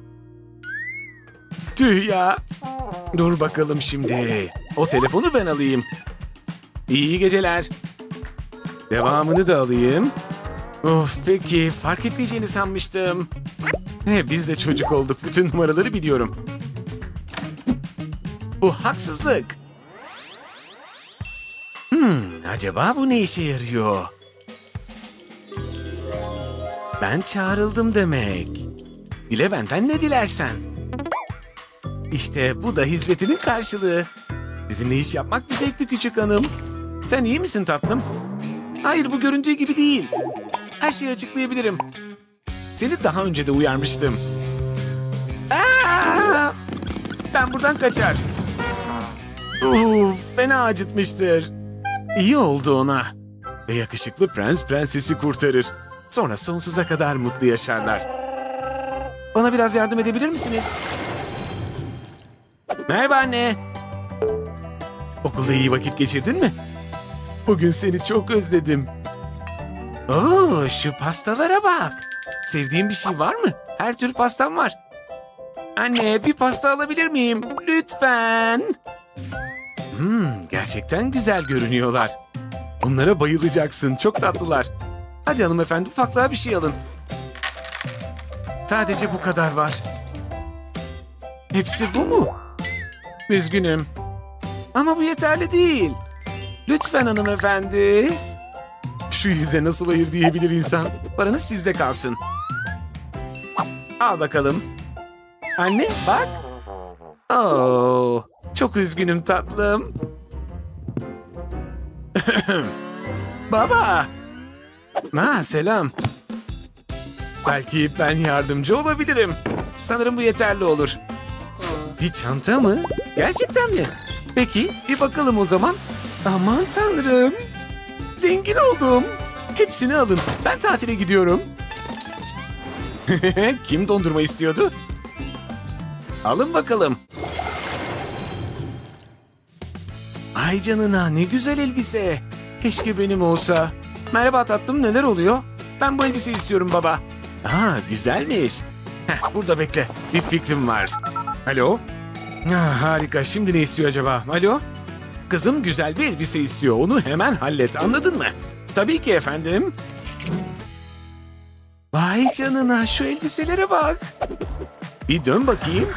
Tüh ya. Dur bakalım şimdi. O telefonu ben alayım. İyi geceler. Devamını da alayım. Of, peki, fark etmeyeceğini sanmıştım. He, biz de çocuk olduk. Bütün numaraları biliyorum. Bu haksızlık. Hmm, acaba bu ne işe yarıyor? Ben çağrıldım demek. Dile benden ne dilersen. İşte bu da hizmetinin karşılığı. Sizinle iş yapmak bir zevkti küçük hanım. Sen iyi misin tatlım? Hayır, bu göründüğü gibi değil. Her şeyi açıklayabilirim. Seni daha önce de uyarmıştım. Aa! Ben buradan kaçar. Uf, fena acıtmıştır. İyi oldu ona. Ve yakışıklı prens prensesi kurtarır. Sonra sonsuza kadar mutlu yaşarlar. Bana biraz yardım edebilir misiniz? Merhaba anne. Okulda iyi vakit geçirdin mi? Bugün seni çok özledim. Oo, şu pastalara bak. Sevdiğin bir şey var mı? Her tür pastam var. Anne, bir pasta alabilir miyim? Lütfen. Hmm, gerçekten güzel görünüyorlar. Bunlara bayılacaksın. Çok tatlılar. Hadi hanımefendi, ufaklığa bir şey alın. Sadece bu kadar var. Hepsi bu mu? Üzgünüm. Ama bu yeterli değil. Lütfen hanımefendi. Şu yüze nasıl hayır diyebilir insan? Paranız sizde kalsın. Al bakalım. Anne bak. Oo, çok üzgünüm tatlım. Baba. Ha, selam. Belki ben yardımcı olabilirim. Sanırım bu yeterli olur. Bir çanta mı? Gerçekten mi? Peki bir bakalım o zaman. Aman tanrım. Zengin oldum. Hepsini alın. Ben tatile gidiyorum. Kim dondurma istiyordu? Alın bakalım. Ay canına, ne güzel elbise. Keşke benim olsa. Merhaba tatlım, neler oluyor? Ben bu elbiseyi istiyorum baba. Aa, güzelmiş. Heh, burada bekle. Bir fikrim var. Alo? Ah, harika. Şimdi ne istiyor acaba? Alo? Kızım güzel bir elbise istiyor. Onu hemen hallet. Anladın mı? Tabii ki efendim. Vay canına, şu elbiselere bak. Bir dön bakayım.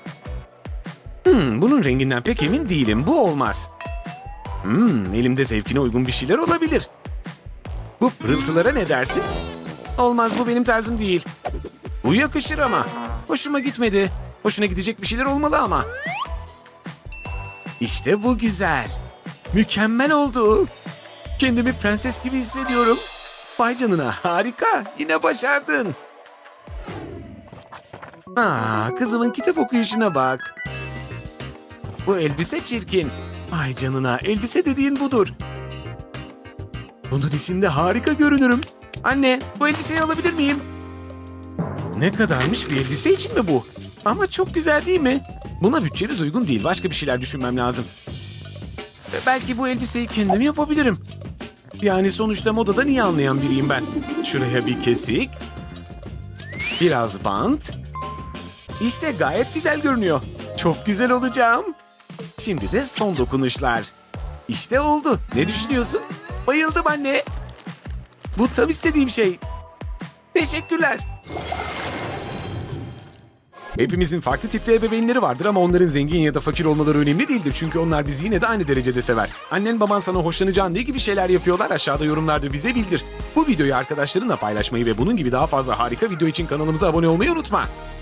Hmm, bunun renginden pek emin değilim. Bu olmaz. Hmm, elimde zevkine uygun bir şeyler olabilir. Bu pırıltılara ne dersin? Olmaz, bu benim tarzım değil. Bu yakışır ama. Hoşuma gitmedi. Hoşuna gidecek bir şeyler olmalı ama. İşte bu güzel. Mükemmel oldu. Kendimi prenses gibi hissediyorum. Vay canına, harika. Yine başardın. Aa, kızımın kitap okuyuşuna bak. Bu elbise çirkin. Vay canına, elbise dediğin budur. Bunun içinde harika görünürüm. Anne, bu elbiseyi alabilir miyim? Ne kadarmış, bir elbise için mi bu? Ama çok güzel değil mi? Buna bütçemiz uygun değil. Başka bir şeyler düşünmem lazım. Belki bu elbiseyi kendim yapabilirim. Yani sonuçta modadan iyi anlayan biriyim ben. Şuraya bir kesik. Biraz bant. İşte gayet güzel görünüyor. Çok güzel olacağım. Şimdi de son dokunuşlar. İşte oldu. Ne düşünüyorsun? Bayıldım anne. Bu tam istediğim şey. Teşekkürler. Hepimizin farklı tipte ebeveynleri vardır ama onların zengin ya da fakir olmaları önemli değildir. Çünkü onlar bizi yine de aynı derecede sever. Annen baban sana hoşlanacağın ne gibi şeyler yapıyorlar, aşağıda yorumlarda bize bildir. Bu videoyu arkadaşlarınla paylaşmayı ve bunun gibi daha fazla harika video için kanalımıza abone olmayı unutma.